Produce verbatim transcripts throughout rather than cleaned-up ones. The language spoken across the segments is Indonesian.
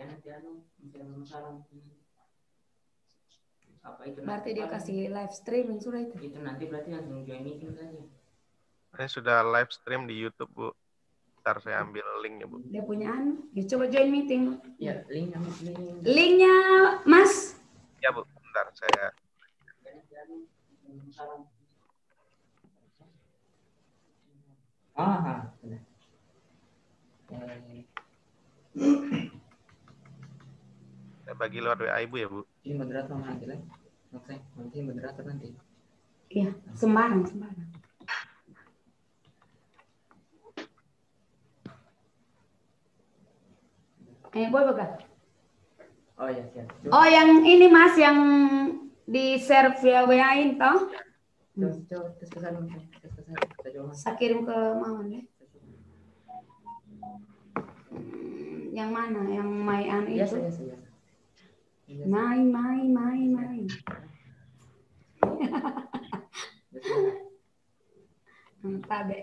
Apa itu? Berarti dia kasih live streaming sudah itu. Itu nanti berarti langsung join meeting saja. Ini sudah live stream di YouTube, Bu. Ntar saya ambil linknya, Bu. Dia punya anu. Ya, coba join meeting. Ya, linknya. Linknya, Mas. Ya, Bu. Bentar, saya... Ah, sudah. Saya bagi lewat W A Ibu ya, Bu. Ini moderator nanti lah. Oke, nanti moderator nanti. Iya, sembarang, sembarang. Eh, boy baga. Oh iya, siap. Oh, yang ini Mas, yang di share via W A ini toh? Coba, coba, tes ke sana, tes ke sana. Saya coba. Saya kirim ke Mama deh. Yang mana? Yang My An itu? Biasa, biasa, biasa. My, my, my, my. Tabe.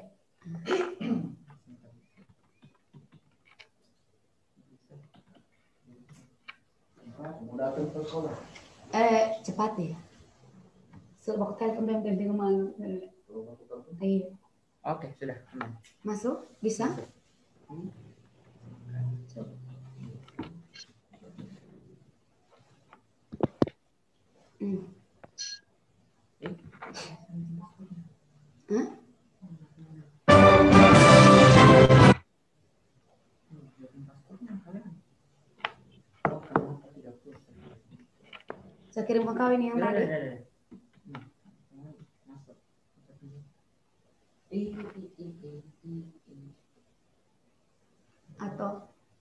Eh, cepat ya. Sebab telepon pembimbing malu. Ayo. Oke, sudah. Aman. Masuk? Bisa? Hmm. Hah? Saya kirim ke kau ini yang tadi. Atau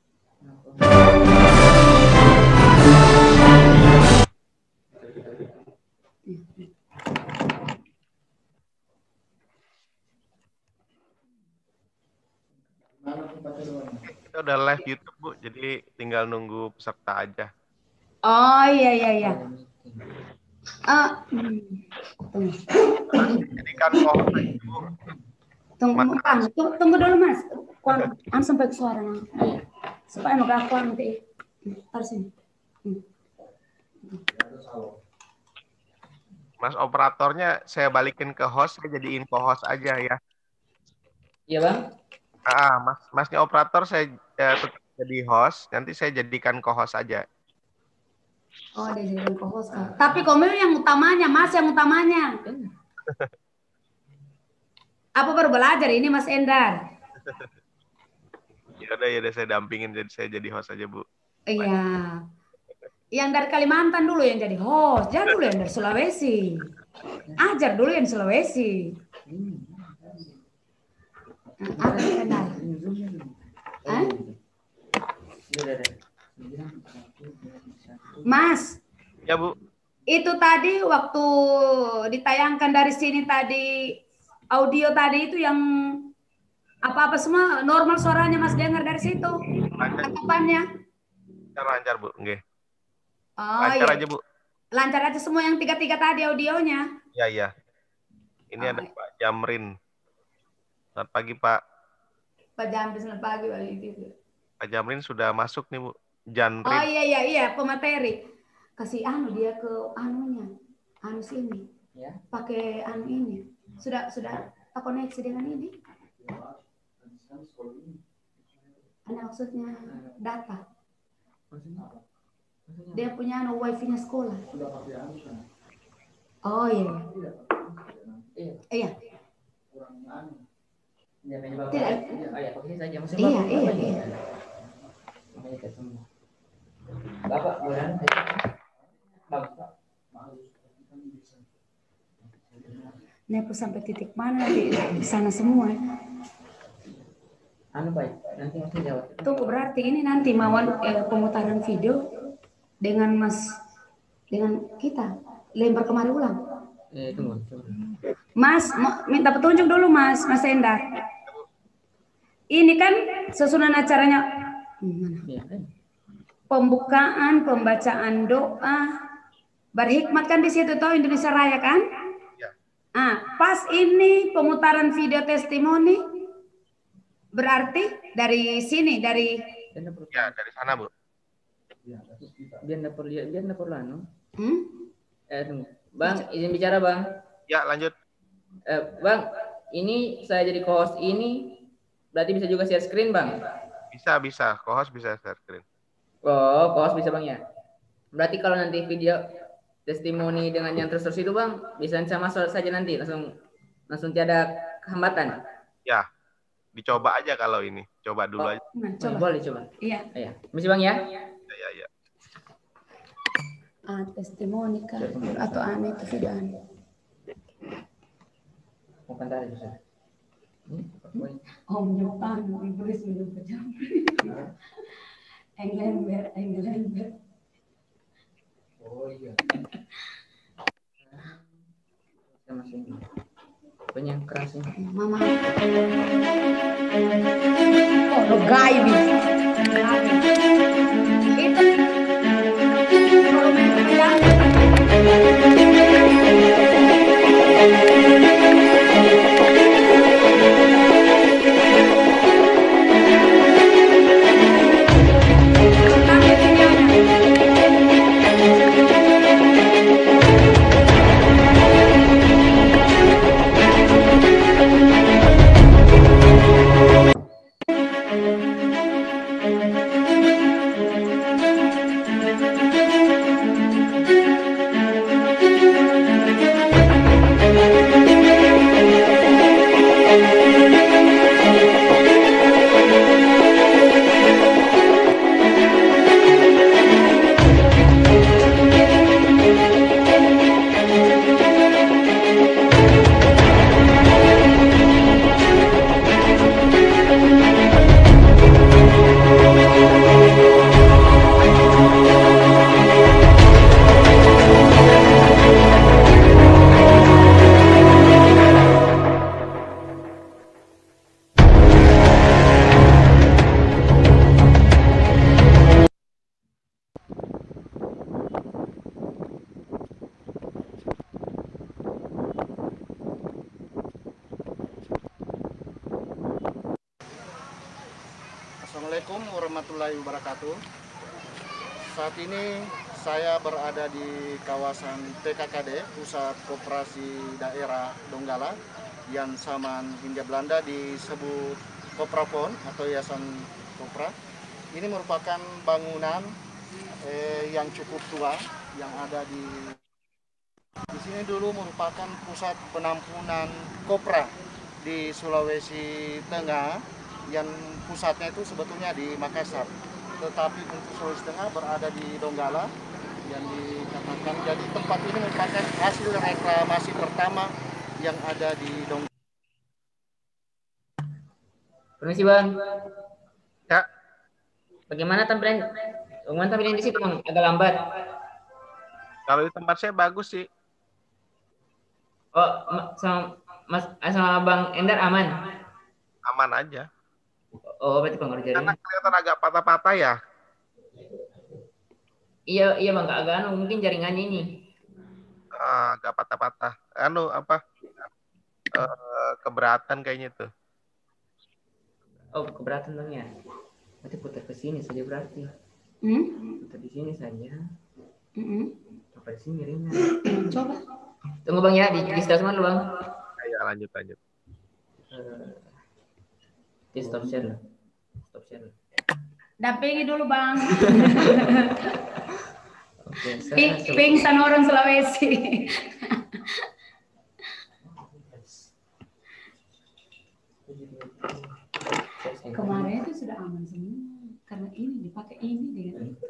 Kita udah live YouTube, Bu. Jadi tinggal nunggu peserta aja. oh iya iya iya. Ah, tunggu. Jadikan pohon, Bu. Tunggu, Bang. Tunggu, tunggu dulu Mas. Kuan, an sampai ke suara supaya mau aku nanti. Taruh sini. Hmm. Mas operatornya saya balikin ke host, saya jadi info host aja ya. Iya, Bang. Ah, Mas, Masnya operator saya ya, tetap jadi host, nanti saya jadikan co-host aja. Oh, dia jadi co-host. Tapi komil yang utamanya, Mas yang utamanya. Apa baru belajar ini Mas Endar? Ya udah ya udah saya dampingin jadi saya jadi host aja, Bu. Iya. Yang dari Kalimantan dulu yang jadi host, jangan dulu yang dari Sulawesi. Ajar dulu yang Sulawesi. Apa Endar? Hah? Mas. Ya, Bu. Itu tadi waktu ditayangkan dari sini tadi audio tadi itu yang apa-apa semua normal suaranya Mas dengar dari situ. Tangkapannya. Lancar, Bu. Nggih. Oh, Lancar iya. aja, Bu. Lancar aja semua yang tiga-tiga tadi audionya. Ya, ya. Ini oh, ada iya. Pak Jamrin. Selamat pagi, Pak. Pak Jamrin, selamat pagi, Pak. Pak Jamrin sudah masuk nih, Bu. Janrin. Oh iya iya iya, pemateri. Kasih anu dia ke anunya. Anu sini. Ya. Pakai anu ini. Sudah sudah koneksi dengan ini. Ada maksudnya data. Dia punya anu wifi-nya sekolah. Oh iya. Iya. Tidak. Iya iya iya. Bapak, bulan Bapak. Nepo sampai titik mana di, di sana semua. Anu baik, nanti masih jawab. Tunggu berarti ini nanti mauan eh, pemutaran video dengan Mas dengan kita lempar kemari ulang. Eh, tunggu, tunggu. Mas, minta petunjuk dulu Mas, Mas Endar. Ini kan susunan acaranya mana? Ya, eh. Pembukaan, pembacaan doa, berhikmat kan di situ toh Indonesia Raya kan? Ya. Ah, pas ini pemutaran video testimoni berarti dari sini dari Ya, dari sana, Bu. Biar nggak perlu lihat, biar nggak perlu anu. Hmm? Eh, tunggu. Bang, izin bicara bang. Ya, lanjut. Eh, bang, ini saya jadi co-host ini, berarti bisa juga share screen bang? Bisa, bisa. Co-host bisa share screen. Oh, co-host bisa bang ya. Berarti kalau nanti video testimoni dengan yang terus-terus itu bang, bisa sama saja nanti, langsung langsung tiada hambatan. Ya, dicoba aja kalau ini. Coba dulu Oh, aja. Nah, coba. coba. Boleh coba. Iya. Ya. Misi bang ya. Ya, ya, ya. Ah, testimoni kah? Atau aneh itu video aneh. Bukan tadi bisa. Om Jepang, Inggris minum pejam. Englember, Englember. Oh iya. Saya masih ini. Banyak yang keras ini. Mama. Oh, lo gaibi. Itu. Kalau main pejam. Assalamualaikum warahmatullahi wabarakatuh. Saat ini saya berada di kawasan P K K D, Pusat Koperasi Daerah Donggala, yang zaman Hindia Belanda disebut Koprapon atau Yayasan Kopra. Ini merupakan bangunan eh, yang cukup tua yang ada di di sini dulu merupakan pusat penampungan kopra di Sulawesi Tengah, yang pusatnya itu sebetulnya di Makassar, tetapi untuk Sulawesi Tengah berada di Donggala yang dikatakan. Jadi tempat ini merupakan hasil reklamasi pertama yang ada di Donggala. Permisi bang. Ya, Bagaimana tampilan? Bagaimana tampilan di situ bang? Agak lambat. kalau di tempat saya bagus sih. Oh, ma- sama Mas sama Bang Endar aman. Aman aja. Oh, berarti Bang Karena jaring. kelihatan agak patah-patah ya. Iya, iya Bang, agak anu mungkin jaringannya ini. Ah, agak patah-patah. Anu apa? Eh, keberatan kayaknya tuh. Oh, keberatan Bang ya. Berarti putar ke sini saja berarti. Hmm? Putar di sini saja. Mm-mm. Apa di sini ringan. Coba. Tunggu Bang ya, di, di stop semua dulu Bang. Ayo lanjut lanjut. Uh, di stop share lah. Stop share lah. Dampingi dulu bang. Oke, Ping, saya coba. pingsan orang Sulawesi. Kemarin itu sudah aman semua. Karena ini dipakai ini dengan itu.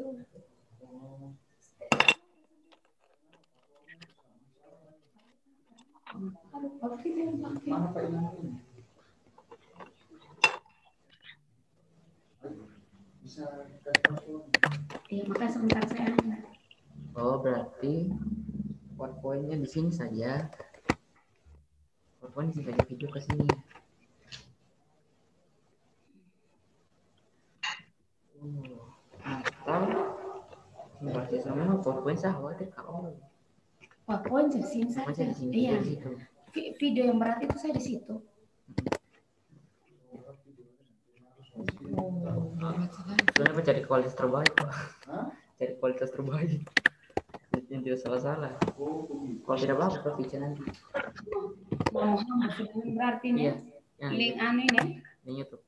Aduh, pakai dia pakai. Iya, makanya sebentar saya. Oh, berarti PowerPoint-nya di sini saja. PowerPoint di sini saja, video ke sini. Oh, atau berarti sama PowerPoint saya khawatir kalau PowerPoint di sini sama saja. di sini Iya. di situ. Vi- Video yang berat itu saya di situ. Soalnya apa cari kualitas terbaik, Pak. cari kualitas terbaik yang tidak salah-salah. Kalau tidak bagus pasti nanti. Berarti nih, Iya, yang link anu ini. Link YouTube.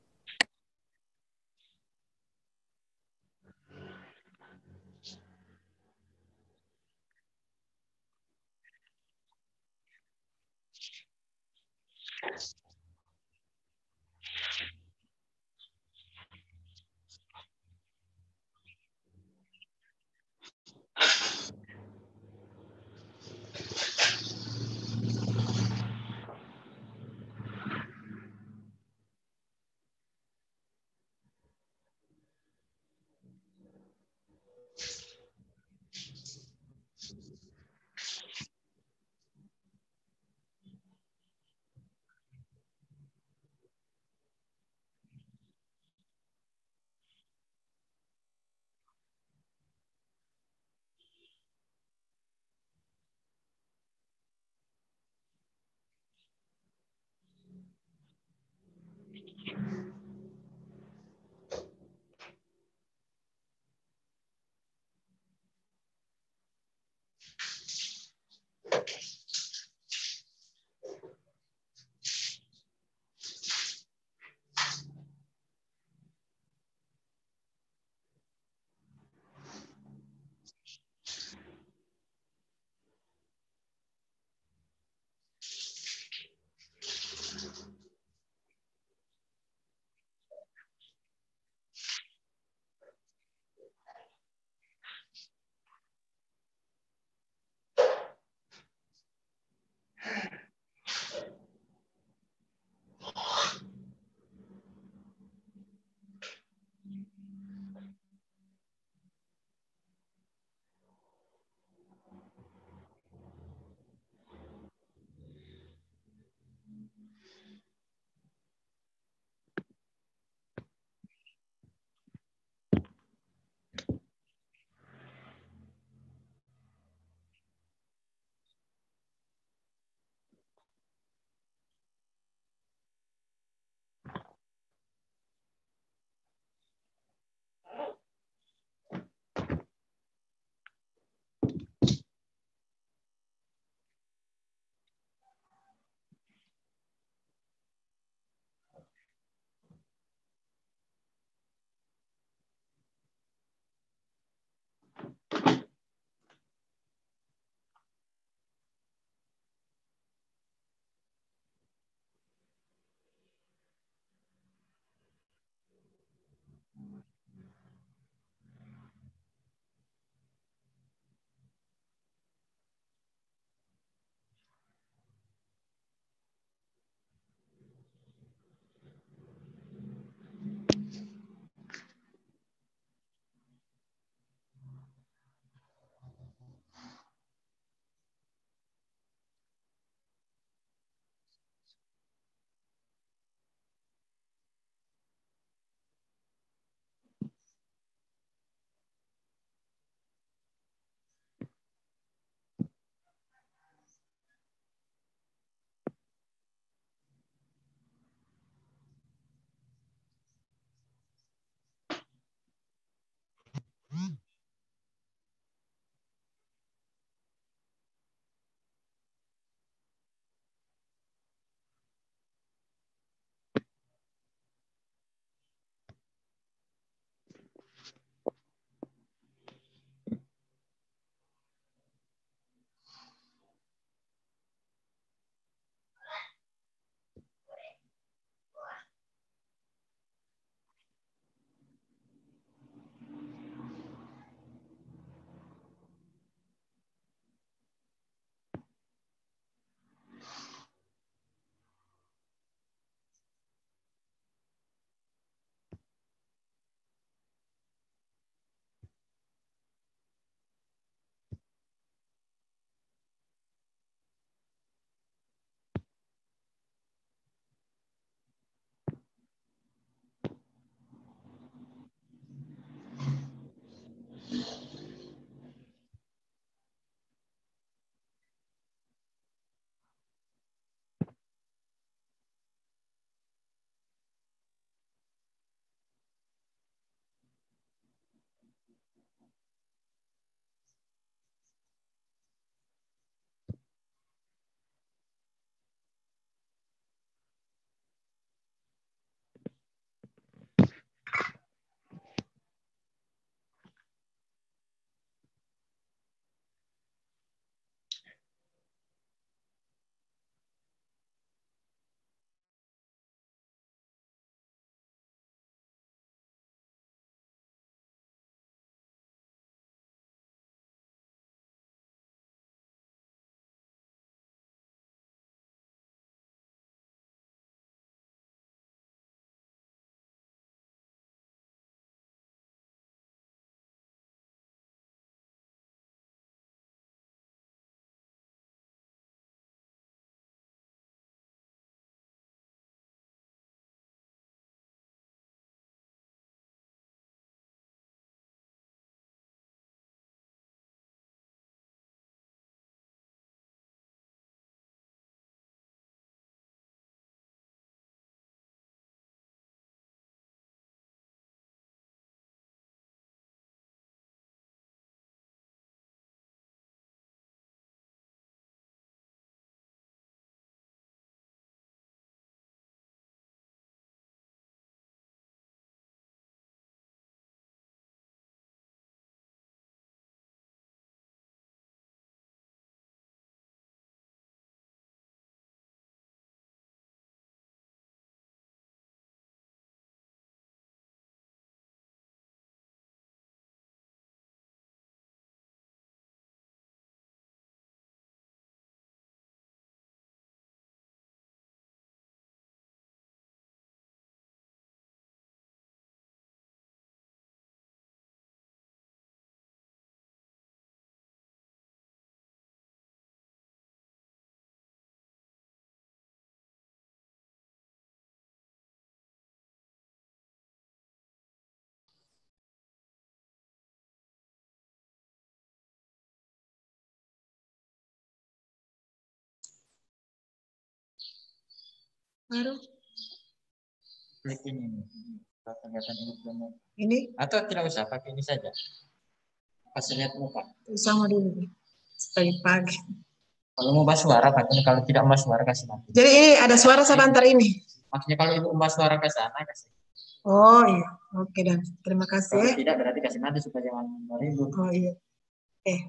Baru. Klik ini. Kegiatan ini. Ini? Atau tidak usah, pakai ini saja. Pas lihat muka. Sama dulu. Pagi-pagi. Kalau mau bahas suara, pakai. Kalau tidak mau suara, kasih mati. Jadi ini ada suara saya antar ini? Maksudnya kalau ibu mau suara ke sana, kasih. Oh iya. Oke dan terima kasih. Kalau tidak, berarti kasih mati supaya jangan ribut. Oh iya. Eh.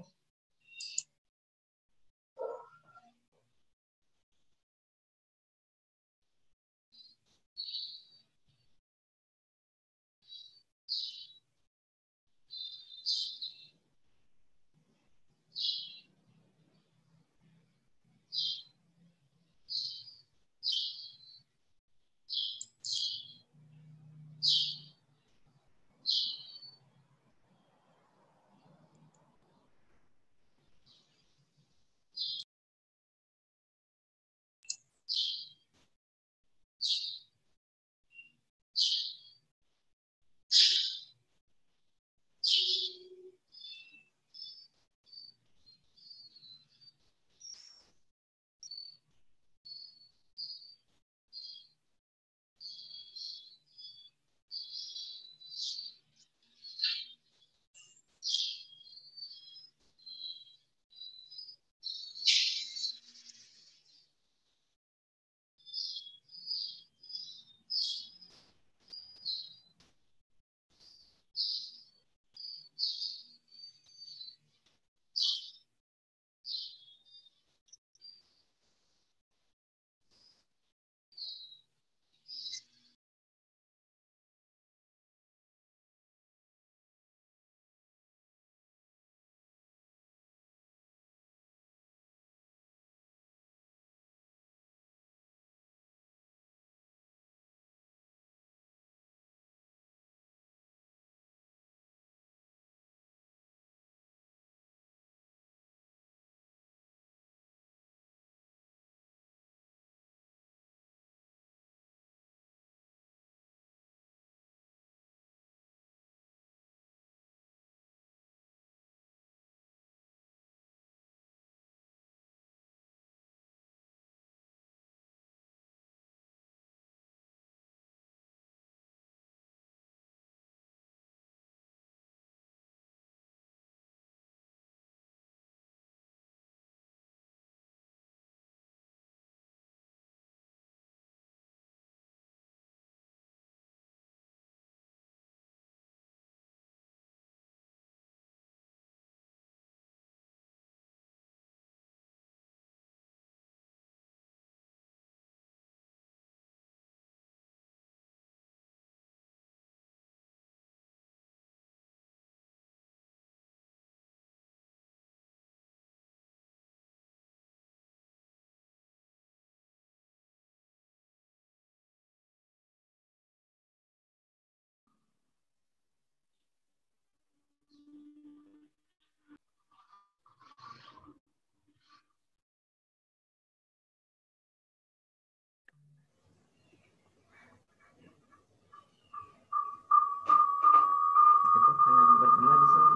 Itu karena bertemu di sini.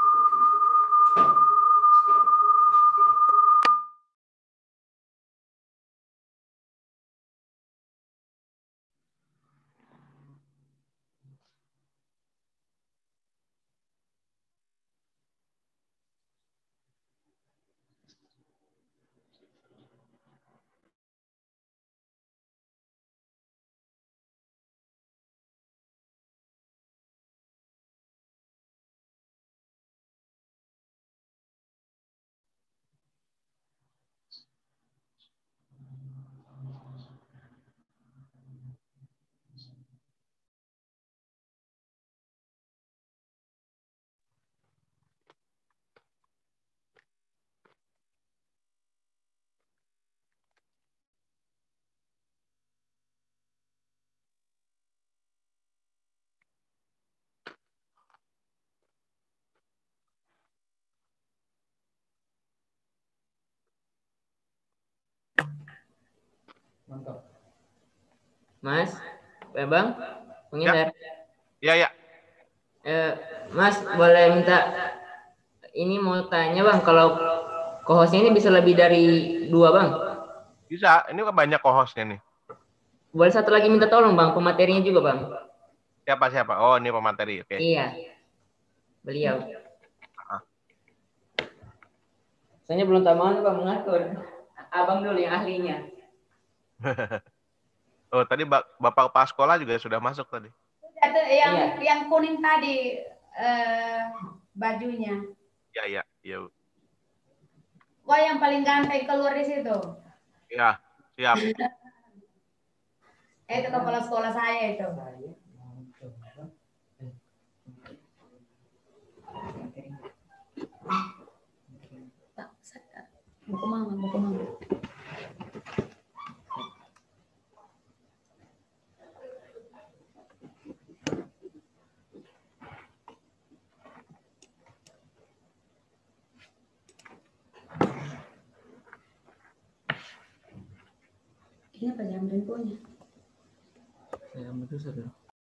Mas, eh, Bang, pengedar. Ya, ya. Eh, Mas, boleh minta ini mau tanya Bang, kalau co-hostnya ini bisa lebih dari dua Bang? Bisa, ini kan banyak co-hostnya nih. Boleh satu lagi minta tolong Bang, pematerinya juga Bang. Siapa siapa? Oh ini pemateri, oke. Iya, beliau. Ah. Soalnya belum tahu mana Bang mengatur. Abang dulu yang ahlinya. Oh tadi Bapak Kepala Sekolah juga sudah masuk tadi. Ada yang Iya. yang kuning tadi eh, bajunya. Iya iya iya. Wah yang paling ganteng keluar di situ. Iya siap. Eh itu kepala sekolah saya itu. Buku mama, buku mama. Ini apa jam infonya? Saya ambil dulu satu.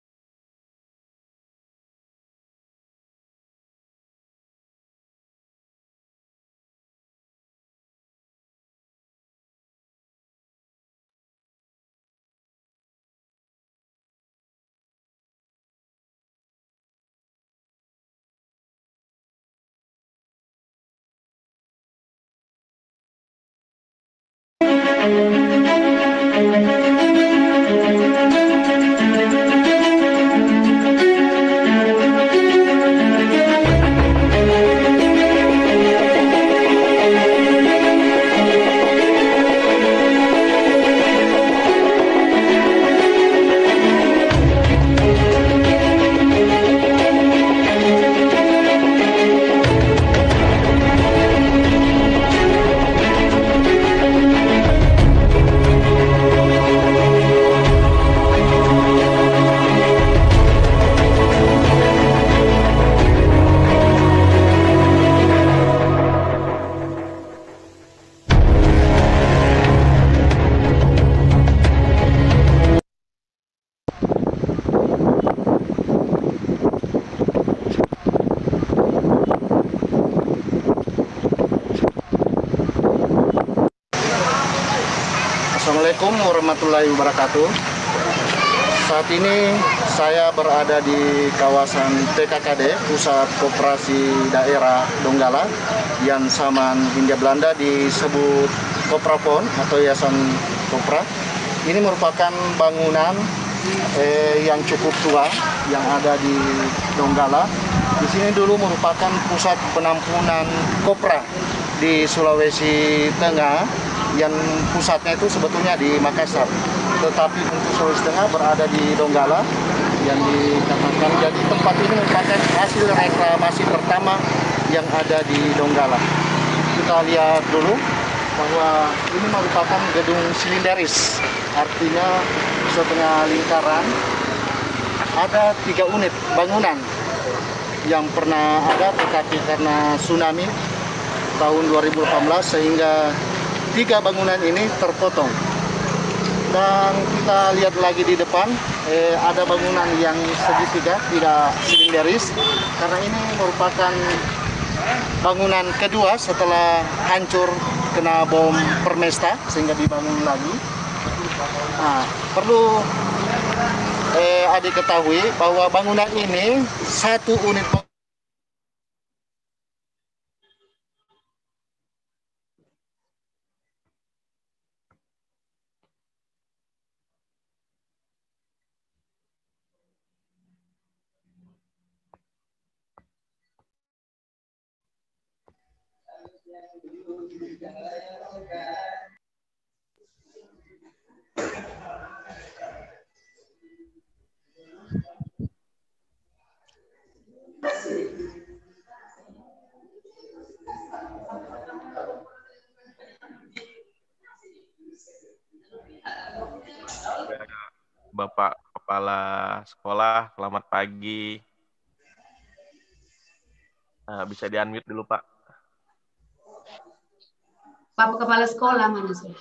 Assalamualaikum warahmatullahi wabarakatuh. Saat ini saya berada di kawasan P K K D, Pusat Koperasi Daerah Donggala, yang zaman Hindia Belanda disebut Koprapon atau Yayasan Kopra. Ini merupakan bangunan eh, yang cukup tua yang ada di Donggala. Di sini dulu merupakan pusat penampungan kopra di Sulawesi Tengah, yang pusatnya itu sebetulnya di Makassar, tetapi untuk Sulawesi Tengah berada di Donggala yang dikatakan. Jadi tempat ini merupakan hasil reklamasi pertama yang ada di Donggala. Kita lihat dulu bahwa ini merupakan gedung silinderis, artinya setengah lingkaran. Ada tiga unit bangunan yang pernah ada, tetapi karena tsunami tahun dua ribu delapan belas sehingga tiga bangunan ini terpotong. Dan kita lihat lagi di depan, eh, ada bangunan yang segitiga, tidak silinderis, karena ini merupakan bangunan kedua setelah hancur kena bom Permesta sehingga dibangun lagi. Nah, perlu eh, adik ketahui bahwa bangunan ini satu unit Bapak Kepala Sekolah, selamat pagi. Nah, bisa di-unmute dulu, Pak. Bapak Kepala Sekolah mana sih?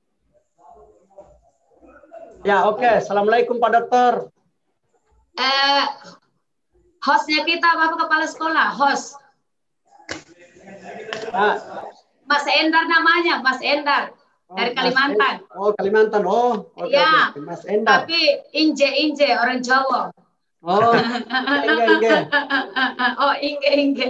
Ya, oke. Okay. Assalamualaikum, Pak Dokter. Eh, hostnya kita Bapak Kepala Sekolah, host. Ah. Mas Endar namanya, Mas Endar. Oh, dari Mas Kalimantan. En- oh, Kalimantan. Oh, oke Ya, oke. Mas Endar. tapi Inje-Inje orang Jawa. Oh, Inge Inge. Oh, Inge-Inge.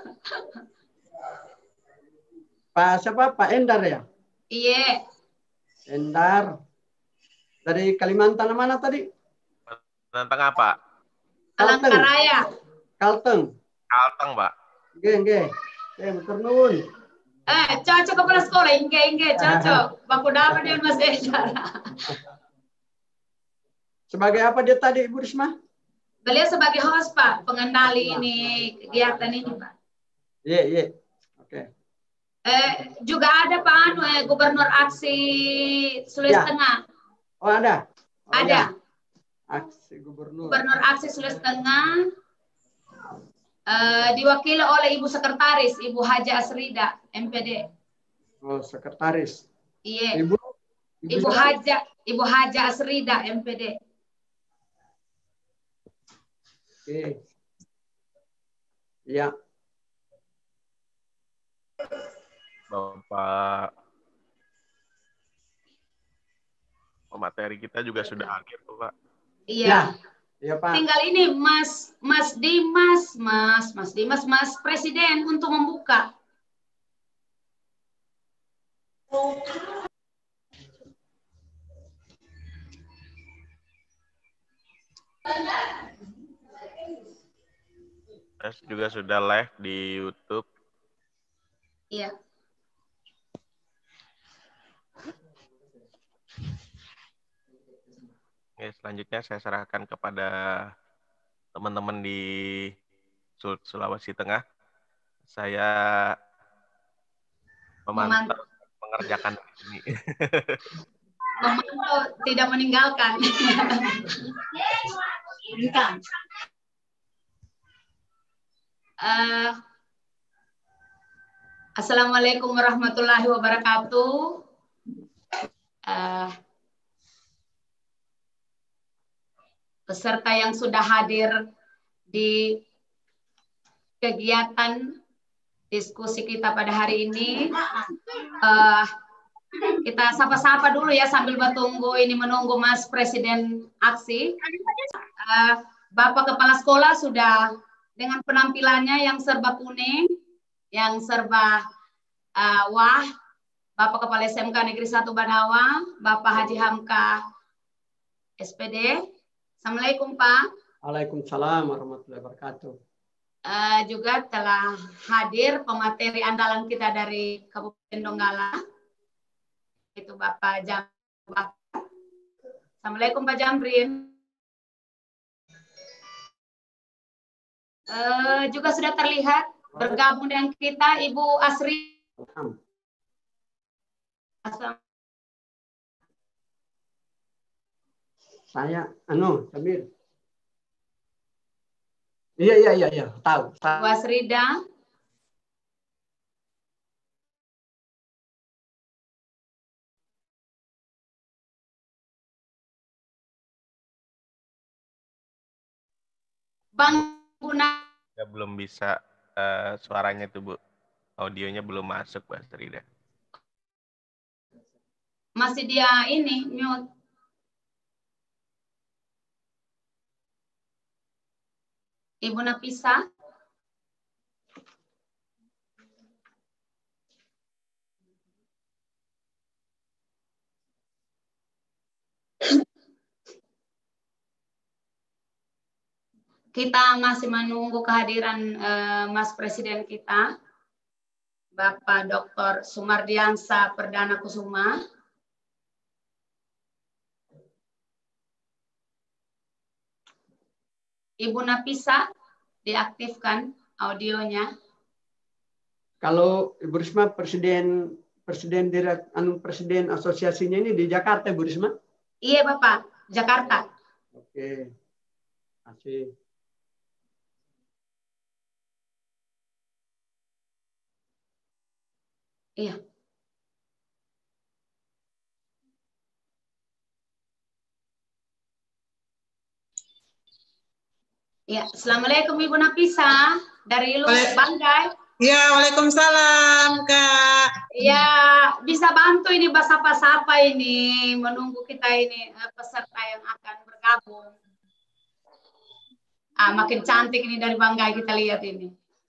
Pak siapa? Pak Endar ya? Iya, Endar. Dari Kalimantan mana tadi? Tentang apa? Palangkaraya. Kalteng. Kalteng, Pak. Nge, nge. Eh, muter nuwun. Eh, cocok kepala sekolah, Inge-Inge, cocok. Baku dapat dengan Mas Endar. Sebagai apa dia tadi, Ibu Risma? Beliau sebagai host, Pak, pengendali ini kegiatan ini, Pak. Iya, iya. Oke. Eh, juga ada Pak Anu, eh, Gubernur Aksi Sulawesi Ya. Tengah. Oh, ada? Oh, Ada. ya. Aksi Gubernur. Gubernur Aksi Sulawesi Tengah eh, diwakili oleh Ibu Sekretaris, Ibu Haja Asrida, M P D. Oh, sekretaris. Iya. Ibu? Ibu siapa? Haja, Ibu Haja Asrida, M P D. Oke. Ya. Bapak materi kita juga sudah akhir, Pak. Iya. Iya, Pak. Tinggal ini Mas Mas Dimas, Mas Mas Dimas, Mas Presiden untuk membuka. Terus juga sudah live di YouTube. Iya. Oke, selanjutnya saya serahkan kepada teman-teman di Sul- Sulawesi Tengah. Saya memantau mengerjakan ini. Memantau tidak meninggalkan. Bukan. Uh, Assalamualaikum warahmatullahi wabarakatuh. Uh, peserta yang sudah hadir di kegiatan diskusi kita pada hari ini, uh, kita sapa-sapa dulu ya sambil bertunggu ini menunggu Mas Presiden Aksi. Uh, Bapak Kepala Sekolah sudah dengan penampilannya yang serba kuning, yang serba uh, wah, Bapak Kepala S M K Negeri satu Banawa, Bapak Haji Hamka S P D. Assalamualaikum Pak. Waalaikumsalam warahmatullahi wabarakatuh. Uh, juga telah hadir pemateri andalan kita dari Kabupaten Donggala, itu Bapak Jam. Assalamualaikum Pak Jamrin. Uh, juga sudah terlihat bergabung dengan kita Ibu Asri. Saya, anu, Samir. Iya, iya, iya, iya, tahu. Ibu Asrida. Bang Guna. Ya, belum bisa uh, suaranya tuh, Bu. Audionya belum masuk, Mbak Frida. Masih dia ini mute. Ibu Napisa. Kita masih menunggu kehadiran eh, Mas Presiden kita, Bapak Doktor Sumardiansa Perdana Kusuma. Ibu Napisa, diaktifkan audionya. Kalau Ibu Risma presiden presiden direk anu presiden asosiasinya ini di Jakarta, Ibu Risma? Iya Bapak, Jakarta. Oke. Masih. Iya. Ya, Assalamualaikum Ibu Napisa dari Lu Banggai. Ya, Waalaikumsalam, Kak. Ya, bisa bantu ini sapa-sapa ini, menunggu kita ini peserta yang akan bergabung. Ah, makin cantik ini dari Banggai kita lihat ini.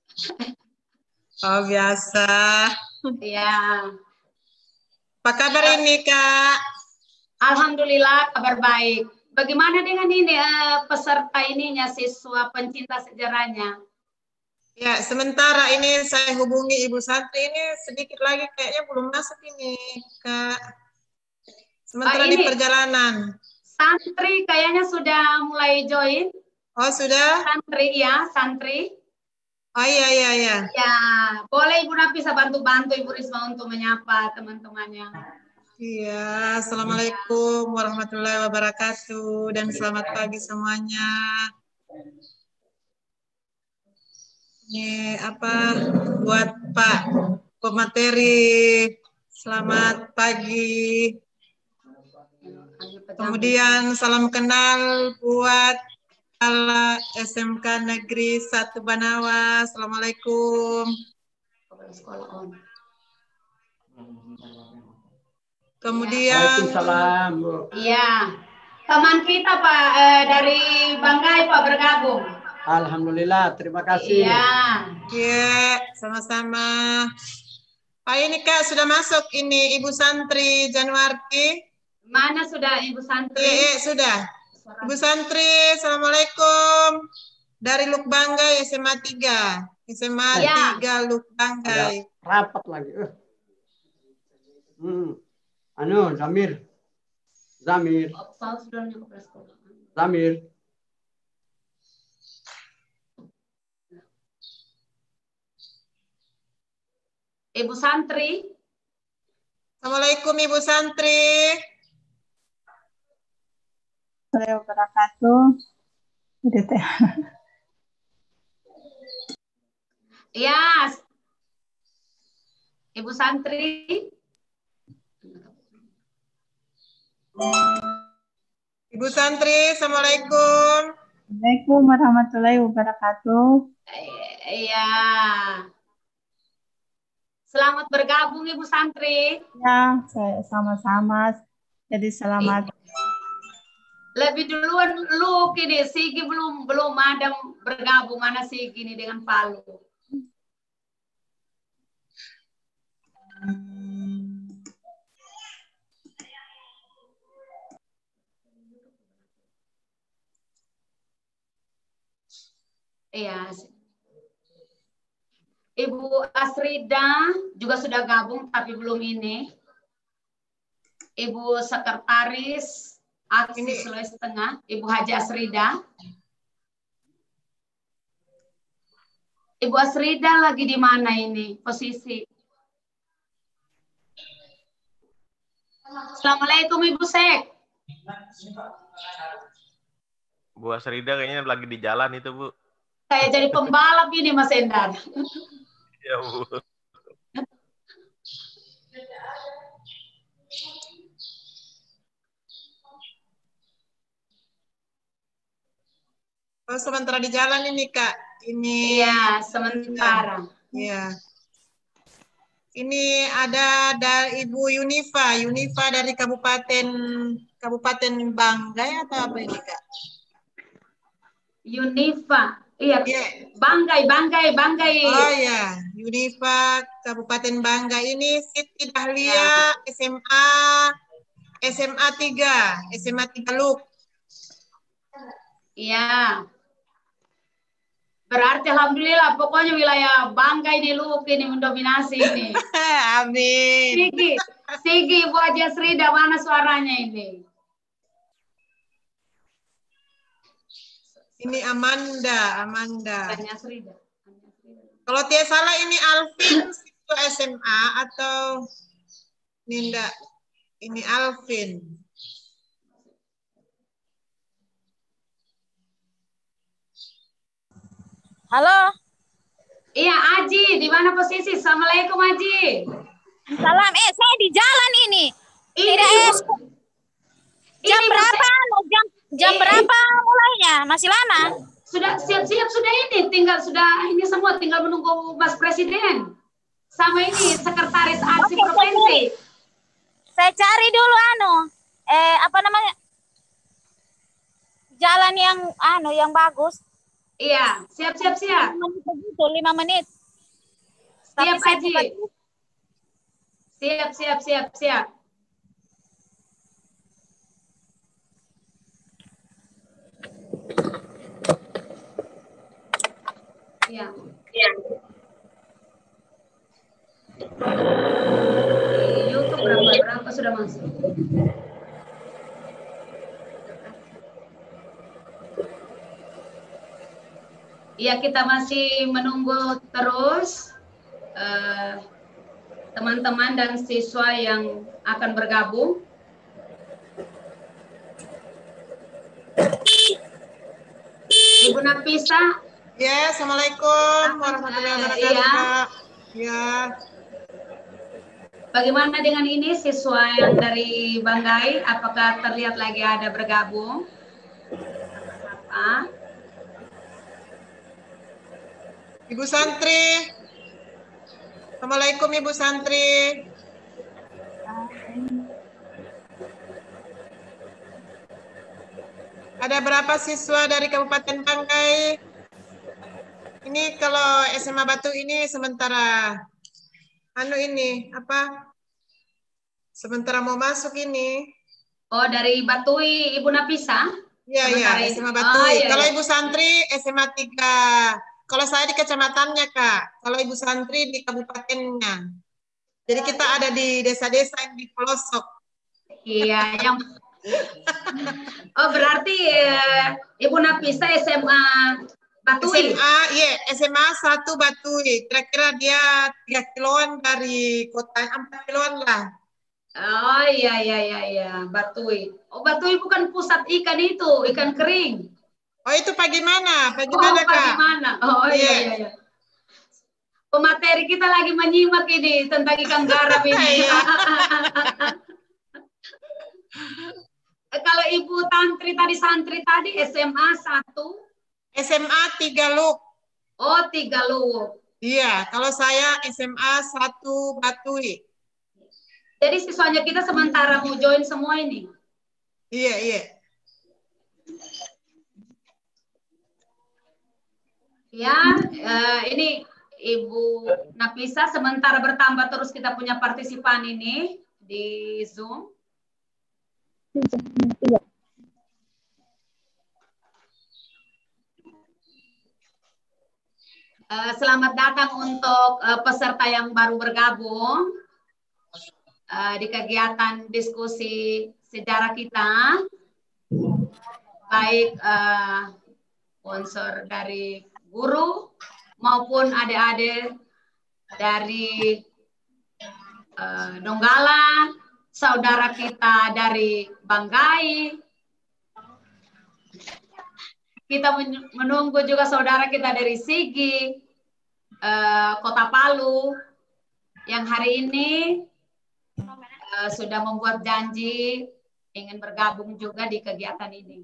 Oh, biasa. Ya. Apa kabar ini, Kak? Alhamdulillah, kabar baik. Bagaimana dengan ini uh, peserta ininya, siswa pencinta sejarahnya? Ya, sementara ini saya hubungi Ibu Santri ini sedikit lagi kayaknya belum masuk ini, Kak. Sementara oh, di perjalanan. Santri kayaknya sudah mulai join. Oh, sudah? Santri, ya, santri. Oh, iya, iya, iya. Ya, boleh Ibu Nafisa bantu-bantu Ibu Risma untuk menyapa teman-temannya. Iya, Assalamualaikum warahmatullahi wabarakatuh dan selamat pagi semuanya. Ini apa buat Pak pemateri, selamat pagi. Kemudian salam kenal buat Kepala S M K Negeri satu Banawa. Assalamualaikum. Kemudian Waalaikumsalam. Iya, teman kita Pak eh, dari Banggai Pak bergabung. Alhamdulillah, terima kasih. Iya. Iya, sama-sama. Pak ini Kak sudah masuk ini Ibu Santri Januarti. Mana sudah Ibu Santri? Iya, iya sudah. Ibu Santri, Assalamualaikum. Dari Luk Banggai S M A tiga. S M A Ya. tiga Luk Banggai. Rapat lagi. Uh. Hmm. Anu, Zamir. Zamir. Zamir. Ibu Santri. Assalamualaikum Ibu Santri. Assalamualaikum wabarakatuh. Iya. Ibu Santri. Ibu Santri, Assalamualaikum. Assalamualaikum warahmatullahi wabarakatuh. Iya. Selamat bergabung Ibu Santri. Ya, saya sama-sama. Jadi selamat. Lebih duluan lu kini Sigi belum belum ada bergabung, mana Sigi ini dengan Palu. Iya. Ibu Asrida juga sudah gabung tapi belum ini. Ibu Sekretaris Aksi Sulawesi Tengah, Ibu Haji Asrida. Ibu Asrida lagi di mana ini posisi? Assalamualaikum Ibu Sek. Bu Asrida kayaknya lagi di jalan itu, Bu. Kayak jadi pembalap ini Mas Endar. Ya, Bu. Oh, sementara di jalan ini, Kak. Ini Iya, sementara. Iya. Ini ada dari Ibu Yunifa, Yunifa dari Kabupaten Kabupaten Banggai atau apa ini, Kak? Yunifa. Iya, Iya. Banggai, Banggai, Banggai. Oh ya, Yunifa Kabupaten Banggai ini Siti Dahlia Ya. S M A S M A tiga, S M A tiga Luk. Iya. Berarti alhamdulillah pokoknya wilayah Banggai di Luk ini mendominasi ini. Amin. Sigi, Sigi Ibu Haji Asrida, mana suaranya ini? Ini Amanda, Amanda. Haji Asrida. Kalau tidak salah ini Alvin itu S M A atau Ninda? Ini Alvin. Halo. Iya, Aji, di mana posisi? Assalamualaikum, Aji. Salam, eh saya di jalan ini. Ini Tidak Ibu- es. Jam ini berapa? Ibu- Jam jam Ini- berapa mulainya? Masih lama? sudah siap-siap sudah ini, tinggal sudah ini semua tinggal menunggu Mas Presiden sama ini sekretaris aksi Oke, provinsi. Saya cari dulu anu, eh apa namanya? Jalan yang anu yang bagus. Iya, siap-siap siap. Lima menit begitu, lima menit. Siap Tapi saya Haji. bukan- Siap, siap, siap, siap. Iya. Iya. Di YouTube berapa berapa sudah masuk? Iya, kita masih menunggu terus eh, teman-teman dan siswa yang akan bergabung. Ibu Nafisa. Ya, assalamualaikum warahmatullahi wabarakatuh. Iya. Kak. Ya. Bagaimana dengan ini siswa yang dari Banggai? Apakah terlihat lagi ada bergabung? Apa? Ibu Santri. Assalamualaikum Ibu Santri. Ada berapa siswa dari Kabupaten Banggai? Ini kalau S M A Batu ini sementara anu ini apa? Sementara mau masuk ini. Oh, dari Batui Ibu Nafisa? Iya, iya, Sementara S M A ini. Batui. Oh, iya, Kalau iya. Ibu Santri S M A tiga. Kalau saya di kecamatannya, Kak. Kalau Ibu Santri di kabupatennya. Jadi kita ada di desa-desa yang di pelosok. Iya, yang Oh, berarti eh, Ibu Nafisa S M A Batui. S M A, iya, S M A satu Batui. Kira-kira dia tiga kiloan dari kota, empat kiloan lah. Oh, iya, iya, iya, iya, Batui. Oh, Batui bukan pusat ikan itu, ikan kering. Oh, itu pagi mana? Pagi Oh, mana, Kak? bagaimana? Oh, iya, Iya. iya, iya. Pemateri kita lagi menyimak ini tentang ikan garam ini. Iya. Kalau Ibu Tantri tadi, santri tadi S M A satu. S M A tiga Luk. Oh, tiga Luwuk. Iya, kalau saya S M A satu Batui. Jadi siswanya kita sementara mau join semua ini. Iya, iya. Ya, eh, ini Ibu Nafisa sementara bertambah terus kita punya partisipan ini di Zoom. Eh, selamat datang untuk eh, peserta yang baru bergabung eh, di kegiatan diskusi sejarah kita, baik eh, unsur dari guru maupun adik-adik dari uh, Donggala, saudara kita dari Banggai. Kita menunggu juga saudara kita dari Sigi, uh, Kota Palu, yang hari ini uh, sudah membuat janji ingin bergabung juga di kegiatan ini.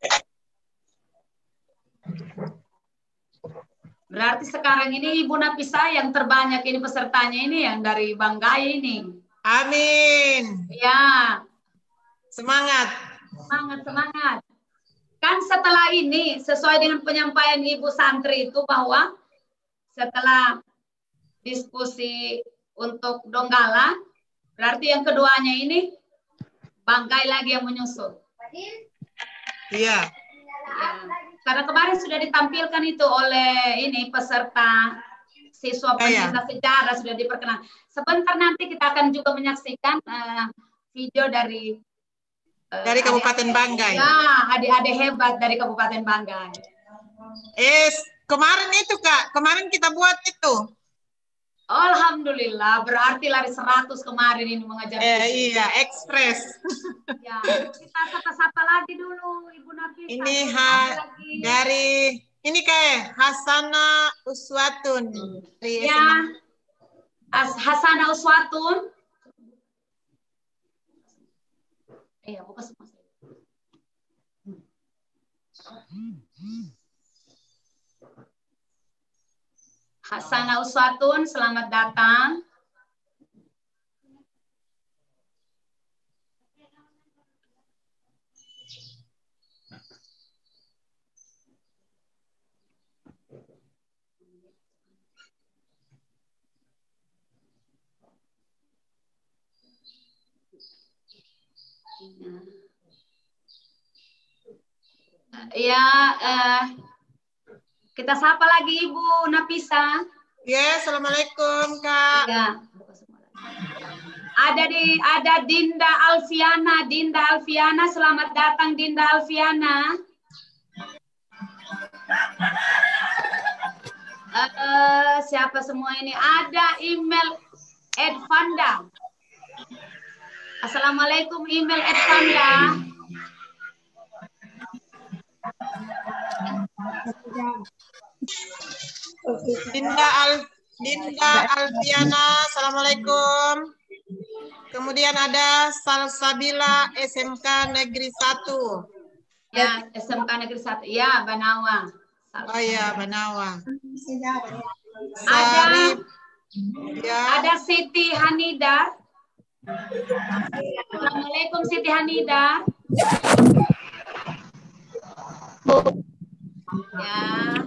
Berarti sekarang ini Ibu Nafisa yang terbanyak ini pesertanya ini yang dari Banggai ini. Amin. Ya. Semangat. Semangat, semangat. Kan setelah ini sesuai dengan penyampaian Ibu Santri itu bahwa setelah diskusi untuk Donggala, berarti yang keduanya ini Banggai lagi yang menyusul. Iya. Ya. Karena kemarin sudah ditampilkan itu oleh ini peserta siswa pencinta sejarah sudah diperkenalkan. Sebentar nanti kita akan juga menyaksikan uh, video dari uh, dari Kabupaten Banggai. Ya, adik-adik hebat dari Kabupaten Banggai. Eh, kemarin itu Kak, kemarin kita buat itu. Alhamdulillah, berarti lari seratus kemarin ini mengajar. Eh, iya, ekspres. Ya, kita sapa-sapa lagi dulu Ibu Nafisa. Ini ha, dari ini kayak Hasana Uswatun. Dari ya, As Hasana Uswatun. Iya, buka semua. Hasanah Uswatun, selamat datang. Ya, eh, kita sapa lagi Ibu Nafisa. Ya, assalamualaikum Kak. Ya. Ada di ada Dinda Alfiana, Dinda Alfiana, selamat datang Dinda Alfiana. Uh, siapa semua ini? Ada email Edvanda. Assalamualaikum email Edvanda. Dinda Al Dinda Alfiana, assalamualaikum. Kemudian ada Salsabila S M K Negeri satu. Ya, S M K Negeri satu. Ya, Banawa. Oh ya, Banawa. Ada ya. Ada Siti Hanida. Assalamualaikum Siti Hanida. Ya.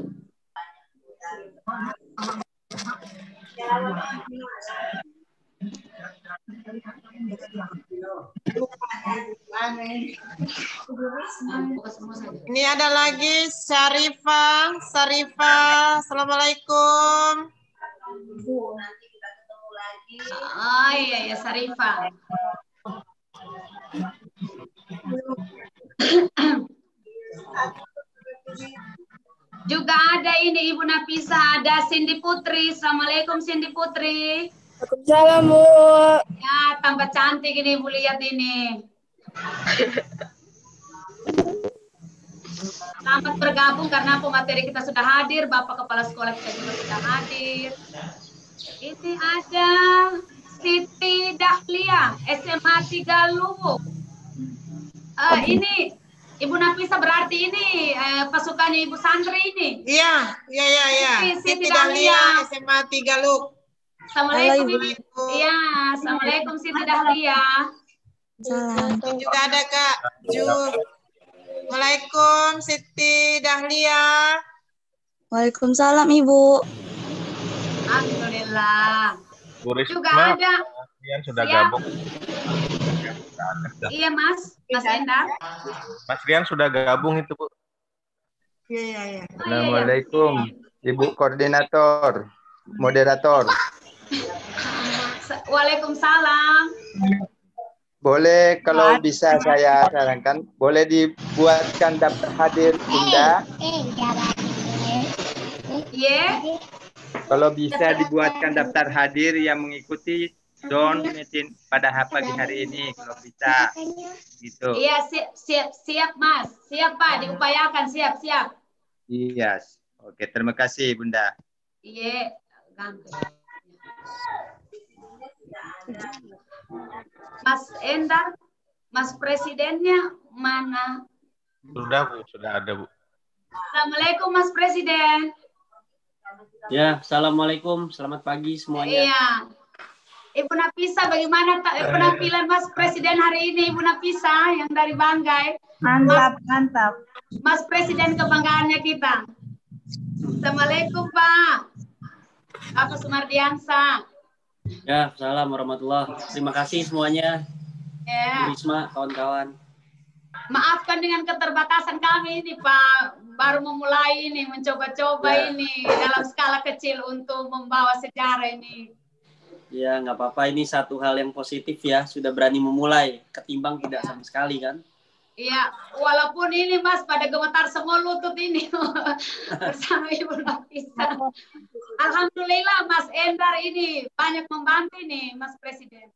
Ini ada lagi Syarifah, Syarifah, assalamualaikum. Oh iya ya Syarifah. Juga ada ini Ibu Nafisa, ada Cindy Putri. Assalamualaikum Cindy Putri. Waalaikumsalam, Bu. Ya, tambah cantik ini Ibu lihat ini. Selamat bergabung karena pemateri kita sudah hadir, Bapak Kepala Sekolah kita juga sudah hadir. Ini ada Siti Dahlia, S M A tiga Luwuk. Uh, ini Ibu Nafisa berarti ini uh, pasukannya Ibu Sandri ini. Iya, iya, iya, iya. Siti, Siti Dahlia, Dahlia, S M A tiga Luwuk. Assalamualaikum Ibu. Iya, assalamualaikum Siti Dahlia. Salam. Dan juga ada Kak Ju. Waalaikumsalam Siti Dahlia. Waalaikumsalam Ibu. Alhamdulillah. Bu Risma, juga ada. Kalian sudah Siap. gabung. Iya Mas, Mas Endar. Mas Rian sudah gabung itu Bu. Iya, iya, iya. Assalamualaikum Ibu Koordinator, Moderator. Waalaikumsalam. Boleh kalau bisa saya sarankan, boleh dibuatkan daftar hadir Bunda. Iya. Kalau bisa dibuatkan daftar hadir yang mengikuti Zone meeting pada pagi hari ini, kalau bisa gitu. Iya, siap, siap, siap Mas. Siap Pak, diupayakan, siap, siap. Iya. Oke, terima kasih Bunda. Iya, ganti. Mas Endar, Mas Presidennya mana? Sudah Bu, sudah ada Bu. Assalamualaikum Mas Presiden. Ya, assalamualaikum, selamat pagi semuanya. Iya. Ibu Nafisa, bagaimana penampilan Mas Presiden hari ini, Ibu Nafisa yang dari Banggai? Mantap, Mas, mantap. Mas Presiden kebanggaannya kita. Assalamualaikum Pak. Bapak Sumardiansa. Ya, salam warahmatullah. Terima kasih semuanya. Ya. Bu Risma, kawan-kawan. Maafkan dengan keterbatasan kami ini Pak. Baru memulai ini, mencoba-coba Ya. ini dalam skala kecil untuk membawa sejarah ini. Ya, nggak apa-apa. Ini satu hal yang positif ya. Sudah berani memulai. Ketimbang tidak sama sekali kan. Iya, walaupun ini Mas pada gemetar semua lutut ini bersama Ibu Nafisa. Alhamdulillah Mas Endar ini banyak membantu nih Mas Presiden.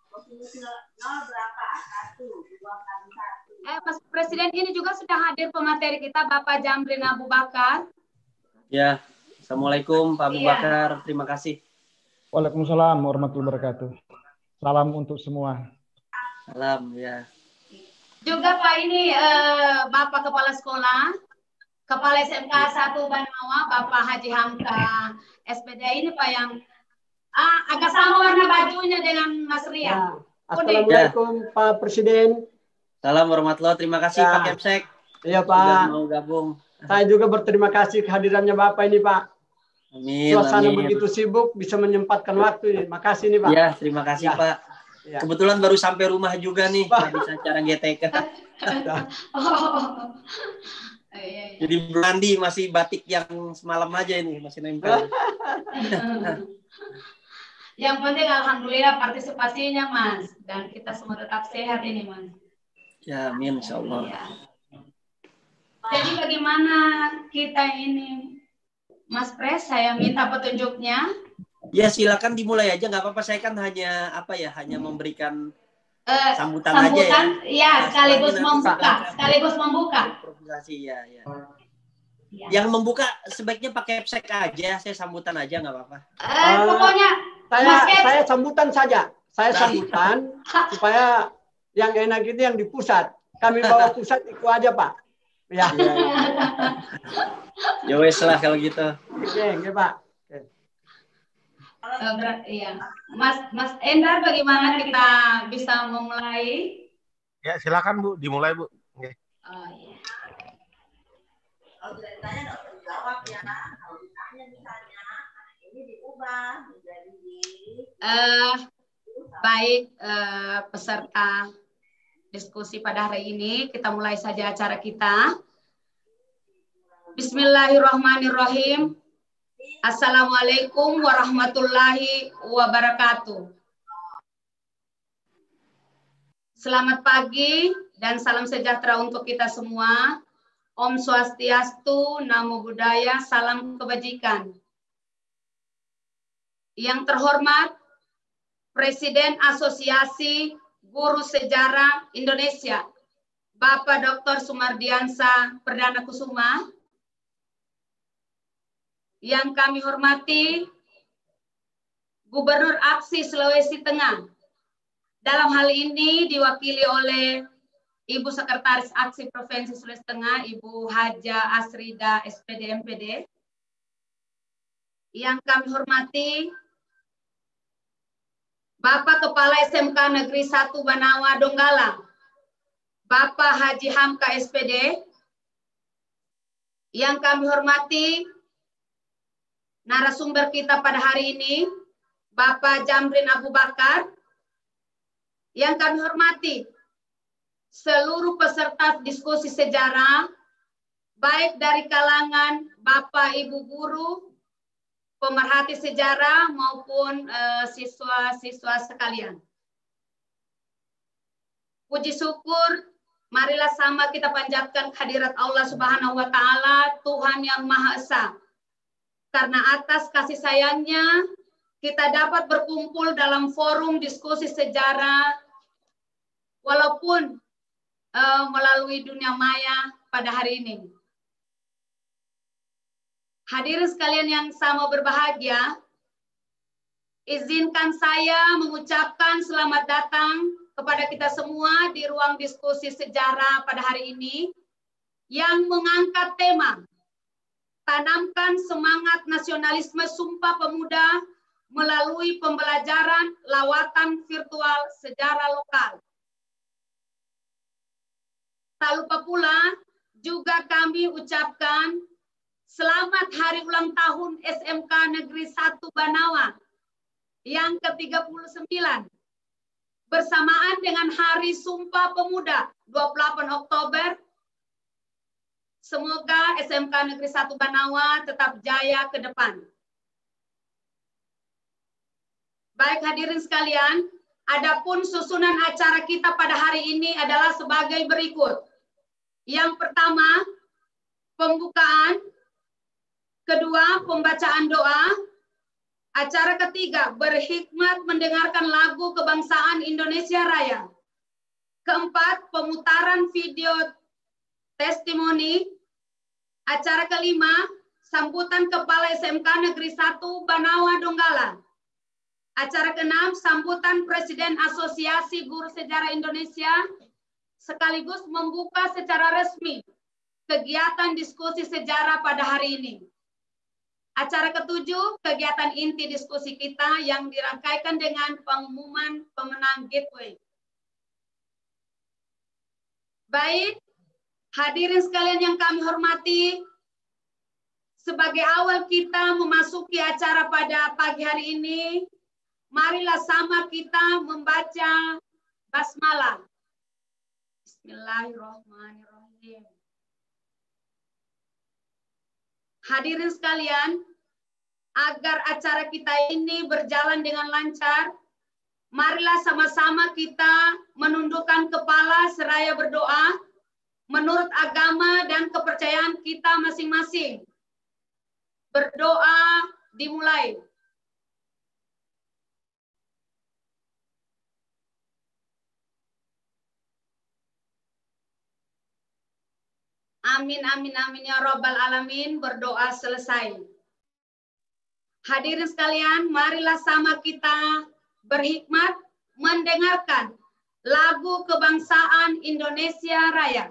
Eh, Mas Presiden ini juga sudah hadir pemateri kita Bapak Jamrin Abu Bakar. Ya, assalamualaikum Pak Abu Iya. Bakar. Terima kasih. Waalaikumsalam warahmatullahi wabarakatuh. Salam untuk semua. Salam ya. Juga Pak ini eh, Bapak Kepala Sekolah. Kepala S M K satu Banawa, Bapak Haji Hamka S P D ini Pak yang ah, agak sama warna bajunya dengan Mas Rian. Ya. Assalamualaikum ya. Pak Presiden. Salam warahmatullahi. Terima kasih ya. Pak Kepsek. Iya Pak. Sudah mau gabung. Saya juga berterima kasih kehadirannya Bapak ini Pak. Amin. Suasana amin. begitu sibuk bisa menyempatkan waktu ini. Makasih nih Pak. Ya, terima kasih ya. Pak. Ya. Kebetulan baru sampai rumah juga nih, nggak bisa cara G T K. Oh. Jadi Brandi masih batik yang semalam aja ini, masih nempel. Yang penting alhamdulillah partisipasinya Mas, dan kita semua tetap sehat ini Mas. Ya, amin insyaallah. Ya. Jadi bagaimana kita ini Mas Pres, saya minta petunjuknya. Ya silakan dimulai aja, nggak apa-apa. Saya kan hanya apa ya, hanya memberikan uh, sambutan, sambutan aja ya. Ya, sekaligus membuka, sekaligus membuka. Improvisasi ya, ya. ya. Yang membuka sebaiknya pakai Kepsek aja, saya sambutan aja nggak apa-apa. Uh, uh, pokoknya saya saya sambutan saja, saya sambutan supaya yang enak itu yang di pusat. Kami bawa pusat ikut aja Pak. Ya. Ya wes lah kalau gitu. Oke, oke Pak. Uh, iya, Mas Mas Endar, bagaimana kita bisa memulai? Ya silakan Bu, dimulai Bu. Okay. Oh iya. Kalau tidak ditanya nggak usah dijawab ya. Kalau ditanya misalnya, ini diubah menjadi di. Uh, baik uh, peserta diskusi pada hari ini, kita mulai saja acara kita. Bismillahirrahmanirrahim. Assalamualaikum warahmatullahi wabarakatuh. Selamat pagi dan salam sejahtera untuk kita semua. Om Swastiastu, Namo Buddhaya, salam kebajikan. Yang terhormat Presiden Asosiasi Guru Sejarah Indonesia, Bapak Doktor Sumardiansa Perdana Kusuma. Yang kami hormati Gubernur Aksi Sulawesi Tengah. Dalam hal ini diwakili oleh Ibu Sekretaris Aksi Provinsi Sulawesi Tengah, Ibu Haja Asrida S P D M P D. Yang kami hormati Bapak Kepala S M K Negeri satu Banawa Donggala, Bapak Haji Hamka S P D. Yang kami hormati narasumber kita pada hari ini, Bapak Jamrin Abu Bakar. Yang kami hormati seluruh peserta diskusi sejarah, baik dari kalangan Bapak Ibu guru, pemerhati sejarah maupun siswa-siswa uh, sekalian. Puji syukur, marilah sama kita panjatkan kehadirat Allah Subhanahu wa Ta'ala, Tuhan yang Maha Esa. Karena atas kasih sayangnya, kita dapat berkumpul dalam forum diskusi sejarah, walaupun uh, melalui dunia maya pada hari ini. Hadirin sekalian yang sama berbahagia, izinkan saya mengucapkan selamat datang kepada kita semua di ruang diskusi sejarah pada hari ini, yang mengangkat tema tanamkan semangat nasionalisme Sumpah Pemuda melalui pembelajaran lawatan virtual sejarah lokal. Tak lupa pula juga kami ucapkan selamat hari ulang tahun S M K Negeri satu Banawa yang ke tiga puluh sembilan bersamaan dengan Hari Sumpah Pemuda dua puluh delapan Oktober. Semoga S M K Negeri satu Banawa tetap jaya ke depan. Baik hadirin sekalian, adapun susunan acara kita pada hari ini adalah sebagai berikut. Yang pertama, pembukaan. Kedua, pembacaan doa. Acara ketiga, berhikmat mendengarkan lagu kebangsaan Indonesia Raya. Keempat, pemutaran video testimoni. Acara kelima, sambutan Kepala S M K Negeri satu Banawa Donggala. Acara keenam, sambutan Presiden Asosiasi Guru Sejarah Indonesia, sekaligus membuka secara resmi kegiatan diskusi sejarah pada hari ini. Acara ketujuh, kegiatan inti diskusi kita yang dirangkaikan dengan pengumuman pemenang giveaway. Baik, hadirin sekalian yang kami hormati, sebagai awal kita memasuki acara pada pagi hari ini, marilah sama kita membaca basmalah. Bismillahirrahmanirrahim. Hadirin sekalian, agar acara kita ini berjalan dengan lancar, marilah sama-sama kita menundukkan kepala seraya berdoa menurut agama dan kepercayaan kita masing-masing. Berdoa dimulai. Amin, amin, amin ya Rabbal Alamin. Berdoa selesai. Hadirin sekalian, marilah sama kita berhikmat mendengarkan lagu kebangsaan Indonesia Raya.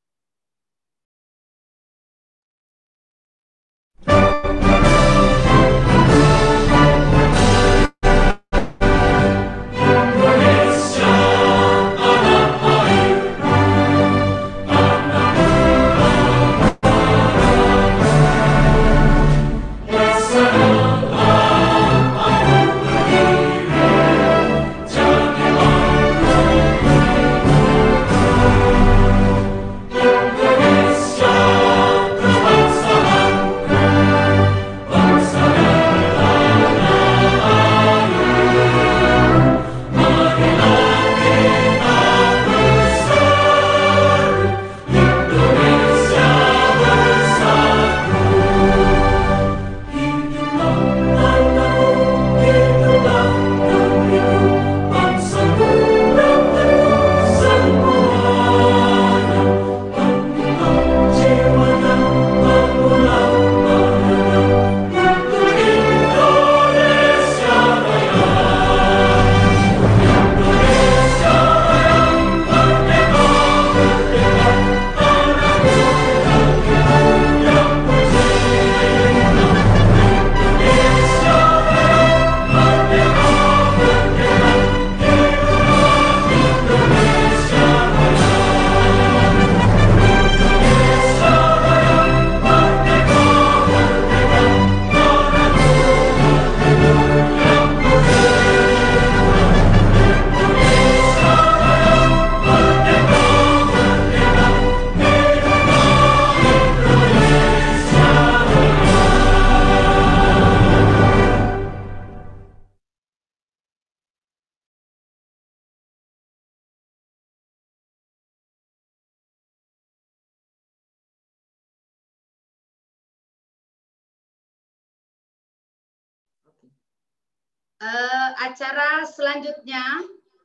Uh, acara selanjutnya,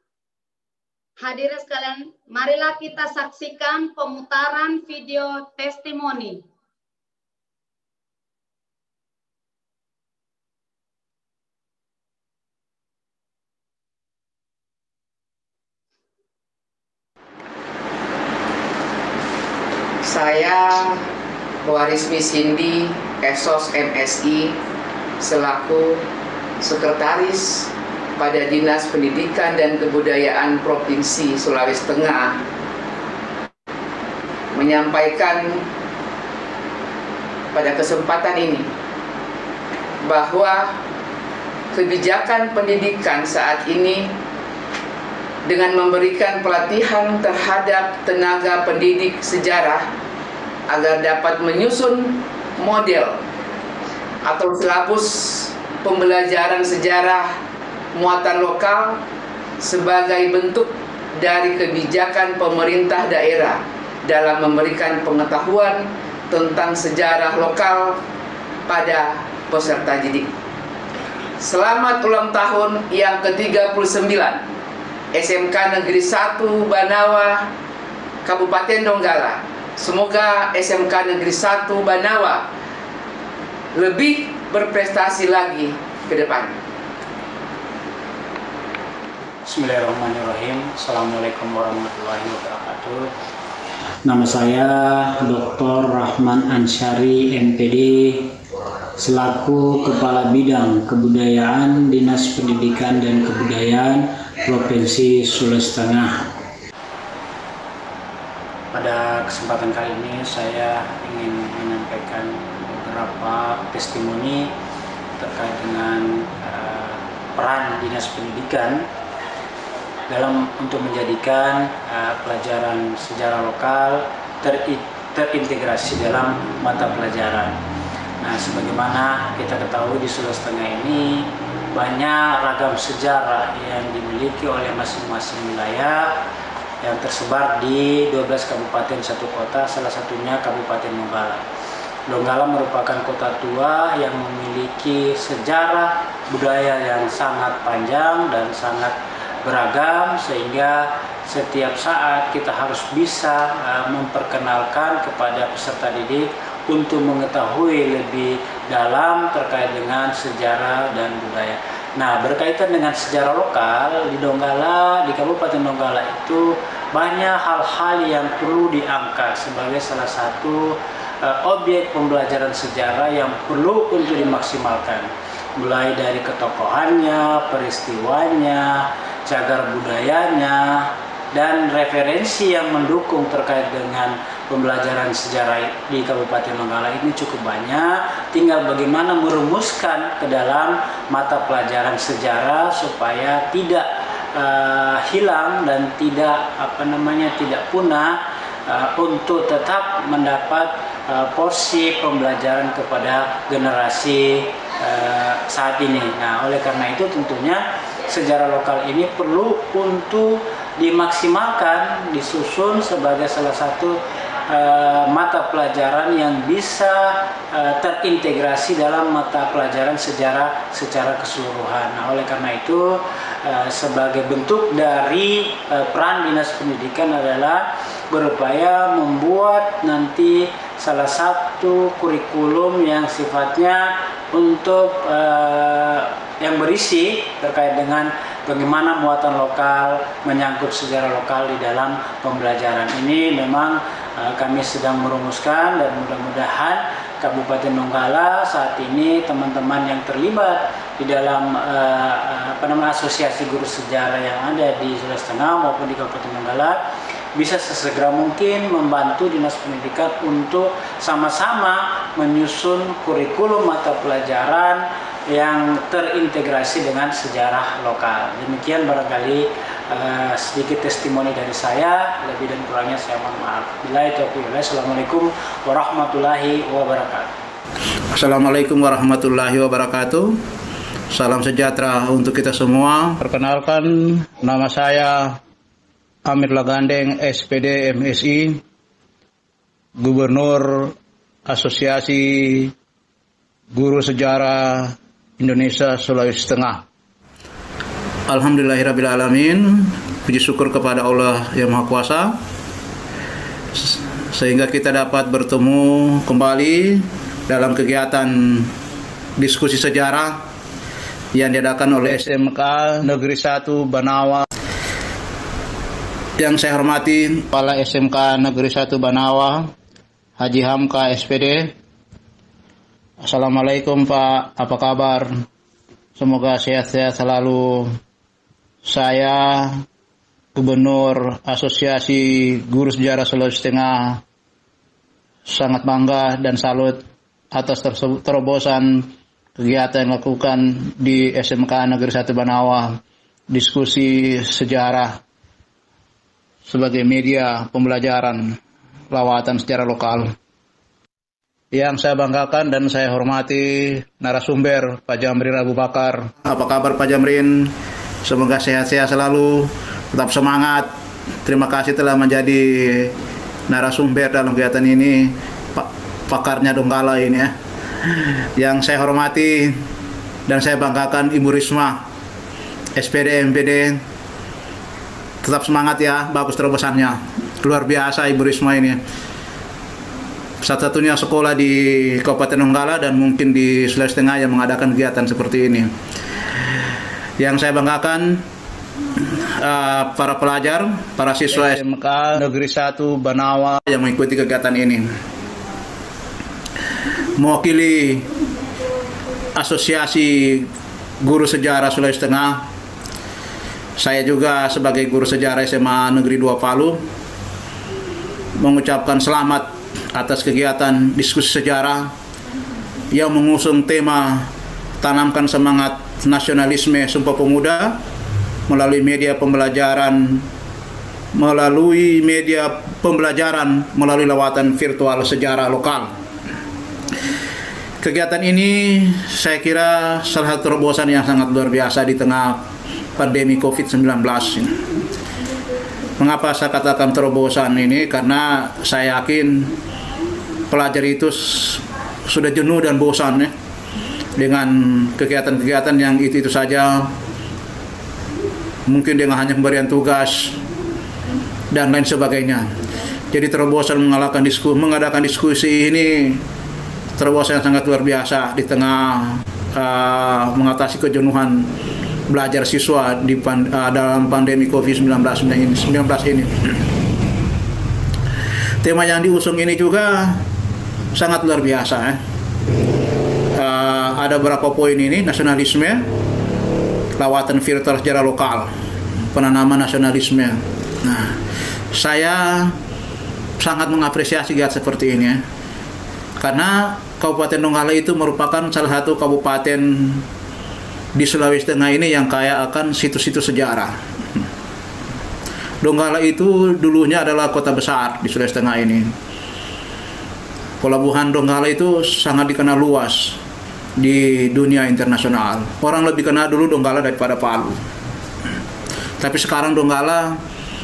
hadirin sekalian, marilah kita saksikan pemutaran video testimoni. Saya Warismi Cindy, S O S M S I, selaku Sekretaris pada Dinas Pendidikan dan Kebudayaan Provinsi Sulawesi Tengah, menyampaikan pada kesempatan ini bahwa kebijakan pendidikan saat ini dengan memberikan pelatihan terhadap tenaga pendidik sejarah agar dapat menyusun model atau silabus pembelajaran sejarah muatan lokal sebagai bentuk dari kebijakan pemerintah daerah dalam memberikan pengetahuan tentang sejarah lokal pada peserta didik. Selamat ulang tahun yang ke tiga puluh sembilan S M K Negeri satu Banawa, Kabupaten Donggala. Semoga S M K Negeri satu Banawa lebih berprestasi lagi ke depan. Bismillahirrahmanirrahim. Assalamualaikum warahmatullahi wabarakatuh. Nama saya Doktor Rahman Ansyari, M P D, selaku Kepala Bidang Kebudayaan Dinas Pendidikan dan Kebudayaan Provinsi Sulawesi Tengah. Pada kesempatan kali ini saya ingin menyampaikan beberapa testimoni terkait dengan uh, peran Dinas Pendidikan dalam untuk menjadikan uh, pelajaran sejarah lokal ter terintegrasi dalam mata pelajaran. Nah, sebagaimana kita ketahui di Sulawesi Tengah ini banyak ragam sejarah yang dimiliki oleh masing-masing wilayah yang tersebar di dua belas kabupaten satu kota, salah satunya Kabupaten Donggala. Donggala merupakan kota tua yang memiliki sejarah budaya yang sangat panjang dan sangat beragam, sehingga setiap saat kita harus bisa uh, memperkenalkan kepada peserta didik untuk mengetahui lebih dalam terkait dengan sejarah dan budaya. Nah, berkaitan dengan sejarah lokal di Donggala, di Kabupaten Donggala itu banyak hal-hal yang perlu diangkat sebagai salah satu uh, objek pembelajaran sejarah yang perlu untuk dimaksimalkan. Mulai dari ketokohannya, peristiwanya, cagar budayanya, dan referensi yang mendukung terkait dengan pembelajaran sejarah di Kabupaten Donggala ini cukup banyak. Tinggal bagaimana merumuskan ke dalam mata pelajaran sejarah supaya tidak uh, hilang dan tidak apa namanya tidak punah, uh, untuk tetap mendapat uh, porsi pembelajaran kepada generasi uh, saat ini. Nah, oleh karena itu tentunya sejarah lokal ini perlu untuk dimaksimalkan, disusun sebagai salah satu uh, mata pelajaran yang bisa uh, terintegrasi dalam mata pelajaran sejarah secara keseluruhan. Nah, oleh karena itu uh, sebagai bentuk dari uh, peran Dinas Pendidikan adalah berupaya membuat nanti salah satu kurikulum yang sifatnya untuk uh, yang berisi terkait dengan bagaimana muatan lokal menyangkut sejarah lokal di dalam pembelajaran ini. Memang uh, kami sedang merumuskan dan mudah-mudahan Kabupaten Donggala saat ini teman-teman yang terlibat di dalam uh, apa namanya asosiasi guru sejarah yang ada di Sulawesi Tengah maupun di Kabupaten Donggala bisa sesegera mungkin membantu Dinas Pendidikan untuk sama-sama menyusun kurikulum mata pelajaran yang terintegrasi dengan sejarah lokal. Demikian barangkali uh, sedikit testimoni dari saya, lebih dan kurangnya saya mohon maaf. Billahi taufiq. Assalamualaikum warahmatullahi wabarakatuh. Assalamualaikum warahmatullahi wabarakatuh. Salam sejahtera untuk kita semua. Perkenalkan, nama saya Amir Lagandeng, S P D M S I, Gubernur Asosiasi Guru Sejarah Indonesia Sulawesi Tengah. Alhamdulillahirrabbilalamin. Puji syukur kepada Allah yang Maha Kuasa sehingga kita dapat bertemu kembali dalam kegiatan diskusi sejarah yang diadakan oleh S M K Negeri satu Banawa. Yang saya hormati Kepala S M K Negeri satu Banawa, Haji Hamka S P D. Assalamualaikum Pak, apa kabar? Semoga sehat-sehat selalu. Saya Gubernur Asosiasi Guru Sejarah Sulawesi Tengah sangat bangga dan salut atas terobosan kegiatan yang dilakukan di S M K Negeri satu Banawa, diskusi sejarah sebagai media pembelajaran lawatan sejarah lokal. Yang saya banggakan dan saya hormati narasumber Pak Jamrin Abu Bakar. Apa kabar Pak Jamrin? Semoga sehat-sehat selalu, tetap semangat. Terima kasih telah menjadi narasumber dalam kegiatan ini, Pak pakarnya Donggala ini ya. Yang saya hormati dan saya banggakan Ibu Risma, S P D M P D. Tetap semangat ya, bagus terobosannya. Luar biasa Ibu Risma ini. Satu-satunya sekolah di Kabupaten Donggala dan mungkin di Sulawesi Tengah yang mengadakan kegiatan seperti ini. Yang saya banggakan uh, para pelajar, para siswa S M K Negeri satu Banawa yang mengikuti kegiatan ini. Mewakili Asosiasi Guru Sejarah Sulawesi Tengah, saya juga sebagai guru sejarah S M A Negeri dua Palu mengucapkan selamat atas kegiatan diskusi sejarah yang mengusung tema tanamkan semangat nasionalisme Sumpah Pemuda melalui media pembelajaran melalui media pembelajaran melalui lawatan virtual sejarah lokal. Kegiatan ini saya kira salah satu terobosan yang sangat luar biasa di tengah pandemi covid sembilan belas. Mengapa saya katakan terobosan ini? Karena saya yakin pelajar itu sudah jenuh dan bosan ya, dengan kegiatan-kegiatan yang itu-itu saja. Mungkin dengan hanya pemberian tugas dan lain sebagainya. Jadi terobosan mengadakan diskusi, mengadakan diskusi ini terobosan yang sangat luar biasa di tengah uh, mengatasi kejenuhan belajar siswa di pan, uh, dalam pandemi covid sembilan belas ini. Tema yang diusung ini juga sangat luar biasa. Eh. Uh, ada beberapa poin ini: nasionalisme, lawatan virtual sejarah lokal, penanaman nasionalisme. Nah, saya sangat mengapresiasi kegiatan seperti ini ya. Karena Kabupaten Donggala itu merupakan salah satu kabupaten di Sulawesi Tengah ini yang kaya akan situs-situs sejarah. Donggala itu dulunya adalah kota besar di Sulawesi Tengah ini. Pelabuhan Donggala itu sangat dikenal luas di dunia internasional. Orang lebih kenal dulu Donggala daripada Palu. Tapi sekarang Donggala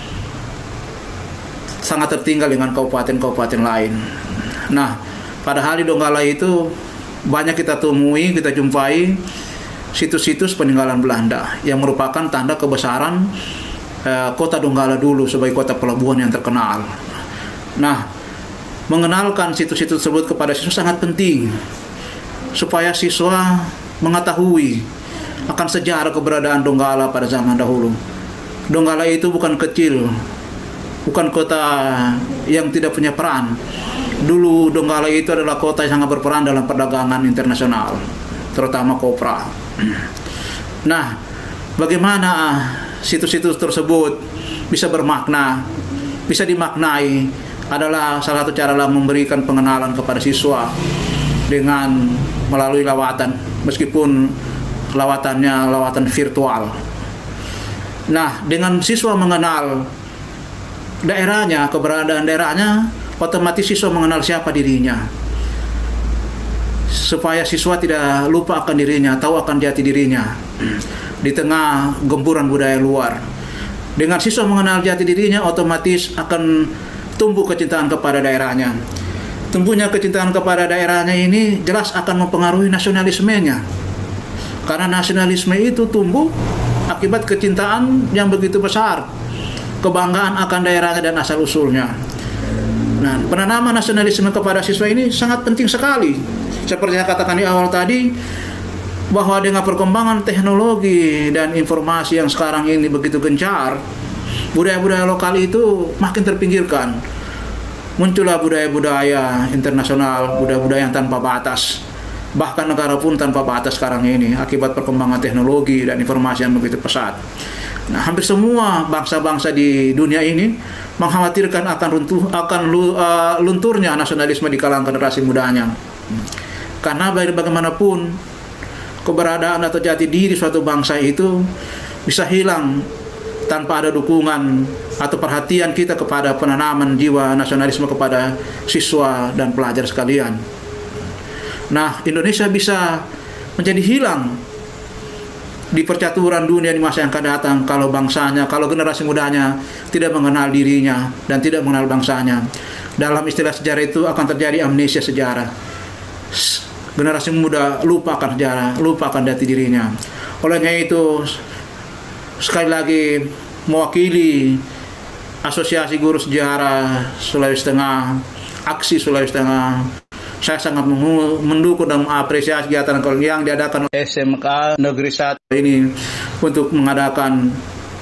sangat tertinggal dengan kabupaten-kabupaten lain. Nah, padahal di Donggala itu banyak kita temui, kita jumpai situs-situs peninggalan Belanda yang merupakan tanda kebesaran eh, kota Donggala dulu sebagai kota pelabuhan yang terkenal. Nah, mengenalkan situs-situs tersebut kepada siswa sangat penting supaya siswa mengetahui akan sejarah keberadaan Donggala pada zaman dahulu. Donggala itu bukan kecil, bukan kota yang tidak punya peran. Dulu Donggala itu adalah kota yang sangat berperan dalam perdagangan internasional, terutama kopra. Nah, bagaimana situs-situs tersebut bisa bermakna, bisa dimaknai adalah salah satu cara memberikan pengenalan kepada siswa dengan melalui lawatan, meskipun lawatannya lawatan virtual. Nah, dengan siswa mengenal daerahnya, keberadaan daerahnya, otomatis siswa mengenal siapa dirinya. Supaya siswa tidak lupa akan dirinya, tahu akan jati dirinya di tengah gempuran budaya luar. Dengan siswa mengenal jati dirinya, otomatis akan tumbuh kecintaan kepada daerahnya. Tumbuhnya kecintaan kepada daerahnya ini jelas akan mempengaruhi nasionalismenya. Karena nasionalisme itu tumbuh akibat kecintaan yang begitu besar, kebanggaan akan daerahnya dan asal-usulnya. Nah, penanaman nasionalisme kepada siswa ini sangat penting sekali. Seperti yang katakan di awal tadi, bahwa dengan perkembangan teknologi dan informasi yang sekarang ini begitu gencar, budaya-budaya lokal itu makin terpinggirkan. Muncullah budaya-budaya internasional, budaya-budaya yang tanpa batas. Bahkan negara pun tanpa batas sekarang ini akibat perkembangan teknologi dan informasi yang begitu pesat. Nah, hampir semua bangsa-bangsa di dunia ini mengkhawatirkan akan runtuh, akan lu, uh, lunturnya nasionalisme di kalangan generasi mudanya. Karena bagaimanapun keberadaan atau jati diri suatu bangsa itu bisa hilang tanpa ada dukungan atau perhatian kita kepada penanaman jiwa nasionalisme kepada siswa dan pelajar sekalian. Nah, Indonesia bisa menjadi hilang di percaturan dunia di masa yang akan datang kalau bangsanya, kalau generasi mudanya tidak mengenal dirinya dan tidak mengenal bangsanya. Dalam istilah sejarah itu akan terjadi amnesia sejarah. Generasi muda lupa akan sejarah, lupa akan jati dirinya. Olehnya itu, sekali lagi mewakili Asosiasi Guru Sejarah Sulawesi Tengah, Aksi Sulawesi Tengah, saya sangat mendukung dan mengapresiasi kegiatan yang diadakan oleh S M K Negeri satu ini untuk mengadakan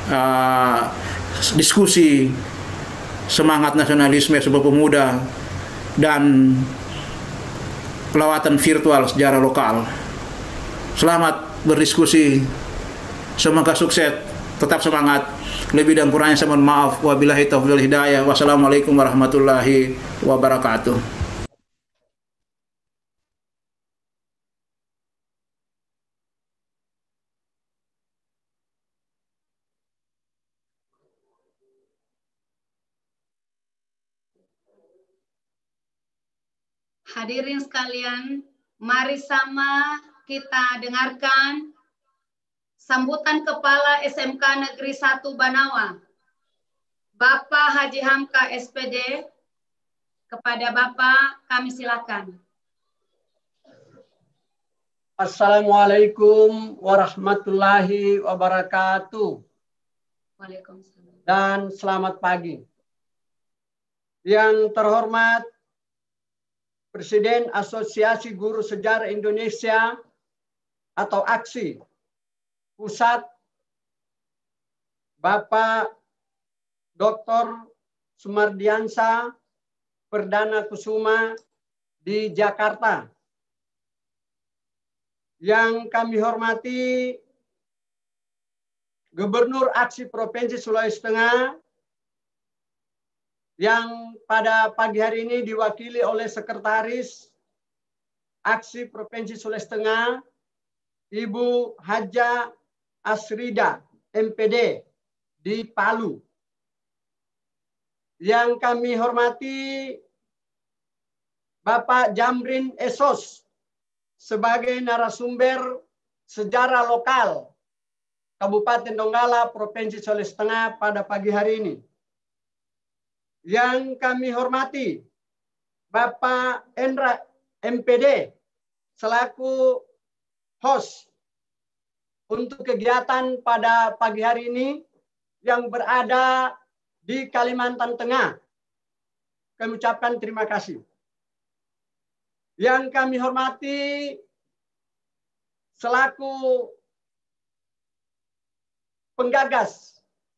uh, diskusi semangat nasionalisme Sumpah Pemuda dan lawatan virtual sejarah lokal. Selamat berdiskusi, semoga sukses, tetap semangat. Lebih dan kurangnya saya mohon maaf. Wabillahi taufiq wal hidayah. Wassalamualaikum warahmatullahi wabarakatuh. Hadirin sekalian, mari sama kita dengarkan sambutan Kepala S M K Negeri satu Banawa, Bapak Haji Hamka S P D. Kepada Bapak, kami silakan. Assalamualaikum warahmatullahi wabarakatuh. Waalaikumsalam. Dan selamat pagi. Yang terhormat Presiden Asosiasi Guru Sejarah Indonesia atau AGSI Pusat, Bapak Doktor Sumardiansa Perdana Kusuma di Jakarta. Yang kami hormati Gubernur AGSI Provinsi Sulawesi Tengah, yang pada pagi hari ini diwakili oleh Sekretaris AGSI Provinsi Sulawesi Tengah, Ibu Haja Asrida M P D di Palu. Yang kami hormati Bapak Jamrin Esos sebagai narasumber sejarah lokal Kabupaten Donggala, Provinsi Sulawesi Tengah pada pagi hari ini. Yang kami hormati Bapak Endra M P D selaku host untuk kegiatan pada pagi hari ini yang berada di Kalimantan Tengah. Kami ucapkan terima kasih. Yang kami hormati selaku penggagas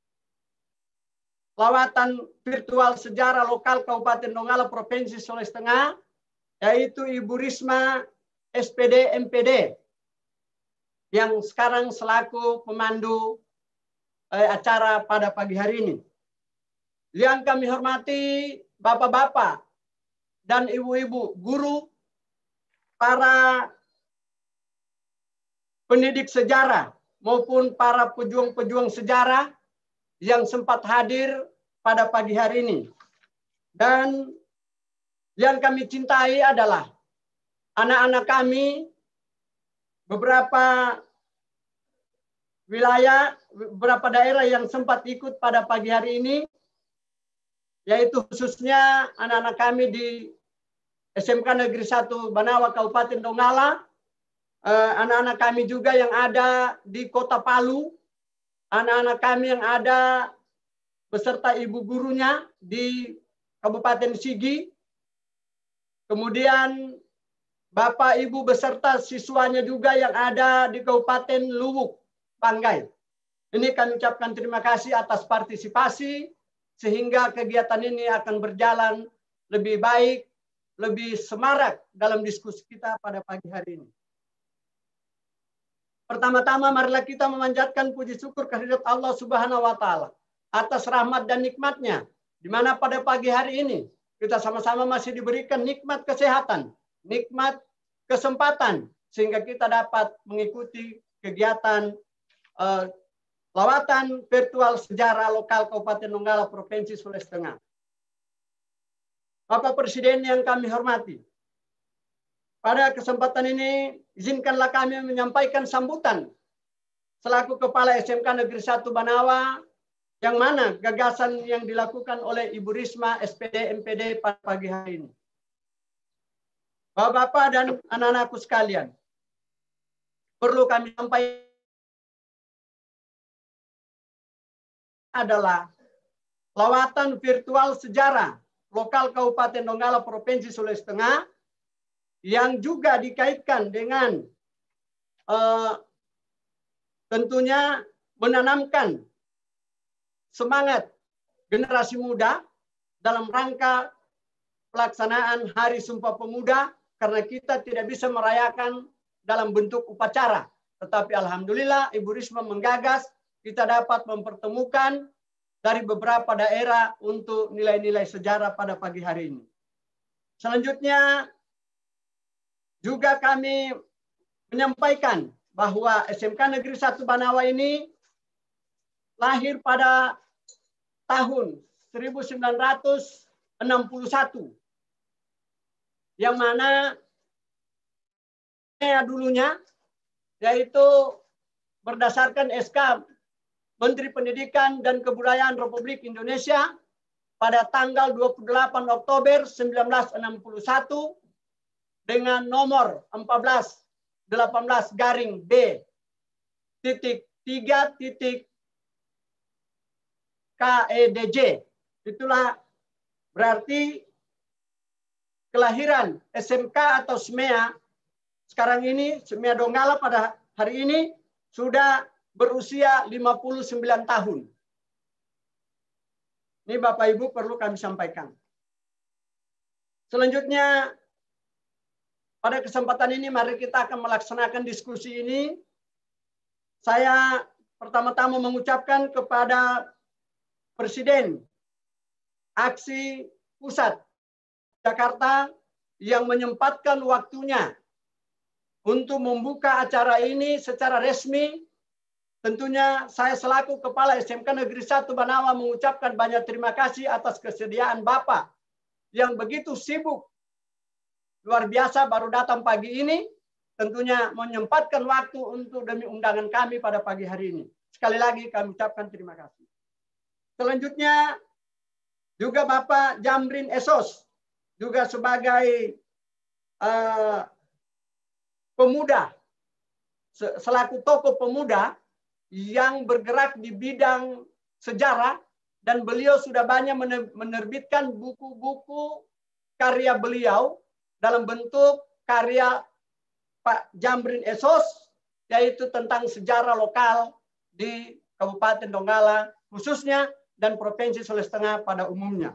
lawatan virtual sejarah lokal Kabupaten Donggala, Provinsi Sulawesi Tengah, yaitu Ibu Risma S P D M P D, yang sekarang selaku pemandu eh, acara pada pagi hari ini. Yang kami hormati bapak-bapak dan ibu-ibu guru, para pendidik sejarah maupun para pejuang-pejuang sejarah yang sempat hadir pada pagi hari ini. Dan yang kami cintai adalah anak-anak kami, beberapa wilayah, beberapa daerah yang sempat ikut pada pagi hari ini, yaitu khususnya anak-anak kami di S M K Negeri satu Banawa, Kabupaten Donggala, anak-anak kami juga yang ada di Kota Palu, anak-anak kami yang ada beserta ibu gurunya di Kabupaten Sigi, kemudian Bapak Ibu beserta siswanya juga yang ada di Kabupaten Luwuk, Banggai. Ini kami ucapkan terima kasih atas partisipasi, sehingga kegiatan ini akan berjalan lebih baik, lebih semarak dalam diskusi kita pada pagi hari ini. Pertama-tama marilah kita memanjatkan puji syukur kehadirat Allah Subhanahu wa taala atas rahmat dan nikmatnya, di mana pada pagi hari ini kita sama-sama masih diberikan nikmat kesehatan, nikmat kesempatan, sehingga kita dapat mengikuti kegiatan uh, lawatan virtual sejarah lokal Kabupaten Donggala, Provinsi Sulawesi Tengah. Bapak Presiden yang kami hormati, pada kesempatan ini, izinkanlah kami menyampaikan sambutan selaku Kepala S M K Negeri satu Banawa, yang mana gagasan yang dilakukan oleh Ibu Risma S P D M P D pada pagi hari ini. Bapak-bapak dan anak-anakku sekalian, perlu kami sampaikan adalah lawatan virtual sejarah lokal Kabupaten Donggala, Provinsi Sulawesi Tengah, yang juga dikaitkan dengan uh, tentunya menanamkan semangat generasi muda dalam rangka pelaksanaan Hari Sumpah Pemuda, karena kita tidak bisa merayakan dalam bentuk upacara. Tetapi alhamdulillah Ibu Risma menggagas, kita dapat mempertemukan dari beberapa daerah untuk nilai-nilai sejarah pada pagi hari ini. Selanjutnya juga kami menyampaikan bahwa S M K Negeri satu Banawa ini lahir pada tahun seribu sembilan ratus enam puluh satu, yang mana ya dulunya yaitu berdasarkan S K Menteri Pendidikan dan Kebudayaan Republik Indonesia pada tanggal dua puluh delapan Oktober seribu sembilan ratus enam puluh satu dengan nomor empat belas delapan belas garing B titik tiga titik K E D J. Itulah berarti kelahiran S M K atau S M E A sekarang ini, S M E A Donggala pada hari ini sudah berusia lima puluh sembilan tahun. Ini Bapak Ibu perlu kami sampaikan. Selanjutnya, pada kesempatan ini mari kita akan melaksanakan diskusi ini. Saya pertama-tama mengucapkan kepada Presiden Aksi Pusat Jakarta yang menyempatkan waktunya untuk membuka acara ini secara resmi. Tentunya saya selaku Kepala S M K Negeri satu Banawa mengucapkan banyak terima kasih atas kesediaan Bapak yang begitu sibuk, luar biasa baru datang pagi ini, tentunya menyempatkan waktu untuk demi undangan kami pada pagi hari ini. Sekali lagi kami ucapkan terima kasih. Selanjutnya juga Bapak Jamrin Esos, juga sebagai uh, pemuda, selaku tokoh pemuda yang bergerak di bidang sejarah, dan beliau sudah banyak menerbitkan buku-buku karya beliau dalam bentuk karya Pak Jamrin Esos, yaitu tentang sejarah lokal di Kabupaten Donggala khususnya dan Provinsi Sulawesi Tengah pada umumnya.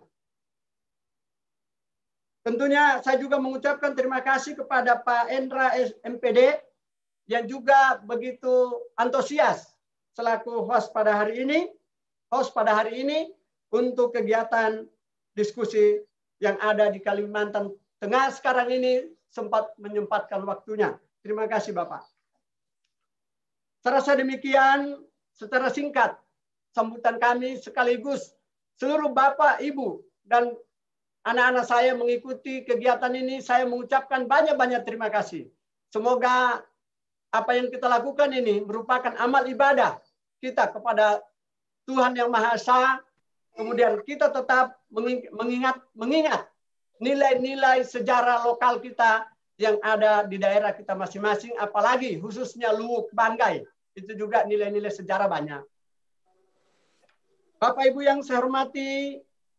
Tentunya saya juga mengucapkan terima kasih kepada Pak Endra M P D yang juga begitu antusias selaku host pada hari ini, host pada hari ini untuk kegiatan diskusi yang ada di Kalimantan Tengah sekarang ini sempat menyempatkan waktunya. Terima kasih Bapak. Serasa demikian, secara singkat sambutan kami sekaligus seluruh Bapak, Ibu, dan anak-anak saya mengikuti kegiatan ini, saya mengucapkan banyak-banyak terima kasih. Semoga apa yang kita lakukan ini merupakan amal ibadah kita kepada Tuhan Yang Maha Esa. Kemudian kita tetap mengingat mengingat nilai-nilai sejarah lokal kita yang ada di daerah kita masing-masing, apalagi khususnya Luwuk Banggai. Itu juga nilai-nilai sejarah banyak. Bapak Ibu yang saya hormati,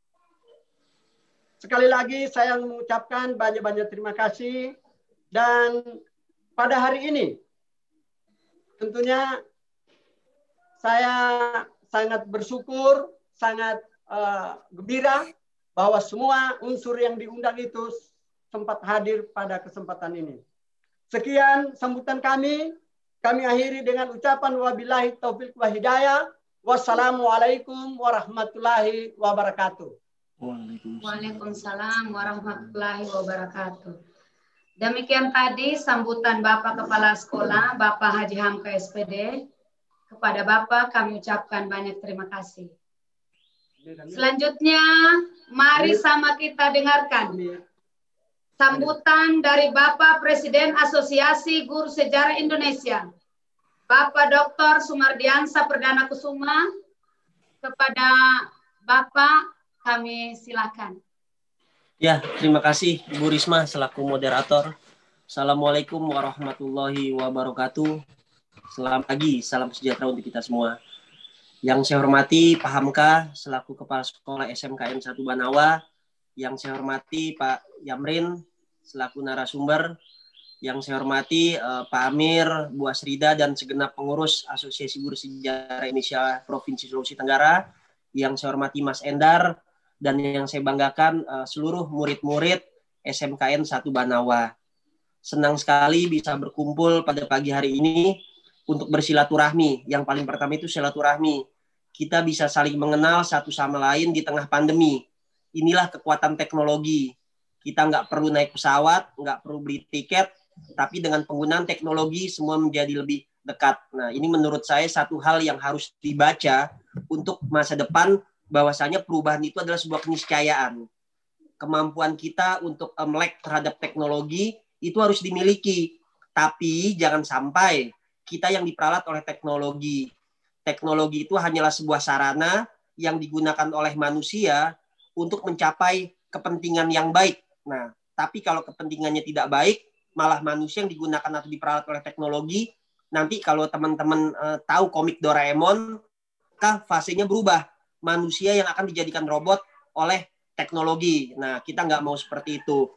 sekali lagi saya mengucapkan banyak-banyak terima kasih. Dan pada hari ini tentunya saya sangat bersyukur, sangat uh, gembira bahwa semua unsur yang diundang itu sempat hadir pada kesempatan ini. Sekian sambutan kami. Kami akhiri dengan ucapan wabillahi taufiq wa hidayah. Wassalamualaikum warahmatullahi wabarakatuh. Waalaikumsalam warahmatullahi wabarakatuh. Demikian tadi sambutan Bapak Kepala Sekolah, Bapak Haji Hamka S P D. Kepada Bapak kami ucapkan banyak terima kasih. Selanjutnya, mari sama kita dengarkan sambutan dari Bapak Presiden Asosiasi Guru Sejarah Indonesia, Bapak Doktor Sumardiansa Perdana Kusuma. Kepada Bapak kami silakan. Ya, terima kasih Bu Risma selaku moderator. Assalamualaikum warahmatullahi wabarakatuh. Selamat pagi, salam sejahtera untuk kita semua. Yang saya hormati Pak Hamka selaku Kepala Sekolah S M K N satu Banawa. Yang saya hormati Pak Yamrin selaku narasumber. Yang saya hormati uh, Pak Amir, Bu Asrida, dan segenap pengurus Asosiasi Guru Sejarah Indonesia Provinsi Sulawesi Tenggara. yang saya hormati Mas Endar, dan yang saya banggakan uh, seluruh murid-murid S M K N satu Banawa. Senang sekali bisa berkumpul pada pagi hari ini untuk bersilaturahmi. Yang paling pertama itu silaturahmi. Kita bisa saling mengenal satu sama lain di tengah pandemi. Inilah kekuatan teknologi. Kita nggak perlu naik pesawat, nggak perlu beli tiket, tapi dengan penggunaan teknologi semua menjadi lebih dekat. Nah, ini menurut saya satu hal yang harus dibaca untuk masa depan, bahwasanya perubahan itu adalah sebuah keniscayaan. Kemampuan kita untuk melek terhadap teknologi itu harus dimiliki, tapi jangan sampai kita yang diperalat oleh teknologi. Teknologi itu hanyalah sebuah sarana yang digunakan oleh manusia untuk mencapai kepentingan yang baik. Nah, tapi kalau kepentingannya tidak baik, malah manusia yang digunakan atau diperalat oleh teknologi. Nanti kalau teman-teman uh, tahu komik Doraemon, maka fasenya berubah. Manusia yang akan dijadikan robot oleh teknologi. Nah, kita nggak mau seperti itu.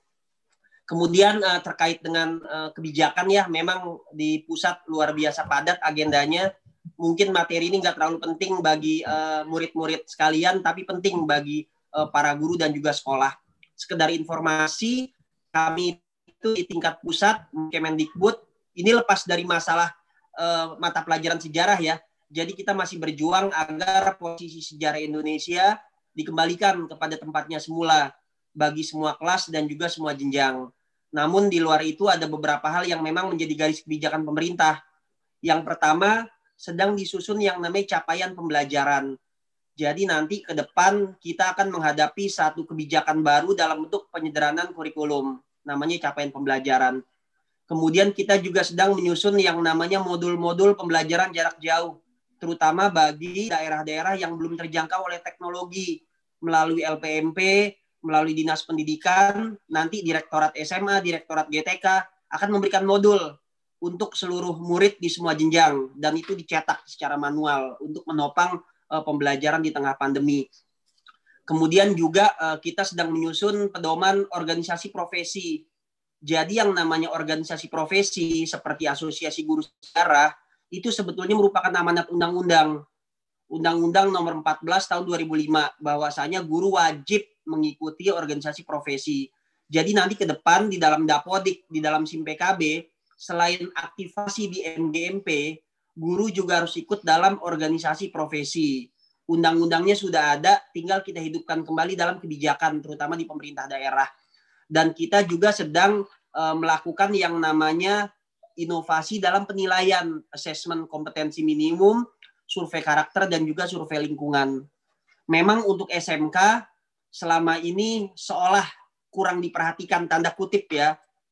Kemudian uh, terkait dengan uh, kebijakan ya, memang di pusat luar biasa padat agendanya. Mungkin materi ini nggak terlalu penting bagi uh, murid-murid sekalian, tapi penting bagi uh, para guru dan juga sekolah. Sekedar informasi, kami itu di tingkat pusat, Kemendikbud, ini lepas dari masalah uh, mata pelajaran sejarah ya. Jadi kita masih berjuang agar posisi sejarah Indonesia dikembalikan kepada tempatnya semula bagi semua kelas dan juga semua jenjang. Namun di luar itu ada beberapa hal yang memang menjadi garis kebijakan pemerintah. Yang pertama, sedang disusun yang namanya capaian pembelajaran. Jadi nanti ke depan kita akan menghadapi satu kebijakan baru dalam bentuk penyederhanaan kurikulum. Namanya capaian pembelajaran. Kemudian kita juga sedang menyusun yang namanya modul-modul pembelajaran jarak jauh, terutama bagi daerah-daerah yang belum terjangkau oleh teknologi. Melalui L P M P, melalui Dinas Pendidikan, nanti Direktorat S M A, Direktorat G T K akan memberikan modul untuk seluruh murid di semua jenjang, dan itu dicetak secara manual untuk menopang uh, pembelajaran di tengah pandemi. Kemudian juga uh, kita sedang menyusun pedoman organisasi profesi. Jadi yang namanya organisasi profesi seperti Asosiasi Guru Sejarah itu sebetulnya merupakan amanat undang-undang. Undang-Undang nomor empat belas tahun dua ribu lima, bahwasanya guru wajib mengikuti organisasi profesi. Jadi nanti ke depan di dalam Dapodik, di dalam SIM P K B, selain aktivasi di M G M P, guru juga harus ikut dalam organisasi profesi. Undang-undangnya sudah ada, tinggal kita hidupkan kembali dalam kebijakan, terutama di pemerintah daerah. Dan kita juga sedang uh, melakukan yang namanya inovasi dalam penilaian, asesmen kompetensi minimum, survei karakter, dan juga survei lingkungan. Memang untuk S M K, selama ini seolah kurang diperhatikan, tanda kutip ya.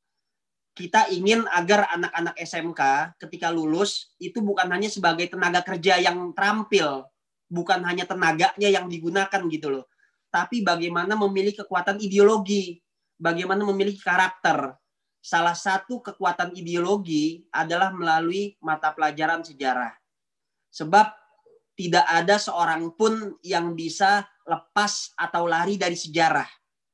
Kita ingin agar anak-anak S M K ketika lulus, itu bukan hanya sebagai tenaga kerja yang terampil, bukan hanya tenaganya yang digunakan gitu loh, tapi bagaimana memiliki kekuatan ideologi, bagaimana memiliki karakter. Salah satu kekuatan ideologi adalah melalui mata pelajaran sejarah. Sebab tidak ada seorang pun yang bisa lepas atau lari dari sejarah.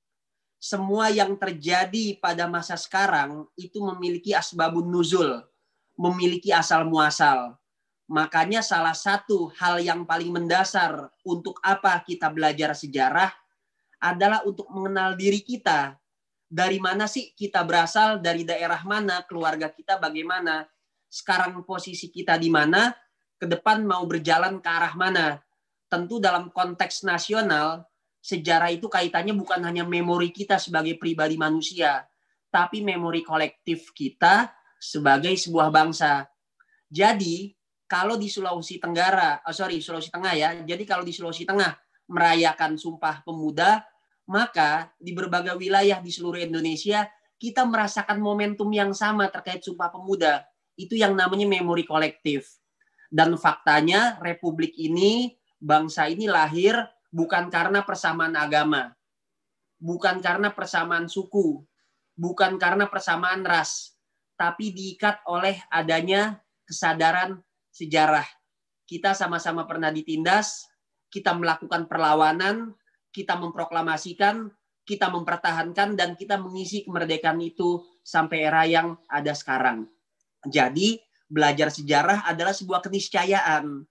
Semua yang terjadi pada masa sekarang itu memiliki asbabun nuzul, memiliki asal muasal. Makanya salah satu hal yang paling mendasar untuk apa kita belajar sejarah adalah untuk mengenal diri kita. Dari mana sih kita berasal, dari daerah mana, keluarga kita bagaimana, sekarang posisi kita di mana, ke depan mau berjalan ke arah mana. Tentu dalam konteks nasional, sejarah itu kaitannya bukan hanya memori kita sebagai pribadi manusia, tapi memori kolektif kita sebagai sebuah bangsa. Jadi, kalau di Sulawesi Tenggara, oh sorry, Sulawesi Tengah ya, jadi kalau di Sulawesi Tengah merayakan Sumpah Pemuda, maka di berbagai wilayah di seluruh Indonesia, kita merasakan momentum yang sama terkait Sumpah Pemuda. Itu yang namanya memori kolektif. Dan faktanya, Republik ini, bangsa ini lahir bukan karena persamaan agama, bukan karena persamaan suku, bukan karena persamaan ras, tapi diikat oleh adanya kesadaran sejarah. Kita sama-sama pernah ditindas, kita melakukan perlawanan, kita memproklamasikan, kita mempertahankan, dan kita mengisi kemerdekaan itu sampai era yang ada sekarang. Jadi, belajar sejarah adalah sebuah keniscayaan.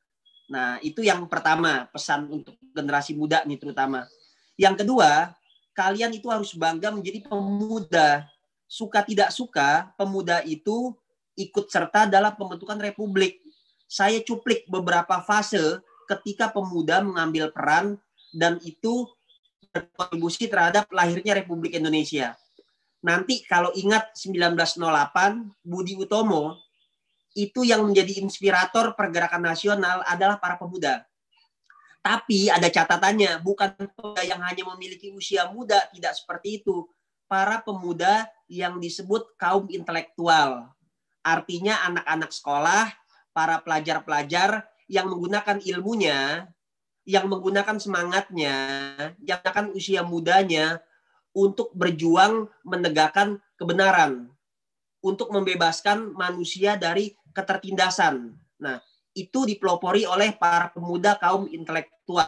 Nah, itu yang pertama, pesan untuk generasi muda nih terutama. Yang kedua, kalian itu harus bangga menjadi pemuda. Suka tidak suka, pemuda itu ikut serta dalam pembentukan republik. Saya cuplik beberapa fase ketika pemuda mengambil peran dan itu berkontribusi terhadap lahirnya Republik Indonesia. Nanti kalau ingat sembilan belas nol delapan, Budi Utomo, itu yang menjadi inspirator pergerakan nasional adalah para pemuda. Tapi ada catatannya, bukan pemuda yang hanya memiliki usia muda, tidak seperti itu. Para pemuda yang disebut kaum intelektual. Artinya anak-anak sekolah, para pelajar-pelajar yang menggunakan ilmunya, yang menggunakan semangatnya, yang menggunakan usia mudanya untuk berjuang menegakkan kebenaran, untuk membebaskan manusia dari ketertindasan. Nah, itu dipelopori oleh para pemuda kaum intelektual,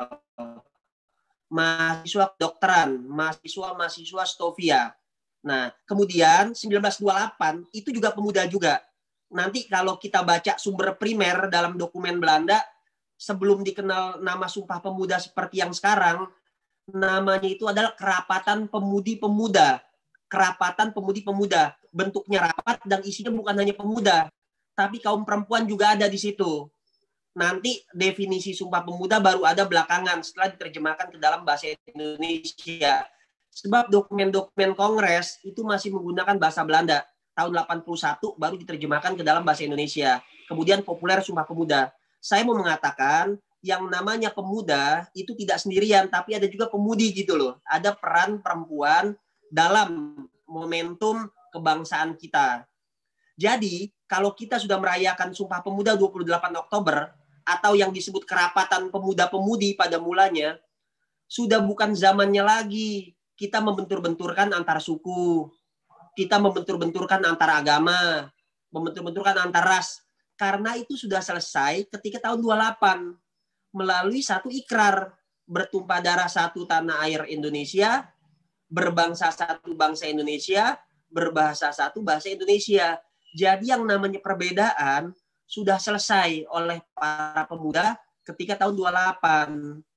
mahasiswa kedokteran, mahasiswa-mahasiswa Stovia. Nah, kemudian seribu sembilan ratus dua puluh delapan itu juga pemuda juga. Nanti kalau kita baca sumber primer dalam dokumen Belanda, sebelum dikenal nama Sumpah Pemuda seperti yang sekarang, namanya itu adalah Kerapatan Pemudi-Pemuda. Kerapatan Pemudi-Pemuda. Bentuknya rapat dan isinya bukan hanya pemuda, tapi kaum perempuan juga ada di situ. Nanti definisi Sumpah Pemuda baru ada belakangan setelah diterjemahkan ke dalam bahasa Indonesia. Sebab dokumen-dokumen Kongres itu masih menggunakan bahasa Belanda. Tahun delapan puluh satu baru diterjemahkan ke dalam bahasa Indonesia. Kemudian populer Sumpah Pemuda. Saya mau mengatakan yang namanya pemuda itu tidak sendirian, tapi ada juga pemudi gitu loh. Ada peran perempuan dalam momentum kebangsaan kita. Jadi, kalau kita sudah merayakan Sumpah Pemuda dua puluh delapan Oktober, atau yang disebut Kerapatan Pemuda-Pemudi pada mulanya, sudah bukan zamannya lagi kita membentur-benturkan antar suku, kita membentur-benturkan antar agama, membentur-benturkan antar ras. Karena itu sudah selesai ketika tahun dua puluh delapan melalui satu ikrar bertumpah darah satu tanah air Indonesia, berbangsa satu bangsa Indonesia, berbahasa satu bahasa Indonesia. Jadi yang namanya perbedaan sudah selesai oleh para pemuda ketika tahun dua puluh delapan.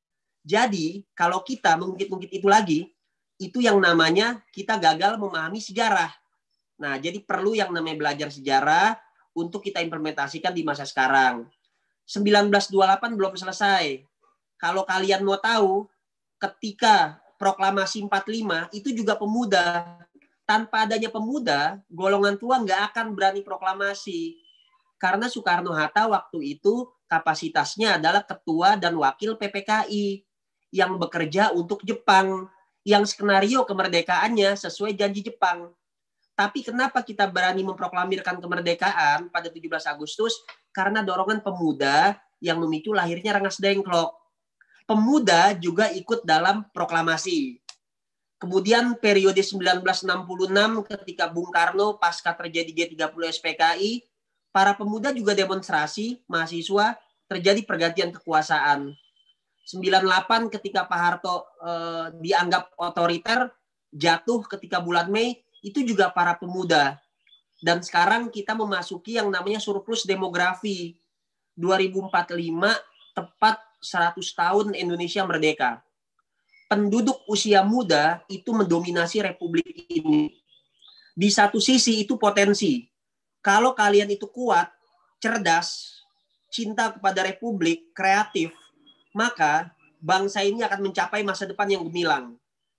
Jadi kalau kita mengungkit-ungkit itu lagi, itu yang namanya kita gagal memahami sejarah. Nah, jadi perlu yang namanya belajar sejarah untuk kita implementasikan di masa sekarang. seribu sembilan ratus dua puluh delapan belum selesai. Kalau kalian mau tahu, ketika proklamasi empat puluh lima itu juga pemuda. Tanpa adanya pemuda, golongan tua nggak akan berani proklamasi. Karena Soekarno-Hatta waktu itu kapasitasnya adalah ketua dan wakil P P K I yang bekerja untuk Jepang, yang skenario kemerdekaannya sesuai janji Jepang. Tapi kenapa kita berani memproklamirkan kemerdekaan pada tujuh belas Agustus? Karena dorongan pemuda yang memicu lahirnya Rengas Dengklok. Pemuda juga ikut dalam proklamasi. Kemudian periode seribu sembilan ratus enam puluh enam ketika Bung Karno pasca terjadi G tiga puluh S P K I, para pemuda juga demonstrasi, mahasiswa, terjadi pergantian kekuasaan. sembilan puluh delapan ketika Pak Harto eh, dianggap otoriter, jatuh ketika bulan Mei, itu juga para pemuda. Dan sekarang kita memasuki yang namanya surplus demografi. dua ribu empat puluh lima tepat seratus tahun Indonesia merdeka. Penduduk usia muda itu mendominasi republik ini. Di satu sisi itu potensi. Kalau kalian itu kuat, cerdas, cinta kepada republik, kreatif, maka bangsa ini akan mencapai masa depan yang gemilang.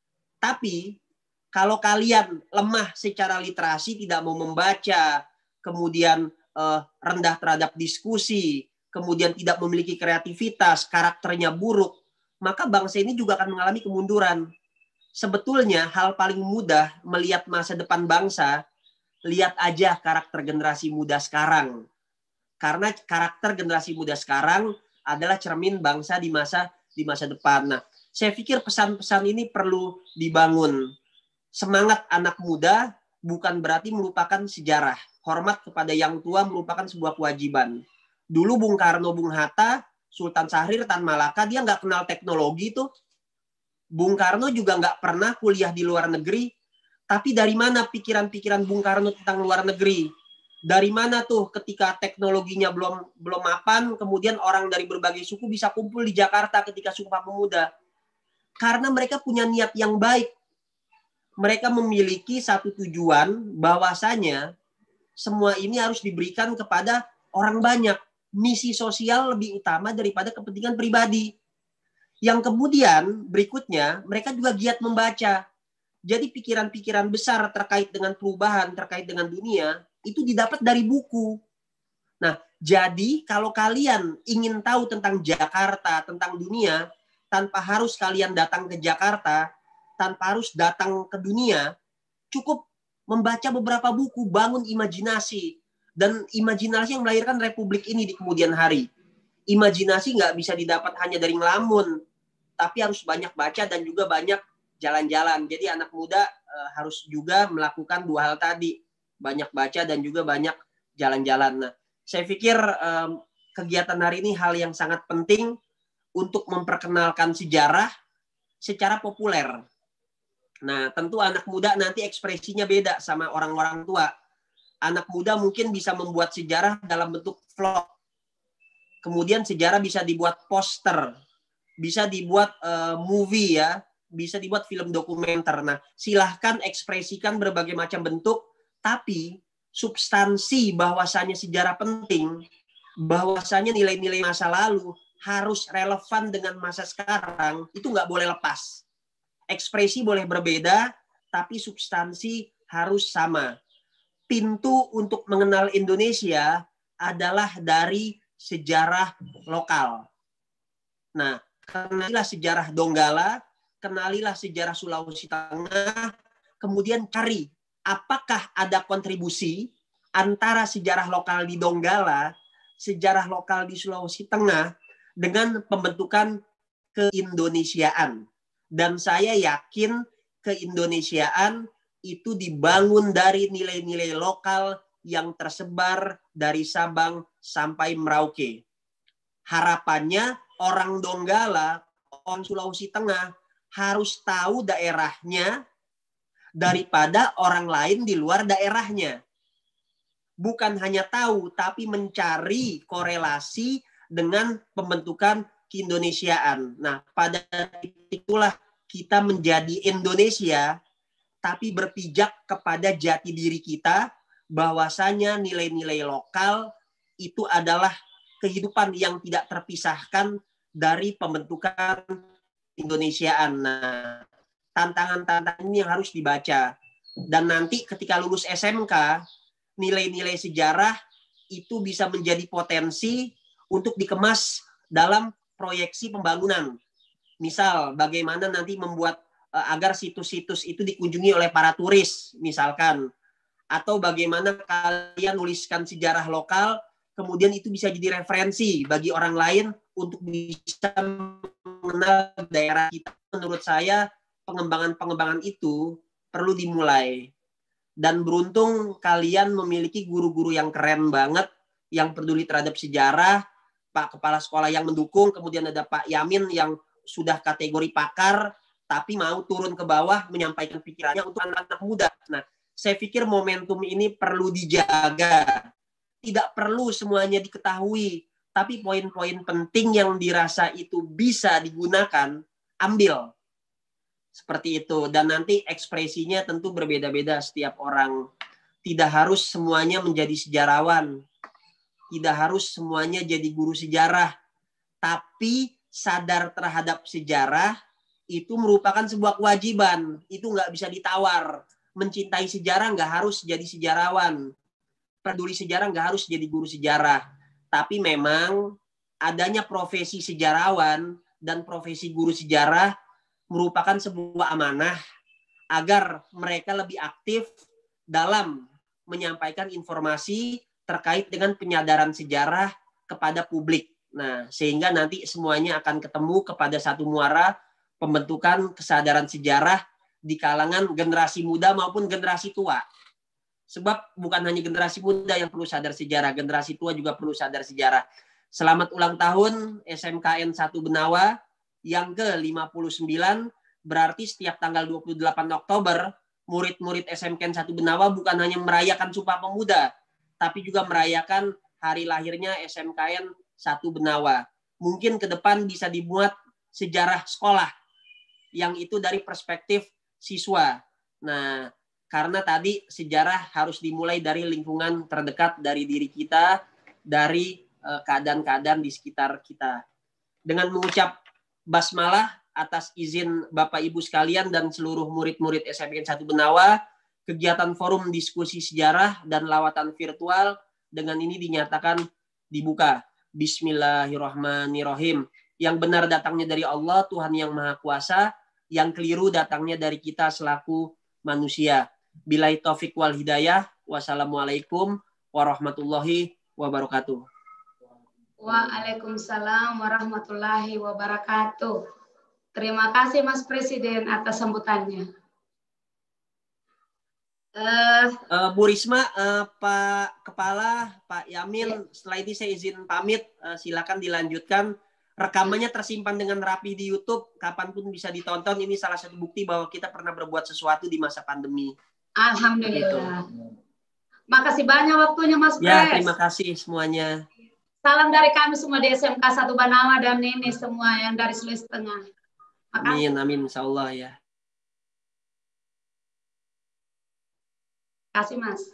Tapi kalau kalian lemah secara literasi, tidak mau membaca, kemudian eh, rendah terhadap diskusi, kemudian tidak memiliki kreativitas, karakternya buruk, maka bangsa ini juga akan mengalami kemunduran. Sebetulnya hal paling mudah melihat masa depan bangsa, lihat aja karakter generasi muda sekarang. Karena karakter generasi muda sekarang adalah cermin bangsa di masa di masa depan. Nah, saya pikir pesan-pesan ini perlu dibangun. Semangat anak muda bukan berarti melupakan sejarah. Hormat kepada yang tua merupakan sebuah kewajiban. Dulu Bung Karno, Bung Hatta, Sultan Syahrir, Tan Malaka, dia nggak kenal teknologi tuh. Bung Karno juga nggak pernah kuliah di luar negeri. Tapi dari mana pikiran-pikiran Bung Karno tentang luar negeri? Dari mana tuh ketika teknologinya belum belum mapan, kemudian orang dari berbagai suku bisa kumpul di Jakarta ketika Sumpah Pemuda? Karena mereka punya niat yang baik. Mereka memiliki satu tujuan bahwasanya semua ini harus diberikan kepada orang banyak. Misi sosial lebih utama daripada kepentingan pribadi. Yang kemudian berikutnya mereka juga giat membaca. Jadi pikiran-pikiran besar terkait dengan perubahan, terkait dengan dunia, itu didapat dari buku. Nah, jadi kalau kalian ingin tahu tentang Jakarta, tentang dunia, tanpa harus kalian datang ke Jakarta, tanpa harus datang ke dunia, cukup membaca beberapa buku, bangun imajinasi. Dan imajinasi yang melahirkan republik ini di kemudian hari. Imajinasi nggak bisa didapat hanya dari ngelamun, tapi harus banyak baca dan juga banyak jalan-jalan. Jadi anak muda e, harus juga melakukan dua hal tadi. Banyak baca dan juga banyak jalan-jalan. Nah, saya pikir e, kegiatan hari ini hal yang sangat penting untuk memperkenalkan sejarah secara populer. Nah, tentu anak muda nanti ekspresinya beda sama orang-orang tua. Anak muda mungkin bisa membuat sejarah dalam bentuk vlog. Kemudian sejarah bisa dibuat poster, bisa dibuat uh, movie ya, bisa dibuat film dokumenter. Nah, silahkan ekspresikan berbagai macam bentuk, tapi substansi bahwasanya sejarah penting, bahwasanya nilai-nilai masa lalu harus relevan dengan masa sekarang, itu nggak boleh lepas. Ekspresi boleh berbeda, tapi substansi harus sama. Pintu untuk mengenal Indonesia adalah dari sejarah lokal. Nah, kenalilah sejarah Donggala, kenalilah sejarah Sulawesi Tengah, kemudian cari apakah ada kontribusi antara sejarah lokal di Donggala, sejarah lokal di Sulawesi Tengah, dengan pembentukan keindonesiaan. Dan saya yakin keindonesiaan itu dibangun dari nilai-nilai lokal yang tersebar dari Sabang sampai Merauke. Harapannya orang Donggala, orang Sulawesi Tengah harus tahu daerahnya daripada orang lain di luar daerahnya. Bukan hanya tahu, tapi mencari korelasi dengan pembentukan keindonesiaan. Nah, pada itulah kita menjadi Indonesia, tapi berpijak kepada jati diri kita, bahwasanya nilai-nilai lokal itu adalah kehidupan yang tidak terpisahkan dari pembentukan keindonesiaan. Nah, tantangan-tantangan ini yang harus dibaca. Dan nanti ketika lulus S M K, nilai-nilai sejarah itu bisa menjadi potensi untuk dikemas dalam proyeksi pembangunan. Misal, bagaimana nanti membuat uh, agar situs-situs itu dikunjungi oleh para turis, misalkan. Atau bagaimana kalian nuliskan sejarah lokal, kemudian itu bisa jadi referensi bagi orang lain untuk bisa mengenal daerah kita. Menurut saya, pengembangan-pengembangan itu perlu dimulai. Dan beruntung kalian memiliki guru-guru yang keren banget, yang peduli terhadap sejarah, Pak Kepala Sekolah yang mendukung, kemudian ada Pak Yamin yang sudah kategori pakar, tapi mau turun ke bawah menyampaikan pikirannya untuk anak-anak muda. Nah, saya pikir momentum ini perlu dijaga. Tidak perlu semuanya diketahui, tapi poin-poin penting yang dirasa itu bisa digunakan, ambil. Seperti itu. Dan nanti ekspresinya tentu berbeda-beda setiap orang. Tidak harus semuanya menjadi sejarawan. Tidak harus semuanya jadi guru sejarah. Tapi sadar terhadap sejarah itu merupakan sebuah kewajiban. Itu nggak bisa ditawar. Mencintai sejarah nggak harus jadi sejarawan. Peduli sejarah nggak harus jadi guru sejarah. Tapi memang adanya profesi sejarawan dan profesi guru sejarah merupakan sebuah amanah agar mereka lebih aktif dalam menyampaikan informasi terkait dengan penyadaran sejarah kepada publik. Nah, sehingga nanti semuanya akan ketemu kepada satu muara pembentukan kesadaran sejarah di kalangan generasi muda maupun generasi tua. Sebab bukan hanya generasi muda yang perlu sadar sejarah, generasi tua juga perlu sadar sejarah. Selamat ulang tahun S M K N satu Benawa yang ke lima puluh sembilan, berarti setiap tanggal dua puluh delapan Oktober, murid-murid S M K N satu Benawa bukan hanya merayakan Sumpah Pemuda, tapi juga merayakan hari lahirnya S M K N satu Benawa. Mungkin ke depan bisa dibuat sejarah sekolah yang itu dari perspektif siswa. Nah, karena tadi sejarah harus dimulai dari lingkungan terdekat dari diri kita, dari uh, keadaan-keadaan di sekitar kita. Dengan mengucap basmalah atas izin Bapak Ibu sekalian dan seluruh murid-murid S M K N satu Benawa, kegiatan forum diskusi sejarah dan lawatan virtual dengan ini dinyatakan dibuka. Bismillahirrahmanirrahim. Yang benar datangnya dari Allah, Tuhan yang Maha Kuasa. Yang keliru datangnya dari kita selaku manusia. Billahi taufik wal hidayah. Wassalamualaikum warahmatullahi wabarakatuh. Waalaikumsalam warahmatullahi wabarakatuh. Terima kasih Mas Presiden atas sambutannya. Uh, uh, Bu Risma, uh, Pak Kepala, Pak Yamin, setelah ini saya izin pamit. Uh, silakan dilanjutkan. Rekamannya tersimpan dengan rapi di YouTube. Kapanpun bisa ditonton. Ini salah satu bukti bahwa kita pernah berbuat sesuatu di masa pandemi. Alhamdulillah. Gitu. Makasih banyak waktunya Mas Pres. Ya, terima kasih semuanya. Salam dari kami semua di S M K satu Benawa dan ini semua yang dari Sulawesi Tengah. Makasih. Amin, amin, insya Allah ya. Terima kasih Mas.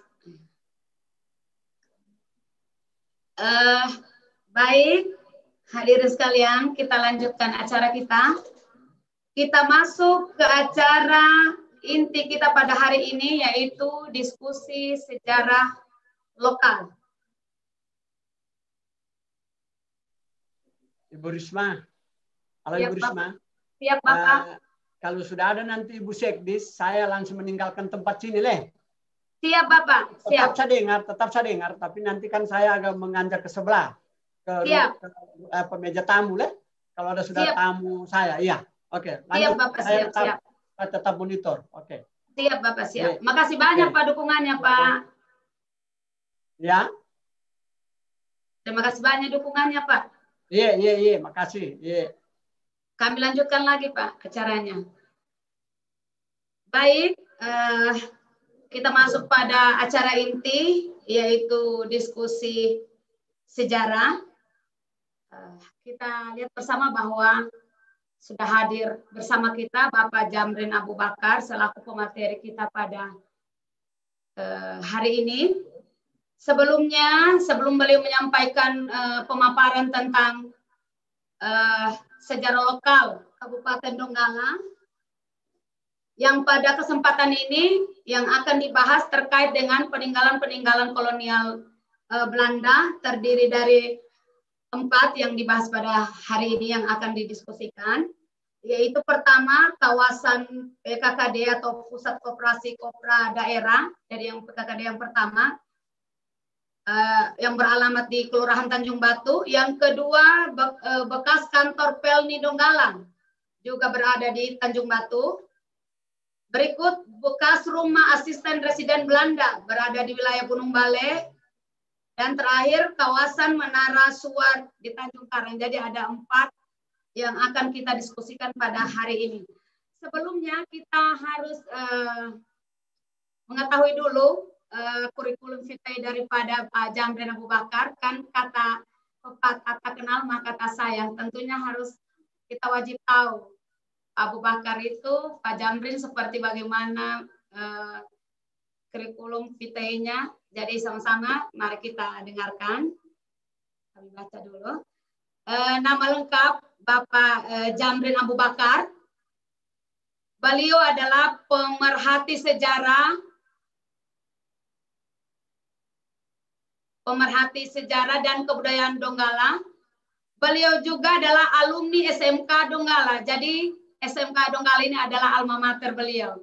Uh, baik, hadirin sekalian, kita lanjutkan acara kita. Kita masuk ke acara inti kita pada hari ini, yaitu diskusi sejarah lokal. Ibu Risma, halo Siap, Ibu Risma. Siap Bapak. Uh, kalau sudah ada nanti Ibu Sekdis, saya langsung meninggalkan tempat sini, Leh. Siap Bapak, siap. Tetap saya dengar, tetap saya dengar, tapi nanti kan saya agak menganjak ke sebelah, ke, siap. ke apa, meja tamu, Leh. Kalau ada sudah siap. Tamu saya, iya. Oke, lanjut. Siap Bapak, saya siap, tetap, siap. Saya tetap monitor, oke. Siap Bapak, siap. Oke. Makasih banyak Oke. Pak dukungannya Pak. Ya. Terima kasih banyak dukungannya Pak. Iya, iya, iya, makasih. Iya. Kami lanjutkan lagi Pak acaranya. Baik, eh, kita masuk pada acara inti, yaitu diskusi sejarah. Uh, kita lihat bersama bahwa sudah hadir bersama kita Bapak Jamrin Abu Bakar selaku pemateri kita pada uh, hari ini. Sebelumnya, sebelum beliau menyampaikan uh, pemaparan tentang uh, sejarah lokal Kabupaten Donggala, yang pada kesempatan ini yang akan dibahas terkait dengan peninggalan-peninggalan kolonial uh, Belanda, terdiri dari empat yang dibahas pada hari ini yang akan didiskusikan, yaitu pertama kawasan P K K D atau Pusat Koperasi Kopra Daerah, dari yang P K K D yang pertama, uh, yang beralamat di Kelurahan Tanjung Batu, yang kedua be uh, bekas kantor Pelni Donggala, juga berada di Tanjung Batu. Berikut bekas rumah asisten residen Belanda berada di wilayah Gunung Bale. Dan terakhir kawasan Menara Suar di Tanjung Karang. Jadi ada empat yang akan kita diskusikan pada hari ini. Sebelumnya kita harus uh, mengetahui dulu uh, kurikulum vitae daripada Pak Jamrin Abu Bakar. Kan kata kata kenal maka kata sayang. Tentunya harus kita wajib tahu Abu Bakar itu, Pak Jamrin seperti bagaimana uh, kurikulum vitae-nya. Jadi sama-sama mari kita dengarkan. Kami baca dulu. Uh, nama lengkap Bapak uh, Jamrin Abu Bakar. Beliau adalah pemerhati sejarah, pemerhati sejarah dan kebudayaan Donggala. Beliau juga adalah alumni S M K Donggala. Jadi S M K Donggala ini adalah alma mater beliau.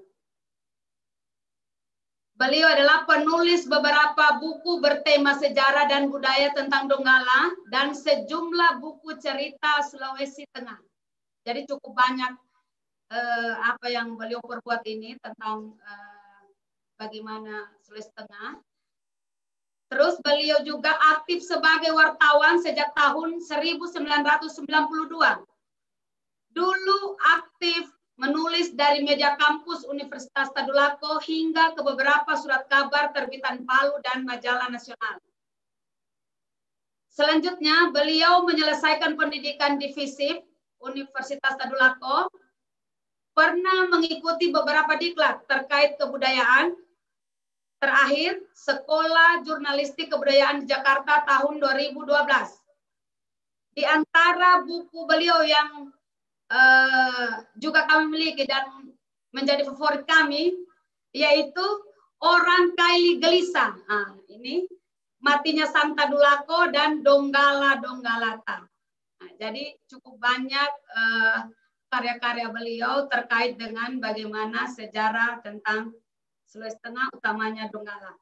Beliau adalah penulis beberapa buku bertema sejarah dan budaya tentang Donggala dan sejumlah buku cerita Sulawesi Tengah. Jadi cukup banyak eh, apa yang beliau perbuat ini tentang eh, bagaimana Sulawesi Tengah. Terus beliau juga aktif sebagai wartawan sejak tahun seribu sembilan ratus sembilan puluh dua. Dulu aktif menulis dari meja kampus Universitas Tadulako hingga ke beberapa surat kabar terbitan Palu dan majalah nasional. Selanjutnya, beliau menyelesaikan pendidikan di FISIP Universitas Tadulako, pernah mengikuti beberapa diklat terkait kebudayaan. Terakhir, Sekolah Jurnalistik Kebudayaan di Jakarta tahun dua ribu dua belas. Di antara buku beliau yang uh, juga kami miliki dan menjadi favorit kami, yaitu Orang Kaili Gelisah. Nah, ini Matinya Sang Tadulako dan Donggala Donggalata. Nah, jadi cukup banyak uh, karya-karya beliau terkait dengan bagaimana sejarah tentang Sulawesi Tengah, utamanya Donggala.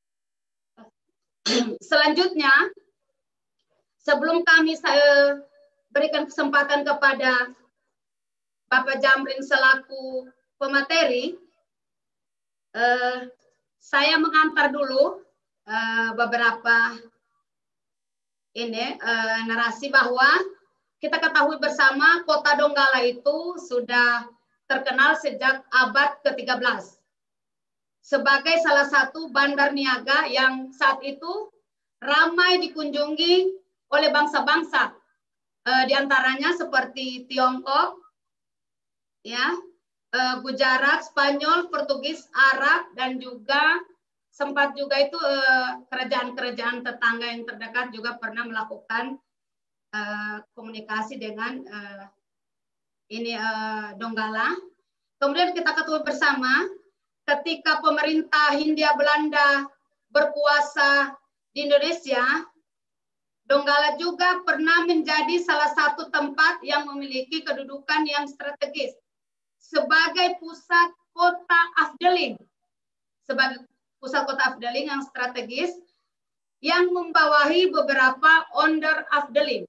Selanjutnya, sebelum kami saya berikan kesempatan kepada Bapak Jamrin selaku pemateri, eh, saya mengantar dulu eh, beberapa ini eh, narasi bahwa kita ketahui bersama kota Donggala itu sudah terkenal sejak abad ke tiga belas sebagai salah satu bandar niaga yang saat itu ramai dikunjungi oleh bangsa-bangsa, e, diantaranya seperti Tiongkok, ya, e, Gujarat, Spanyol, Portugis, Arab, dan juga sempat juga itu kerajaan-kerajaan tetangga yang terdekat juga pernah melakukan e, komunikasi dengan e, ini e, Donggala. Kemudian kita ketahui bersama, ketika pemerintah Hindia Belanda berkuasa di Indonesia, Donggala juga pernah menjadi salah satu tempat yang memiliki kedudukan yang strategis sebagai pusat kota Afdeling, sebagai pusat kota Afdeling yang strategis yang membawahi beberapa onder Afdeling.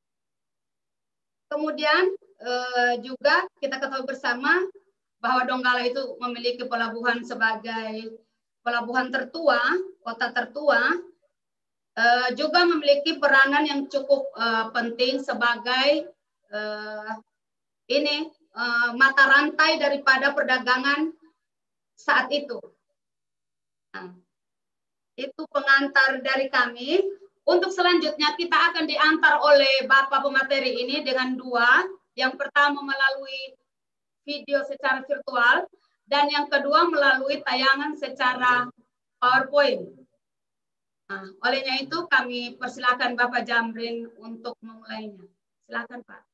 Kemudian eh, juga kita ketahui bersama bahwa Donggala itu memiliki pelabuhan sebagai pelabuhan tertua, kota tertua, uh, juga memiliki peranan yang cukup uh, penting sebagai uh, ini uh, mata rantai daripada perdagangan saat itu. Nah, itu pengantar dari kami. Untuk selanjutnya kita akan diantar oleh Bapak pemateri ini dengan dua. Yang pertama melalui video secara virtual, dan yang kedua melalui tayangan secara PowerPoint. Nah, olehnya itu kami persilakan Bapak Jamrin untuk memulainya. Silakan Pak.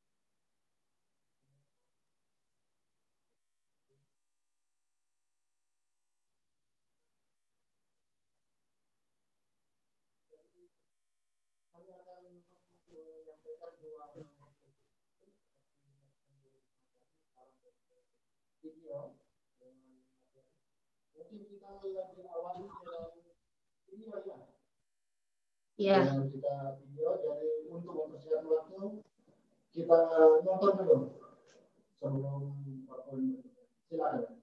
Video. Mungkin kita lebih awal dengan video ya. Iya. Dengan kita video, jadi untuk mempersiapkan waktu kita nonton dulu sebelum PowerPoint. Silakan.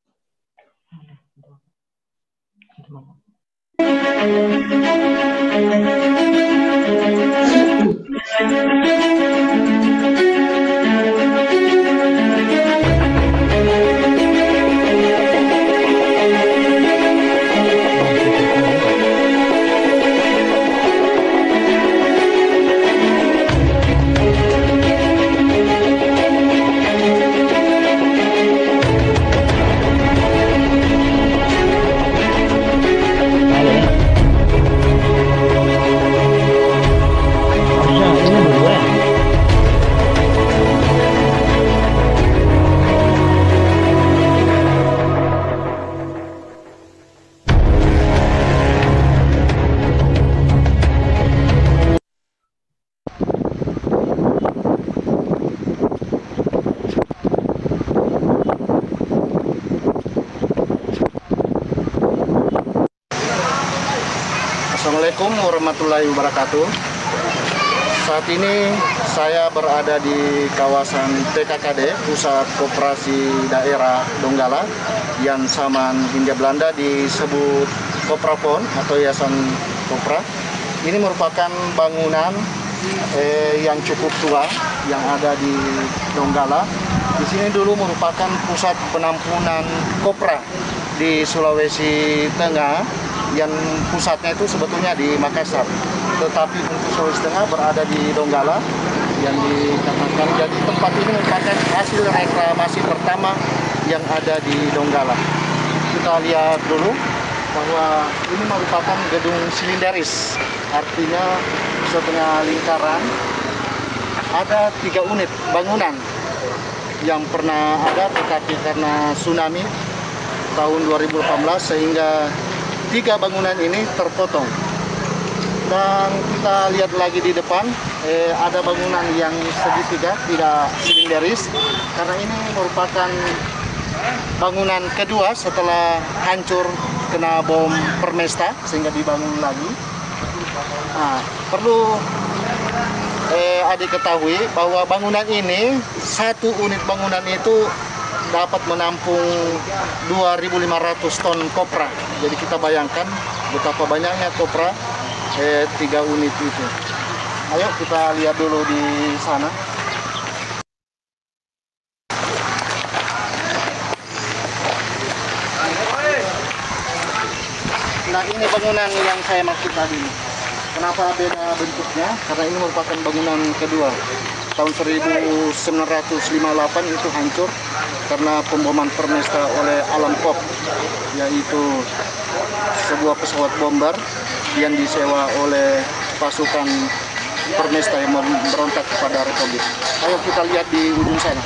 Assalamualaikum warahmatullahi wabarakatuh. Saat ini saya berada di kawasan P K K D, Pusat Koperasi Daerah Donggala, yang zaman Hindia Belanda disebut Koprapon atau Yayasan Kopra. Ini merupakan bangunan eh, yang cukup tua yang ada di Donggala. Di sini dulu merupakan pusat penampungan kopra di Sulawesi Tengah, yang pusatnya itu sebetulnya di Makassar. Tetapi untuk Sulawesi Tengah berada di Donggala yang dikatakan. Jadi tempat ini merupakan hasil reklamasi pertama yang ada di Donggala. Kita lihat dulu bahwa ini merupakan gedung silinderis, artinya setengah lingkaran. Ada tiga unit bangunan yang pernah ada, tetapi karena tsunami tahun dua ribu delapan belas sehingga tiga bangunan ini terpotong. Dan kita lihat lagi di depan, eh, ada bangunan yang segitiga, tidak silinderis, karena ini merupakan bangunan kedua setelah hancur kena bom Permesta sehingga dibangun lagi. Nah, perlu eh, adik ketahui bahwa bangunan ini, satu unit bangunan itu dapat menampung dua ribu lima ratus ton kopra. Jadi kita bayangkan betapa banyaknya kopra eh, tiga unit itu. Ayo kita lihat dulu di sana. Nah, ini bangunan yang saya maksud tadi. Kenapa beda bentuknya? Karena ini merupakan bangunan kedua. Tahun seribu sembilan ratus lima puluh delapan itu hancur karena pemboman Permesta oleh Alam Pop, yaitu sebuah pesawat bomber yang disewa oleh pasukan Permesta yang memberontak kepada Republik. Ayo kita lihat di ujung sana.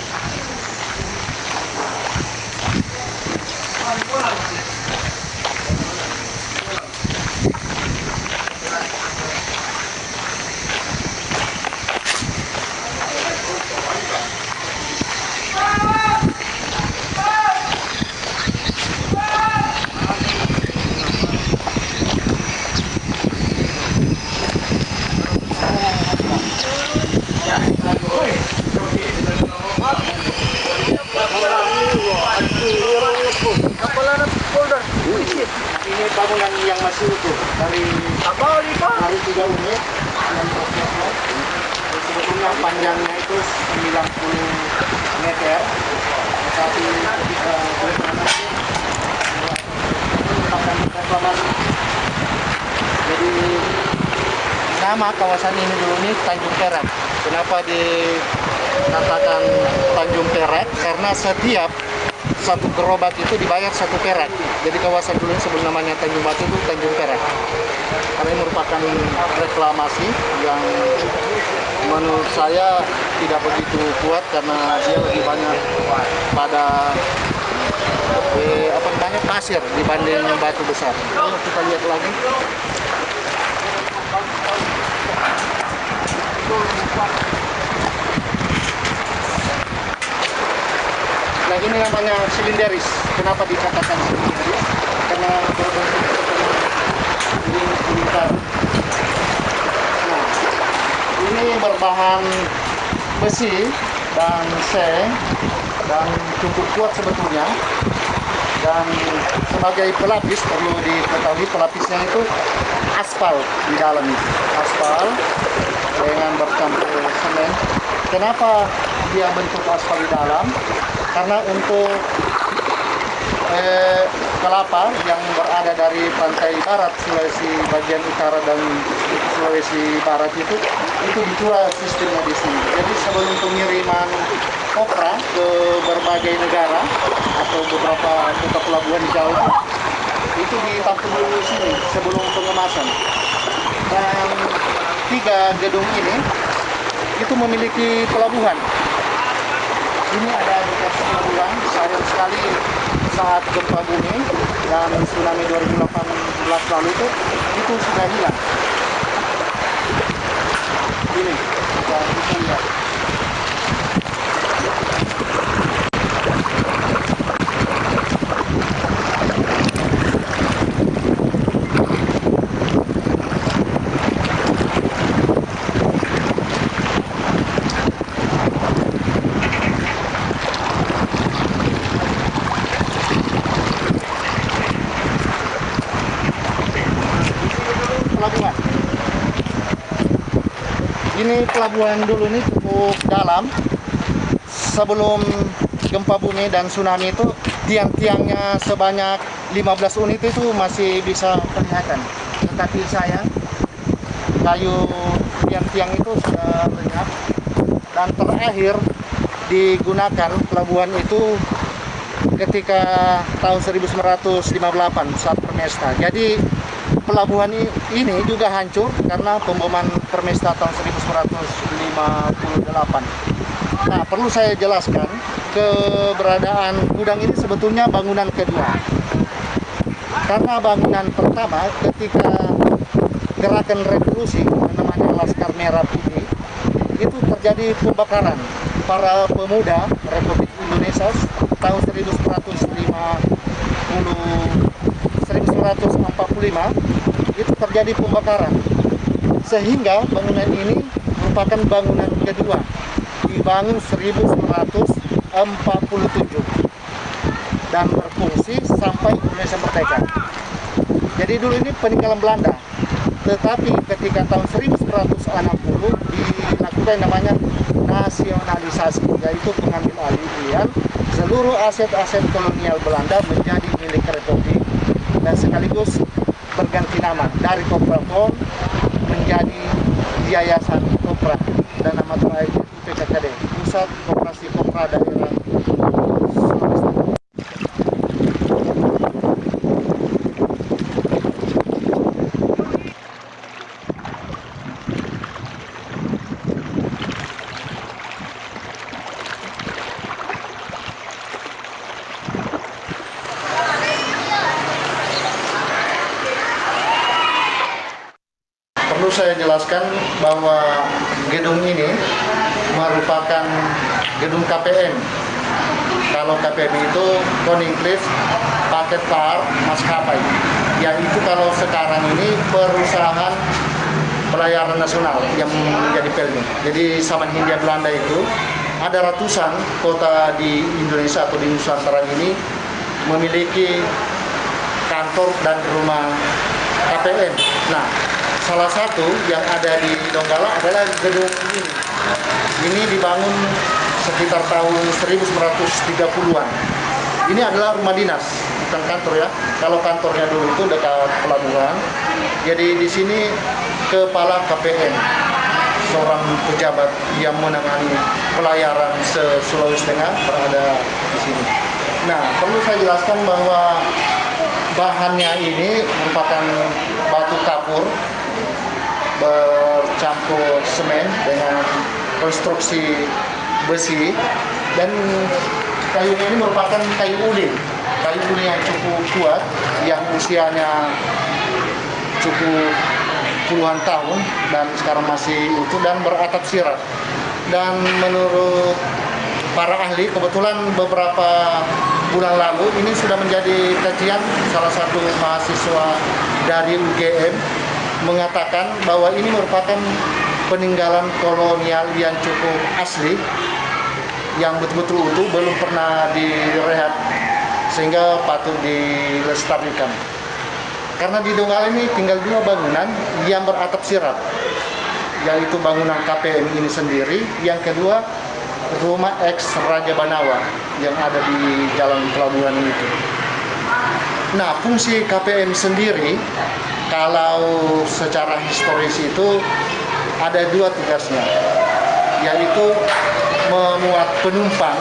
Ini bangunan yang masih utuh dari dari tiga unit yang terpotong. Sebetulnya panjangnya itu sembilan puluh meter, tapi kita akan reklamasi. Jadi nama kawasan ini dulu ini Tanjung Perak. Kenapa dikatakan Tanjung Perak? Karena setiap satu gerobak itu dibayar satu perak. Jadi kawasan dulu sebelum namanya Tanjung Batu itu Tanjung Perak. Karena ini merupakan reklamasi yang menurut saya tidak begitu kuat karena dia lebih banyak pada eh, apa namanya pasir dibanding batu besar. Lalu kita lihat lagi. Nah, ini namanya silinderis. Kenapa dikatakan silinderis? Karena berbentuk lingkar. Nah, ini berbahan besi dan seng dan cukup kuat sebetulnya. Dan sebagai pelapis perlu diketahui pelapisnya itu aspal di dalam itu. Aspal dengan bercampur semen. Kenapa dia bentuk aspal di dalam? Karena untuk eh, kelapa yang berada dari pantai barat Sulawesi bagian utara dan Sulawesi Barat itu itu dicurah sistemnya di sini. Jadi sebelum pengiriman kopra ke berbagai negara atau beberapa kota pelabuhan jauh itu ditampung dulu di sini sebelum pengemasan. Dan tiga gedung ini itu memiliki pelabuhan. Ini ada dekat pelabuhan, sayang sekali saat gempa bumi dan tsunami dua ribu delapan belas lalu itu itu sudah hilang. Ini kita bisa lihat. ini pelabuhan dulu ini cukup dalam. Sebelum gempa bumi dan tsunami itu tiang-tiangnya sebanyak lima belas unit itu masih bisa kelihatan. Tetapi sayang kayu tiang-tiang itu sudah lenyap dan terakhir digunakan pelabuhan itu ketika tahun seribu sembilan ratus lima puluh delapan saat Permesta. Jadi pelabuhan ini juga hancur karena pemboman Permesta tahun seribu sembilan ratus lima puluh delapan. Nah, perlu saya jelaskan, keberadaan gudang ini sebetulnya bangunan kedua. Karena bangunan pertama ketika gerakan revolusi namanya Laskar Merah Putih itu terjadi pembakaran para pemuda Republik Indonesia tahun seribu sembilan ratus empat puluh lima itu terjadi pembakaran sehingga bangunan ini merupakan bangunan kedua dibangun seribu sembilan ratus empat puluh tujuh dan berfungsi sampai Indonesia merdeka. Jadi dulu ini peninggalan Belanda, tetapi ketika tahun seribu sembilan ratus enam puluh dilakukan namanya nasionalisasi, yaitu pengambil alihan seluruh aset-aset kolonial Belanda menjadi milik Republik dan sekaligus berganti nama dari Kopra-Pol menjadi Yayasan Kopra dan nama terakhir itu P K K D, Pusat Koperasi Kopra Daerah. Perlu saya jelaskan bahwa gedung ini merupakan gedung K P M. Kalau K P M itu Koninklijke Paketvaart Maatschappij, yaitu kalau sekarang ini perusahaan pelayaran nasional yang menjadi P L N. Jadi zaman Hindia Belanda itu ada ratusan kota di Indonesia atau di Nusantara ini memiliki kantor dan rumah K P M. Nah, salah satu yang ada di Donggala adalah gedung ini. Ini dibangun sekitar tahun seribu sembilan ratus tiga puluhan. Ini adalah rumah dinas, bukan kantor ya. Kalau kantornya dulu itu dekat pelabuhan. Jadi di sini kepala K P M, seorang pejabat yang menangani pelayaran se-Sulawesi Tengah berada di sini. Nah, perlu saya jelaskan bahwa bahannya ini merupakan batu kapur bercampur semen dengan konstruksi besi, dan kayunya ini merupakan kayu uling, kayu uling yang cukup kuat, yang usianya cukup puluhan tahun dan sekarang masih utuh dan beratap sirat. Dan menurut para ahli, kebetulan beberapa bulan lalu ini sudah menjadi kajian salah satu mahasiswa dari U G M mengatakan bahwa ini merupakan peninggalan kolonial yang cukup asli, yang betul-betul utuh, belum pernah direhat, sehingga patut dilestarikan. Karena di Donggala ini tinggal dua bangunan yang beratap sirat, yaitu bangunan K P M ini sendiri, yang kedua rumah ex Raja Banawa yang ada di Jalan Pelabuhan itu. Nah, fungsi K P M sendiri kalau secara historis itu ada dua tugasnya, yaitu memuat penumpang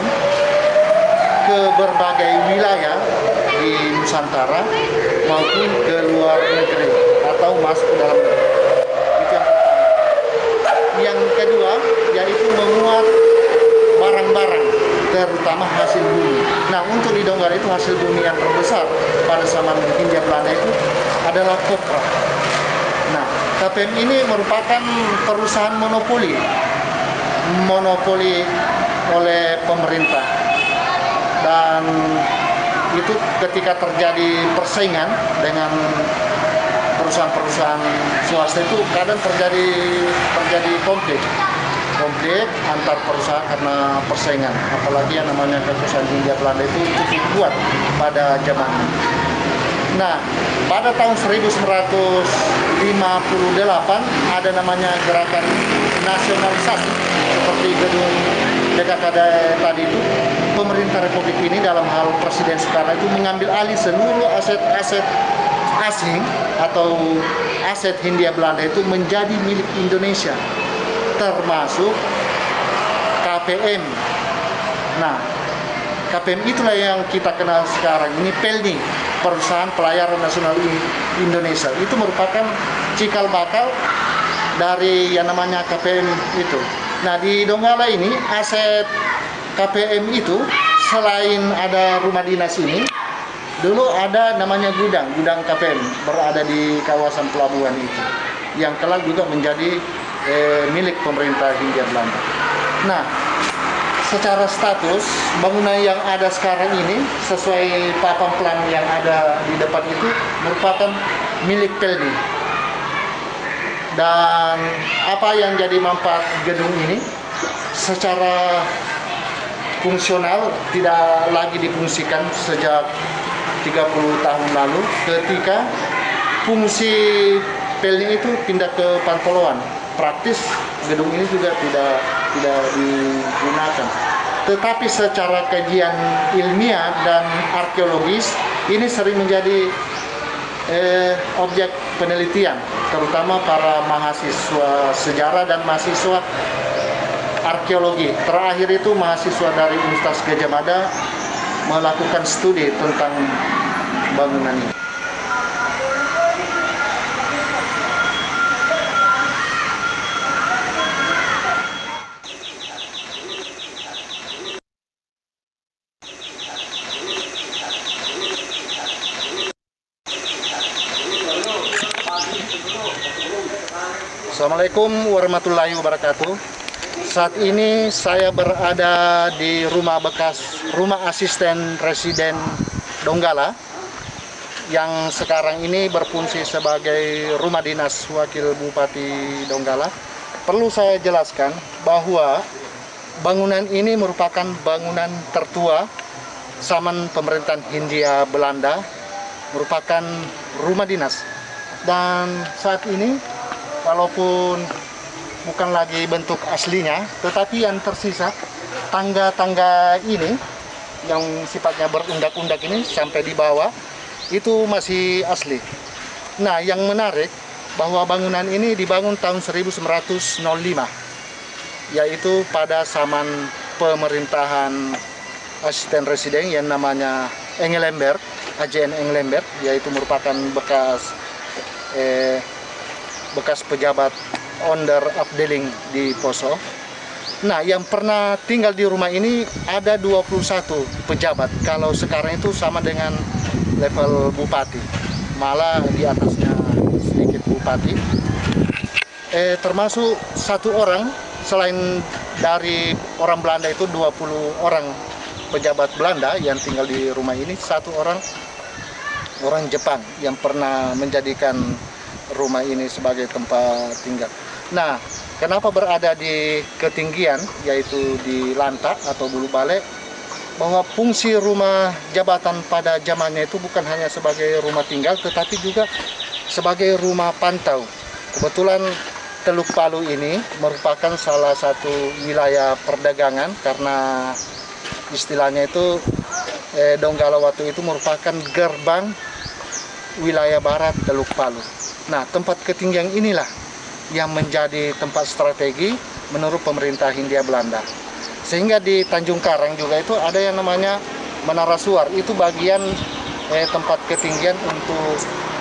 ke berbagai wilayah di Nusantara maupun ke luar negeri atau masuk ke dalam negeri. Itu yang pertama. Yang kedua yaitu memuat barang-barang, terutama hasil bumi. Nah, untuk di Donggala itu hasil bumi yang terbesar pada zaman Hindia Belanda itu adalah kopra. Nah, K P M ini merupakan perusahaan monopoli, monopoli oleh pemerintah, dan itu ketika terjadi persaingan dengan perusahaan-perusahaan swasta itu kadang terjadi terjadi konflik. konflik antar perusahaan karena persaingan, apalagi yang namanya kekuasaan Hindia Belanda itu cukup kuat pada zaman. Nah, pada tahun seribu sembilan ratus lima puluh delapan ada namanya gerakan nasionalisasi seperti gedung P K K D tadi itu, pemerintah Republik ini dalam hal Presiden Soekarno itu mengambil alih seluruh aset-aset asing atau aset Hindia Belanda itu menjadi milik Indonesia, termasuk K P M. Nah, K P M itulah yang kita kenal sekarang ini, P E L N I, Perusahaan Pelayaran Nasional Indonesia. Itu merupakan cikal bakal dari yang namanya K P M itu. Nah, di Donggala ini aset K P M itu selain ada rumah dinas ini, dulu ada namanya gudang, gudang K P M berada di kawasan pelabuhan itu, yang kelak juga menjadi eh, milik pemerintah Hindia Belanda. Nah, secara status bangunan yang ada sekarang ini sesuai papan plan yang ada di depan itu merupakan milik P E L N I. Dan apa yang jadi manfaat gedung ini secara fungsional tidak lagi difungsikan sejak tiga puluh tahun lalu ketika fungsi P E L N I itu pindah ke Pantoloan. Praktis gedung ini juga tidak tidak digunakan. Tetapi secara kajian ilmiah dan arkeologis ini sering menjadi eh, objek penelitian, terutama para mahasiswa sejarah dan mahasiswa arkeologi. Terakhir itu mahasiswa dari Universitas Gadjah Mada melakukan studi tentang bangunan ini. Assalamualaikum warahmatullahi wabarakatuh. Saat ini saya berada di rumah bekas rumah asisten residen Donggala yang sekarang ini berfungsi sebagai rumah dinas Wakil Bupati Donggala. Perlu saya jelaskan bahwa bangunan ini merupakan bangunan tertua zaman pemerintahan Hindia Belanda, merupakan rumah dinas. Dan saat ini walaupun bukan lagi bentuk aslinya, tetapi yang tersisa tangga-tangga ini yang sifatnya berundak-undak ini sampai di bawah itu masih asli. Nah, yang menarik bahwa bangunan ini dibangun tahun seribu sembilan ratus lima, yaitu pada zaman pemerintahan asisten residen yang namanya Engelembert, A J N Engelembert, yaitu merupakan bekas eh, bekas pejabat onder afdeling di Poso. Nah, yang pernah tinggal di rumah ini ada dua puluh satu pejabat. Kalau sekarang itu sama dengan level bupati, malah di atasnya sedikit bupati. Eh, termasuk satu orang, selain dari orang Belanda itu dua puluh orang pejabat Belanda yang tinggal di rumah ini, satu orang orang Jepang yang pernah menjadikan rumah ini sebagai tempat tinggal. Nah, kenapa berada di ketinggian, yaitu di lantak atau bulu balik, bahwa fungsi rumah jabatan pada zamannya itu bukan hanya sebagai rumah tinggal, tetapi juga sebagai rumah pantau. Kebetulan Teluk Palu ini merupakan salah satu wilayah perdagangan, karena istilahnya itu eh, Donggala waktu itu merupakan gerbang wilayah barat Teluk Palu. Nah, tempat ketinggian inilah yang menjadi tempat strategi menurut pemerintah Hindia Belanda. Sehingga di Tanjung Karang juga itu ada yang namanya Menara Suar. Itu bagian eh, tempat ketinggian untuk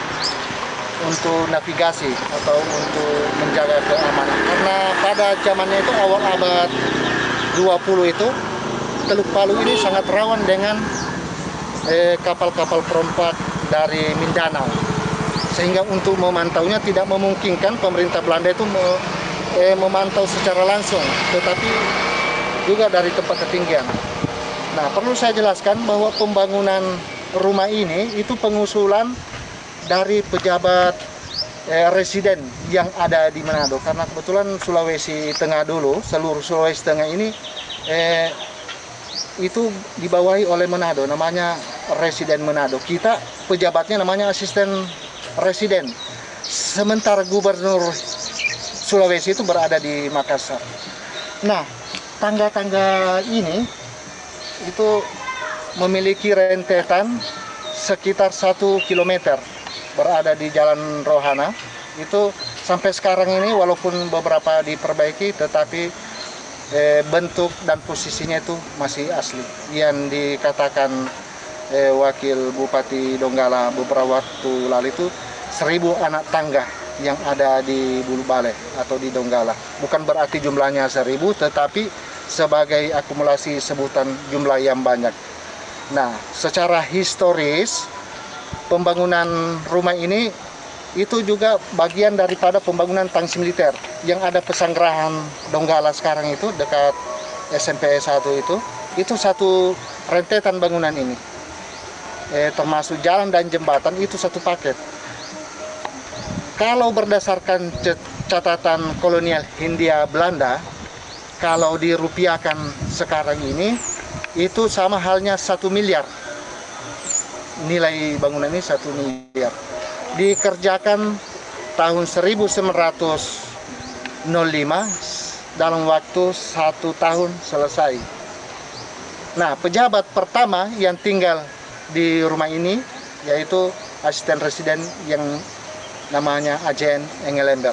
untuk navigasi atau untuk menjaga keamanan. Karena pada zamannya itu awal abad dua puluh itu Teluk Palu ini sangat rawan dengan eh, kapal-kapal perompak dari Mindanao. Sehingga untuk memantaunya tidak memungkinkan pemerintah Belanda itu me, eh, memantau secara langsung, tetapi juga dari tempat ketinggian. Nah, perlu saya jelaskan bahwa pembangunan rumah ini itu pengusulan dari pejabat eh, residen yang ada di Manado, karena kebetulan Sulawesi Tengah dulu, seluruh Sulawesi Tengah ini eh, itu dibawahi oleh Manado, namanya residen Manado. Kita pejabatnya namanya asisten residen. Sementara gubernur Sulawesi itu berada di Makassar. Nah, tangga-tangga ini itu memiliki rentetan sekitar satu kilometer berada di Jalan Rohana. Itu sampai sekarang ini walaupun beberapa diperbaiki, tetapi eh, bentuk dan posisinya itu masih asli. Yang dikatakan eh, Wakil Bupati Donggala beberapa waktu lalu itu seribu anak tangga yang ada di Bulu Bale atau di Donggala. Bukan berarti jumlahnya seribu, tetapi sebagai akumulasi sebutan jumlah yang banyak. Nah, secara historis pembangunan rumah ini itu juga bagian daripada pembangunan tangsi militer yang ada pesanggerahan Donggala sekarang itu dekat S M P satu itu. Itu satu rentetan bangunan ini. Eh, termasuk jalan dan jembatan itu satu paket. Kalau berdasarkan catatan kolonial Hindia Belanda, kalau dirupiahkan sekarang ini, itu sama halnya satu miliar. Nilai bangunan ini satu miliar. Dikerjakan tahun seribu sembilan ratus lima, dalam waktu satu tahun selesai. Nah, pejabat pertama yang tinggal di rumah ini, yaitu asisten residen yang namanya Ajen Engelembert.